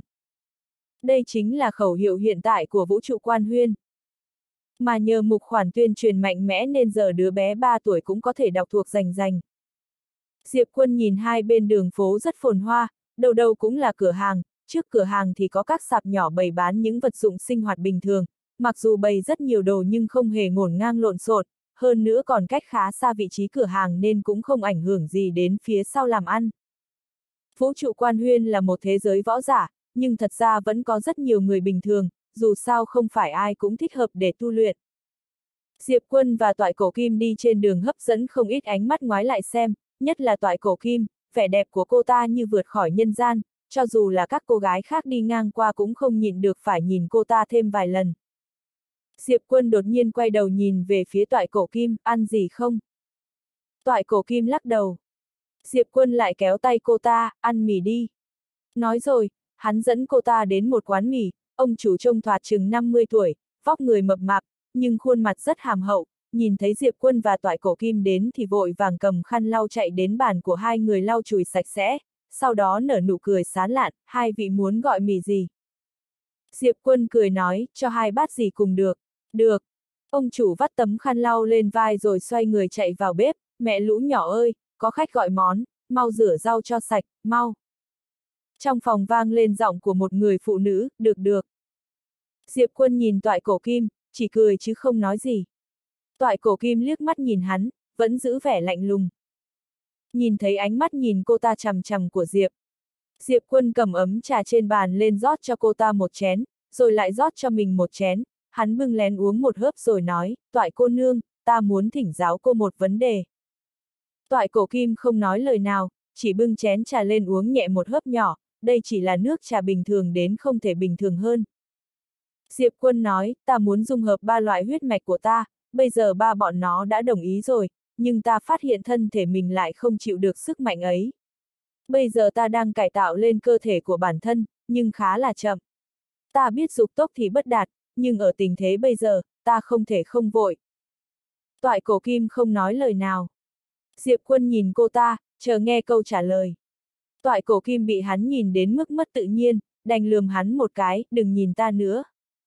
Speaker 1: Đây chính là khẩu hiệu hiện tại của vũ trụ quan huyên. Mà nhờ mục khoản tuyên truyền mạnh mẽ nên giờ đứa bé ba tuổi cũng có thể đọc thuộc rành rành. Diệp Quân nhìn hai bên đường phố rất phồn hoa, đầu đầu cũng là cửa hàng, trước cửa hàng thì có các sạp nhỏ bày bán những vật dụng sinh hoạt bình thường, mặc dù bày rất nhiều đồ nhưng không hề ngổn ngang lộn xộn, hơn nữa còn cách khá xa vị trí cửa hàng nên cũng không ảnh hưởng gì đến phía sau làm ăn. Vũ trụ quan huyên là một thế giới võ giả, nhưng thật ra vẫn có rất nhiều người bình thường, dù sao không phải ai cũng thích hợp để tu luyện. Diệp Quân và Toại Cổ Kim đi trên đường hấp dẫn không ít ánh mắt ngoái lại xem, nhất là Toại Cổ Kim, vẻ đẹp của cô ta như vượt khỏi nhân gian, cho dù là các cô gái khác đi ngang qua cũng không nhịn được phải nhìn cô ta thêm vài lần. Diệp Quân đột nhiên quay đầu nhìn về phía Toại Cổ Kim, ăn gì không? Toại Cổ Kim lắc đầu. Diệp Quân lại kéo tay cô ta, ăn mì đi. Nói rồi, hắn dẫn cô ta đến một quán mì, ông chủ trông thoạt chừng năm mươi tuổi, vóc người mập mạp, nhưng khuôn mặt rất hàm hậu, nhìn thấy Diệp Quân và Toại Cổ Kim đến thì vội vàng cầm khăn lau chạy đến bàn của hai người lau chùi sạch sẽ, sau đó nở nụ cười sán lạn, hai vị muốn gọi mì gì? Diệp Quân cười nói, cho hai bát gì cùng được. Được. Ông chủ vắt tấm khăn lau lên vai rồi xoay người chạy vào bếp, mẹ lũ nhỏ ơi, có khách gọi món, mau rửa rau cho sạch, mau. Trong phòng vang lên giọng của một người phụ nữ, được được. Diệp Quân nhìn Toại Cổ Kim, chỉ cười chứ không nói gì. Toại Cổ Kim liếc mắt nhìn hắn, vẫn giữ vẻ lạnh lùng. Nhìn thấy ánh mắt nhìn cô ta chằm chằm của Diệp. Diệp Quân cầm ấm trà trên bàn lên rót cho cô ta một chén, rồi lại rót cho mình một chén, hắn bưng lén uống một hớp rồi nói, Toại cô nương, ta muốn thỉnh giáo cô một vấn đề. Toại Cổ Kim không nói lời nào, chỉ bưng chén trà lên uống nhẹ một hớp nhỏ, đây chỉ là nước trà bình thường đến không thể bình thường hơn. Diệp Quân nói, ta muốn dung hợp ba loại huyết mạch của ta, bây giờ ba bọn nó đã đồng ý rồi, nhưng ta phát hiện thân thể mình lại không chịu được sức mạnh ấy. Bây giờ ta đang cải tạo lên cơ thể của bản thân, nhưng khá là chậm. Ta biết dục tốc thì bất đạt, nhưng ở tình thế bây giờ, ta không thể không vội. Toại Cổ Kim không nói lời nào. Diệp Quân nhìn cô ta, chờ nghe câu trả lời. Toại Cổ Kim bị hắn nhìn đến mức mất tự nhiên, đành lườm hắn một cái, đừng nhìn ta nữa.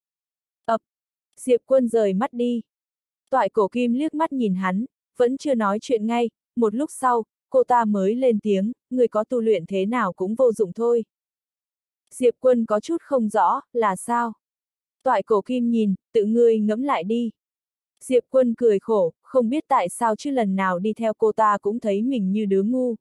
Speaker 1: Ập! Diệp Quân rời mắt đi. Toại Cổ Kim liếc mắt nhìn hắn, vẫn chưa nói chuyện ngay, một lúc sau, cô ta mới lên tiếng, người có tu luyện thế nào cũng vô dụng thôi. Diệp Quân có chút không rõ, là sao? Toại Cổ Kim nhìn, tự ngươi ngẫm lại đi. Diệp Quân cười khổ, không biết tại sao chứ lần nào đi theo cô ta cũng thấy mình như đứa ngu.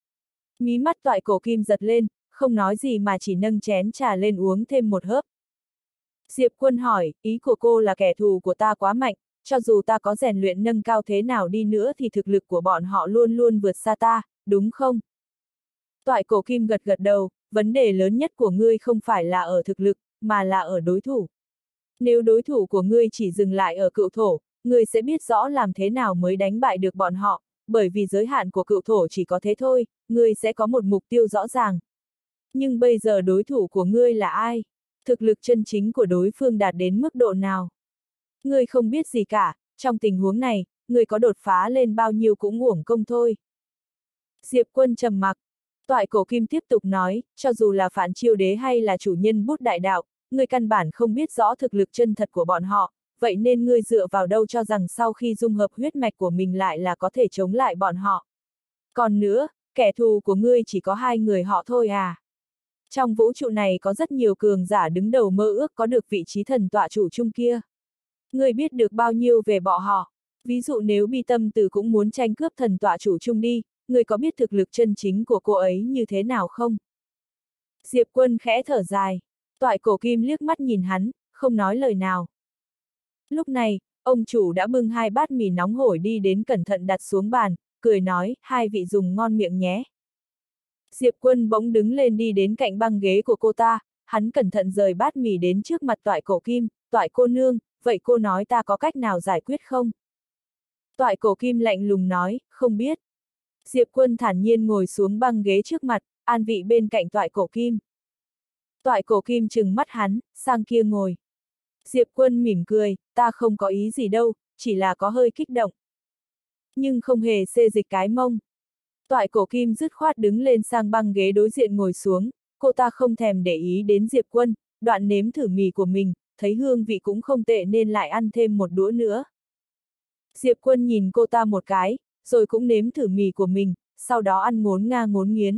Speaker 1: Mí mắt Toại Cổ Kim giật lên, không nói gì mà chỉ nâng chén trà lên uống thêm một hớp. Diệp Quân hỏi, ý của cô là kẻ thù của ta quá mạnh, cho dù ta có rèn luyện nâng cao thế nào đi nữa thì thực lực của bọn họ luôn luôn vượt xa ta, đúng không? Toại Cổ Kim gật gật đầu, vấn đề lớn nhất của ngươi không phải là ở thực lực, mà là ở đối thủ. Nếu đối thủ của ngươi chỉ dừng lại ở cựu thổ, ngươi sẽ biết rõ làm thế nào mới đánh bại được bọn họ, bởi vì giới hạn của cựu thổ chỉ có thế thôi, ngươi sẽ có một mục tiêu rõ ràng. Nhưng bây giờ đối thủ của ngươi là ai? Thực lực chân chính của đối phương đạt đến mức độ nào? Ngươi không biết gì cả, trong tình huống này, ngươi có đột phá lên bao nhiêu cũng uổng công thôi. Diệp Quân trầm mặc. Toại Cổ Kim tiếp tục nói, cho dù là Phạn Chiêu Đế hay là chủ nhân bút đại đạo, ngươi căn bản không biết rõ thực lực chân thật của bọn họ, vậy nên ngươi dựa vào đâu cho rằng sau khi dung hợp huyết mạch của mình lại là có thể chống lại bọn họ. Còn nữa, kẻ thù của ngươi chỉ có hai người họ thôi à? Trong vũ trụ này có rất nhiều cường giả đứng đầu mơ ước có được vị trí thần tọa chủ chung kia. Ngươi biết được bao nhiêu về bọn họ? Ví dụ nếu Bi Tâm Tử cũng muốn tranh cướp thần tọa chủ chung đi, ngươi có biết thực lực chân chính của cô ấy như thế nào không? Diệp Quân khẽ thở dài. Toại Cổ Kim liếc mắt nhìn hắn, không nói lời nào. Lúc này, ông chủ đã bưng hai bát mì nóng hổi đi đến cẩn thận đặt xuống bàn, cười nói, hai vị dùng ngon miệng nhé. Diệp Quân bỗng đứng lên đi đến cạnh băng ghế của cô ta, hắn cẩn thận rời bát mì đến trước mặt Toại Cổ Kim, Toại cô nương, vậy cô nói ta có cách nào giải quyết không? Toại Cổ Kim lạnh lùng nói, không biết. Diệp Quân thản nhiên ngồi xuống băng ghế trước mặt, an vị bên cạnh Toại Cổ Kim. Toại Cổ Kim trừng mắt hắn, sang kia ngồi. Diệp Quân mỉm cười, ta không có ý gì đâu, chỉ là có hơi kích động. Nhưng không hề xê dịch cái mông. Toại Cổ Kim dứt khoát đứng lên sang băng ghế đối diện ngồi xuống, cô ta không thèm để ý đến Diệp Quân, đoạn nếm thử mì của mình, thấy hương vị cũng không tệ nên lại ăn thêm một đũa nữa. Diệp Quân nhìn cô ta một cái, rồi cũng nếm thử mì của mình, sau đó ăn ngốn nga ngốn nghiến.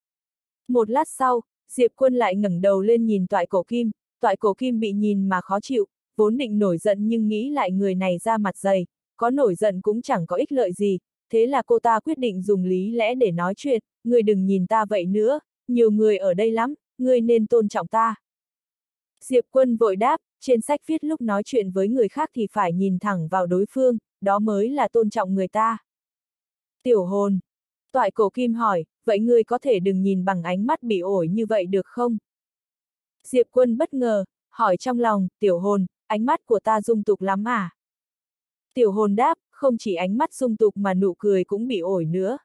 Speaker 1: Một lát sau, Diệp Quân lại ngẩng đầu lên nhìn Toại Cổ Kim, Toại Cổ Kim bị nhìn mà khó chịu, vốn định nổi giận nhưng nghĩ lại người này ra mặt dày, có nổi giận cũng chẳng có ích lợi gì, thế là cô ta quyết định dùng lý lẽ để nói chuyện, ngươi đừng nhìn ta vậy nữa, nhiều người ở đây lắm, ngươi nên tôn trọng ta. Diệp Quân vội đáp, trên sách viết lúc nói chuyện với người khác thì phải nhìn thẳng vào đối phương, đó mới là tôn trọng người ta. Tiểu hồn. Toại Cổ Kim hỏi, vậy ngươi có thể đừng nhìn bằng ánh mắt bị ổi như vậy được không? Diệp Quân bất ngờ, hỏi trong lòng, tiểu hồn, ánh mắt của ta dung tục lắm à? Tiểu hồn đáp, không chỉ ánh mắt dung tục mà nụ cười cũng bị ổi nữa.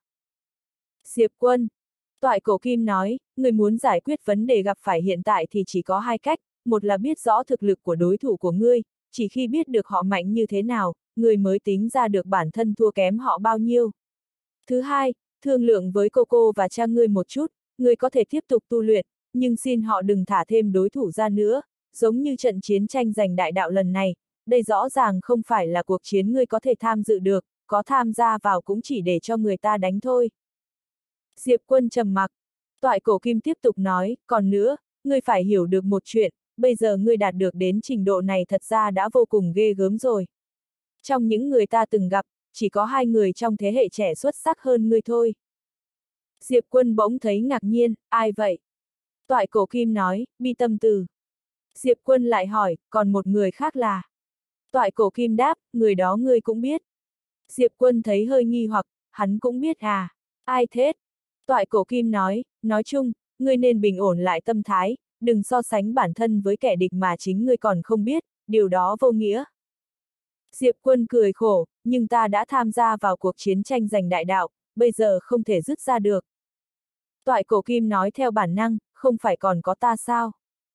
Speaker 1: Diệp Quân. Toại Cổ Kim nói, người muốn giải quyết vấn đề gặp phải hiện tại thì chỉ có hai cách, một là biết rõ thực lực của đối thủ của ngươi, chỉ khi biết được họ mạnh như thế nào, ngươi mới tính ra được bản thân thua kém họ bao nhiêu. Thứ hai, thương lượng với cô cô và cha ngươi một chút, ngươi có thể tiếp tục tu luyện, nhưng xin họ đừng thả thêm đối thủ ra nữa, giống như trận chiến tranh giành đại đạo lần này, đây rõ ràng không phải là cuộc chiến ngươi có thể tham dự được, có tham gia vào cũng chỉ để cho người ta đánh thôi. Diệp Quân trầm mặc. Toại Cổ Kim tiếp tục nói, còn nữa, ngươi phải hiểu được một chuyện, bây giờ ngươi đạt được đến trình độ này thật ra đã vô cùng ghê gớm rồi. Trong những người ta từng gặp, chỉ có hai người trong thế hệ trẻ xuất sắc hơn ngươi thôi. Diệp Quân bỗng thấy ngạc nhiên, ai vậy? Toại Cổ Kim nói, Bi Tâm Từ. Diệp Quân lại hỏi, còn một người khác là? Toại Cổ Kim đáp, người đó ngươi cũng biết. Diệp Quân thấy hơi nghi hoặc, hắn cũng biết à? Ai thế? Toại Cổ Kim nói, nói chung, ngươi nên bình ổn lại tâm thái, đừng so sánh bản thân với kẻ địch mà chính ngươi còn không biết, điều đó vô nghĩa. Diệp Quân cười khổ, nhưng ta đã tham gia vào cuộc chiến tranh giành đại đạo, bây giờ không thể dứt ra được. Toại Cổ Kim nói theo bản năng, không phải còn có ta sao?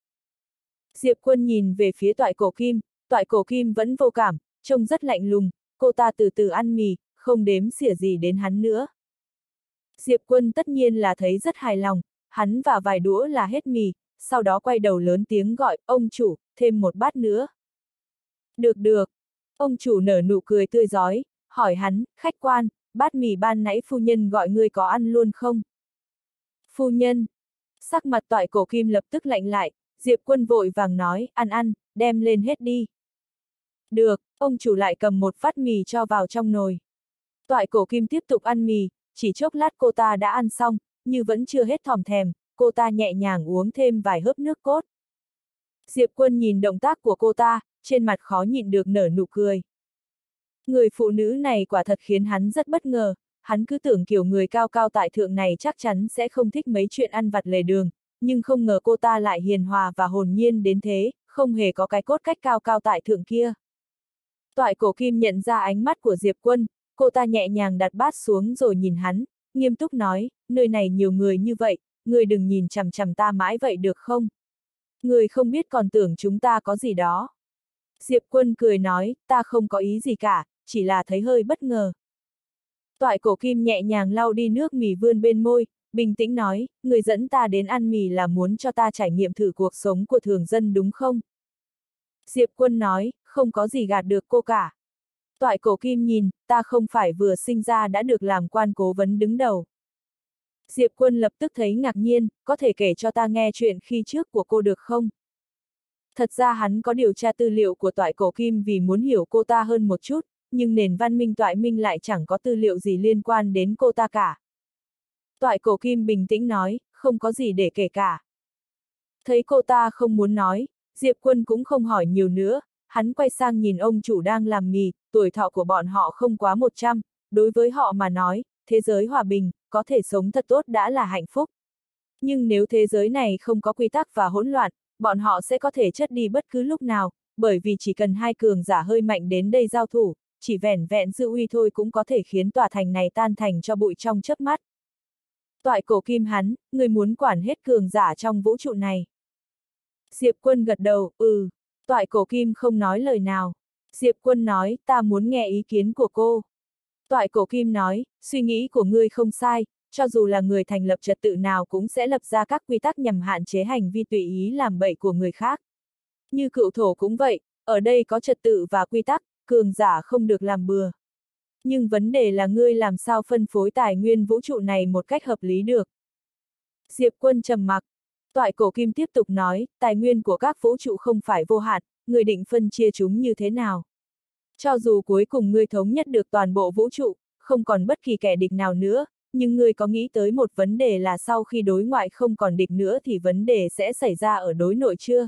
Speaker 1: Diệp Quân nhìn về phía Toại Cổ Kim, Toại Cổ Kim vẫn vô cảm, trông rất lạnh lùng, cô ta từ từ ăn mì, không đếm xỉa gì đến hắn nữa. Diệp Quân tất nhiên là thấy rất hài lòng, hắn và vài đũa là hết mì, sau đó quay đầu lớn tiếng gọi, ông chủ, thêm một bát nữa. Được được. Ông chủ nở nụ cười tươi rói, hỏi hắn, khách quan, bát mì ban nãy phu nhân gọi ngươi có ăn luôn không? Phu nhân. Sắc mặt Toại Cổ Kim lập tức lạnh lại, Diệp Quân vội vàng nói, ăn ăn, đem lên hết đi. Được, ông chủ lại cầm một phát mì cho vào trong nồi. Toại Cổ Kim tiếp tục ăn mì, chỉ chốc lát cô ta đã ăn xong, như vẫn chưa hết thòm thèm, cô ta nhẹ nhàng uống thêm vài hớp nước cốt. Diệp Quân nhìn động tác của cô ta, trên mặt khó nhịn được nở nụ cười. Người phụ nữ này quả thật khiến hắn rất bất ngờ, hắn cứ tưởng kiểu người cao cao tại thượng này chắc chắn sẽ không thích mấy chuyện ăn vặt lề đường, nhưng không ngờ cô ta lại hiền hòa và hồn nhiên đến thế, không hề có cái cốt cách cao cao tại thượng kia. Toại Cổ Kim nhận ra ánh mắt của Diệp Quân, cô ta nhẹ nhàng đặt bát xuống rồi nhìn hắn, nghiêm túc nói, nơi này nhiều người như vậy, người đừng nhìn chằm chằm ta mãi vậy được không? Người không biết còn tưởng chúng ta có gì đó. Diệp Quân cười nói, ta không có ý gì cả, chỉ là thấy hơi bất ngờ. Toại Cổ Kim nhẹ nhàng lau đi nước mì vươn bên môi, bình tĩnh nói, người dẫn ta đến ăn mì là muốn cho ta trải nghiệm thử cuộc sống của thường dân đúng không? Diệp Quân nói, không có gì gạt được cô cả. Toại Cổ Kim nhìn, ta không phải vừa sinh ra đã được làm quan cố vấn đứng đầu. Diệp Quân lập tức thấy ngạc nhiên, có thể kể cho ta nghe chuyện khi trước của cô được không? Thật ra hắn có điều tra tư liệu của Toại Cổ Kim vì muốn hiểu cô ta hơn một chút, nhưng nền văn minh Toại Minh lại chẳng có tư liệu gì liên quan đến cô ta cả. Toại Cổ Kim bình tĩnh nói, không có gì để kể cả. Thấy cô ta không muốn nói, Diệp Quân cũng không hỏi nhiều nữa, hắn quay sang nhìn ông chủ đang làm mì, tuổi thọ của bọn họ không quá một trăm, đối với họ mà nói, thế giới hòa bình, có thể sống thật tốt đã là hạnh phúc. Nhưng nếu thế giới này không có quy tắc và hỗn loạn, bọn họ sẽ có thể chất đi bất cứ lúc nào, bởi vì chỉ cần hai cường giả hơi mạnh đến đây giao thủ, chỉ vẻn vẹn dư uy thôi cũng có thể khiến tòa thành này tan thành cho bụi trong chớp mắt. Toại cổ kim hắn, người muốn quản hết cường giả trong vũ trụ này. Diệp Quân gật đầu, ừ. Toại cổ kim không nói lời nào. Diệp Quân nói, ta muốn nghe ý kiến của cô. Toại cổ kim nói, suy nghĩ của ngươi không sai, cho dù là người thành lập trật tự nào cũng sẽ lập ra các quy tắc nhằm hạn chế hành vi tùy ý làm bậy của người khác. Như cựu thổ cũng vậy, ở đây có trật tự và quy tắc, cường giả không được làm bừa. Nhưng vấn đề là ngươi làm sao phân phối tài nguyên vũ trụ này một cách hợp lý được. Diệp Quân trầm mặc. Toại cổ kim tiếp tục nói, tài nguyên của các vũ trụ không phải vô hạn, người định phân chia chúng như thế nào. Cho dù cuối cùng ngươi thống nhất được toàn bộ vũ trụ, không còn bất kỳ kẻ địch nào nữa, nhưng ngươi có nghĩ tới một vấn đề là sau khi đối ngoại không còn địch nữa thì vấn đề sẽ xảy ra ở đối nội chưa?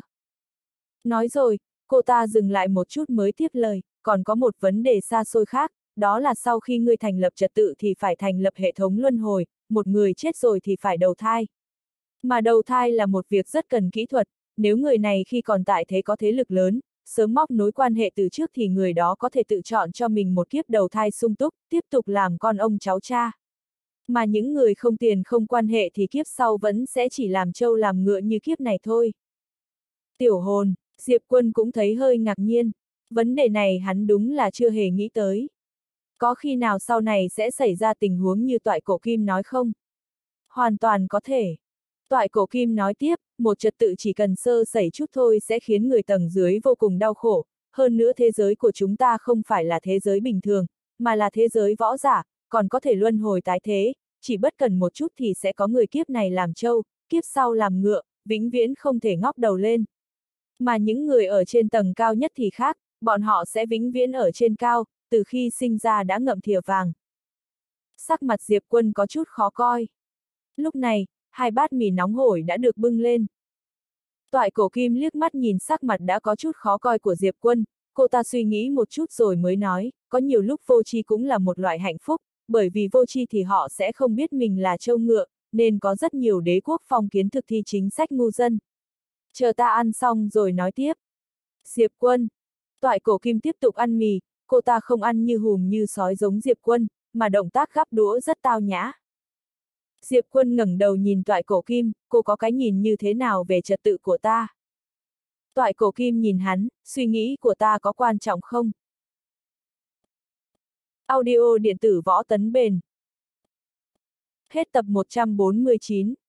Speaker 1: Nói rồi, cô ta dừng lại một chút mới tiếp lời, còn có một vấn đề xa xôi khác, đó là sau khi ngươi thành lập trật tự thì phải thành lập hệ thống luân hồi, một người chết rồi thì phải đầu thai. Mà đầu thai là một việc rất cần kỹ thuật, nếu người này khi còn tại thế có thế lực lớn, sớm móc nối quan hệ từ trước thì người đó có thể tự chọn cho mình một kiếp đầu thai sung túc, tiếp tục làm con ông cháu cha. Mà những người không tiền không quan hệ thì kiếp sau vẫn sẽ chỉ làm trâu làm ngựa như kiếp này thôi. Tiểu hồn, Diệp Quân cũng thấy hơi ngạc nhiên, vấn đề này hắn đúng là chưa hề nghĩ tới. Có khi nào sau này sẽ xảy ra tình huống như toại cổ kim nói không? Hoàn toàn có thể. Toại cổ kim nói tiếp, một trật tự chỉ cần sơ sẩy chút thôi sẽ khiến người tầng dưới vô cùng đau khổ, hơn nữa thế giới của chúng ta không phải là thế giới bình thường, mà là thế giới võ giả, còn có thể luân hồi tái thế, chỉ bất cần một chút thì sẽ có người kiếp này làm trâu, kiếp sau làm ngựa, vĩnh viễn không thể ngóc đầu lên. Mà những người ở trên tầng cao nhất thì khác, bọn họ sẽ vĩnh viễn ở trên cao, từ khi sinh ra đã ngậm thìa vàng. Sắc mặt Diệp Quân có chút khó coi. Lúc này, hai bát mì nóng hổi đã được bưng lên. Toại cổ kim liếc mắt nhìn sắc mặt đã có chút khó coi của Diệp Quân, cô ta suy nghĩ một chút rồi mới nói, có nhiều lúc vô tri cũng là một loại hạnh phúc, bởi vì vô tri thì họ sẽ không biết mình là trâu ngựa, nên có rất nhiều đế quốc phong kiến thực thi chính sách ngu dân. Chờ ta ăn xong rồi nói tiếp. Diệp Quân. Toại cổ kim tiếp tục ăn mì, cô ta không ăn như hùm như sói giống Diệp Quân, mà động tác gắp đũa rất tao nhã. Diệp Quân ngẩng đầu nhìn toại cổ kim, cô có cái nhìn như thế nào về trật tự của ta? Toại cổ kim nhìn hắn, suy nghĩ của ta có quan trọng không? Audio điện tử võ tấn bền. Hết tập một trăm bốn mươi chín.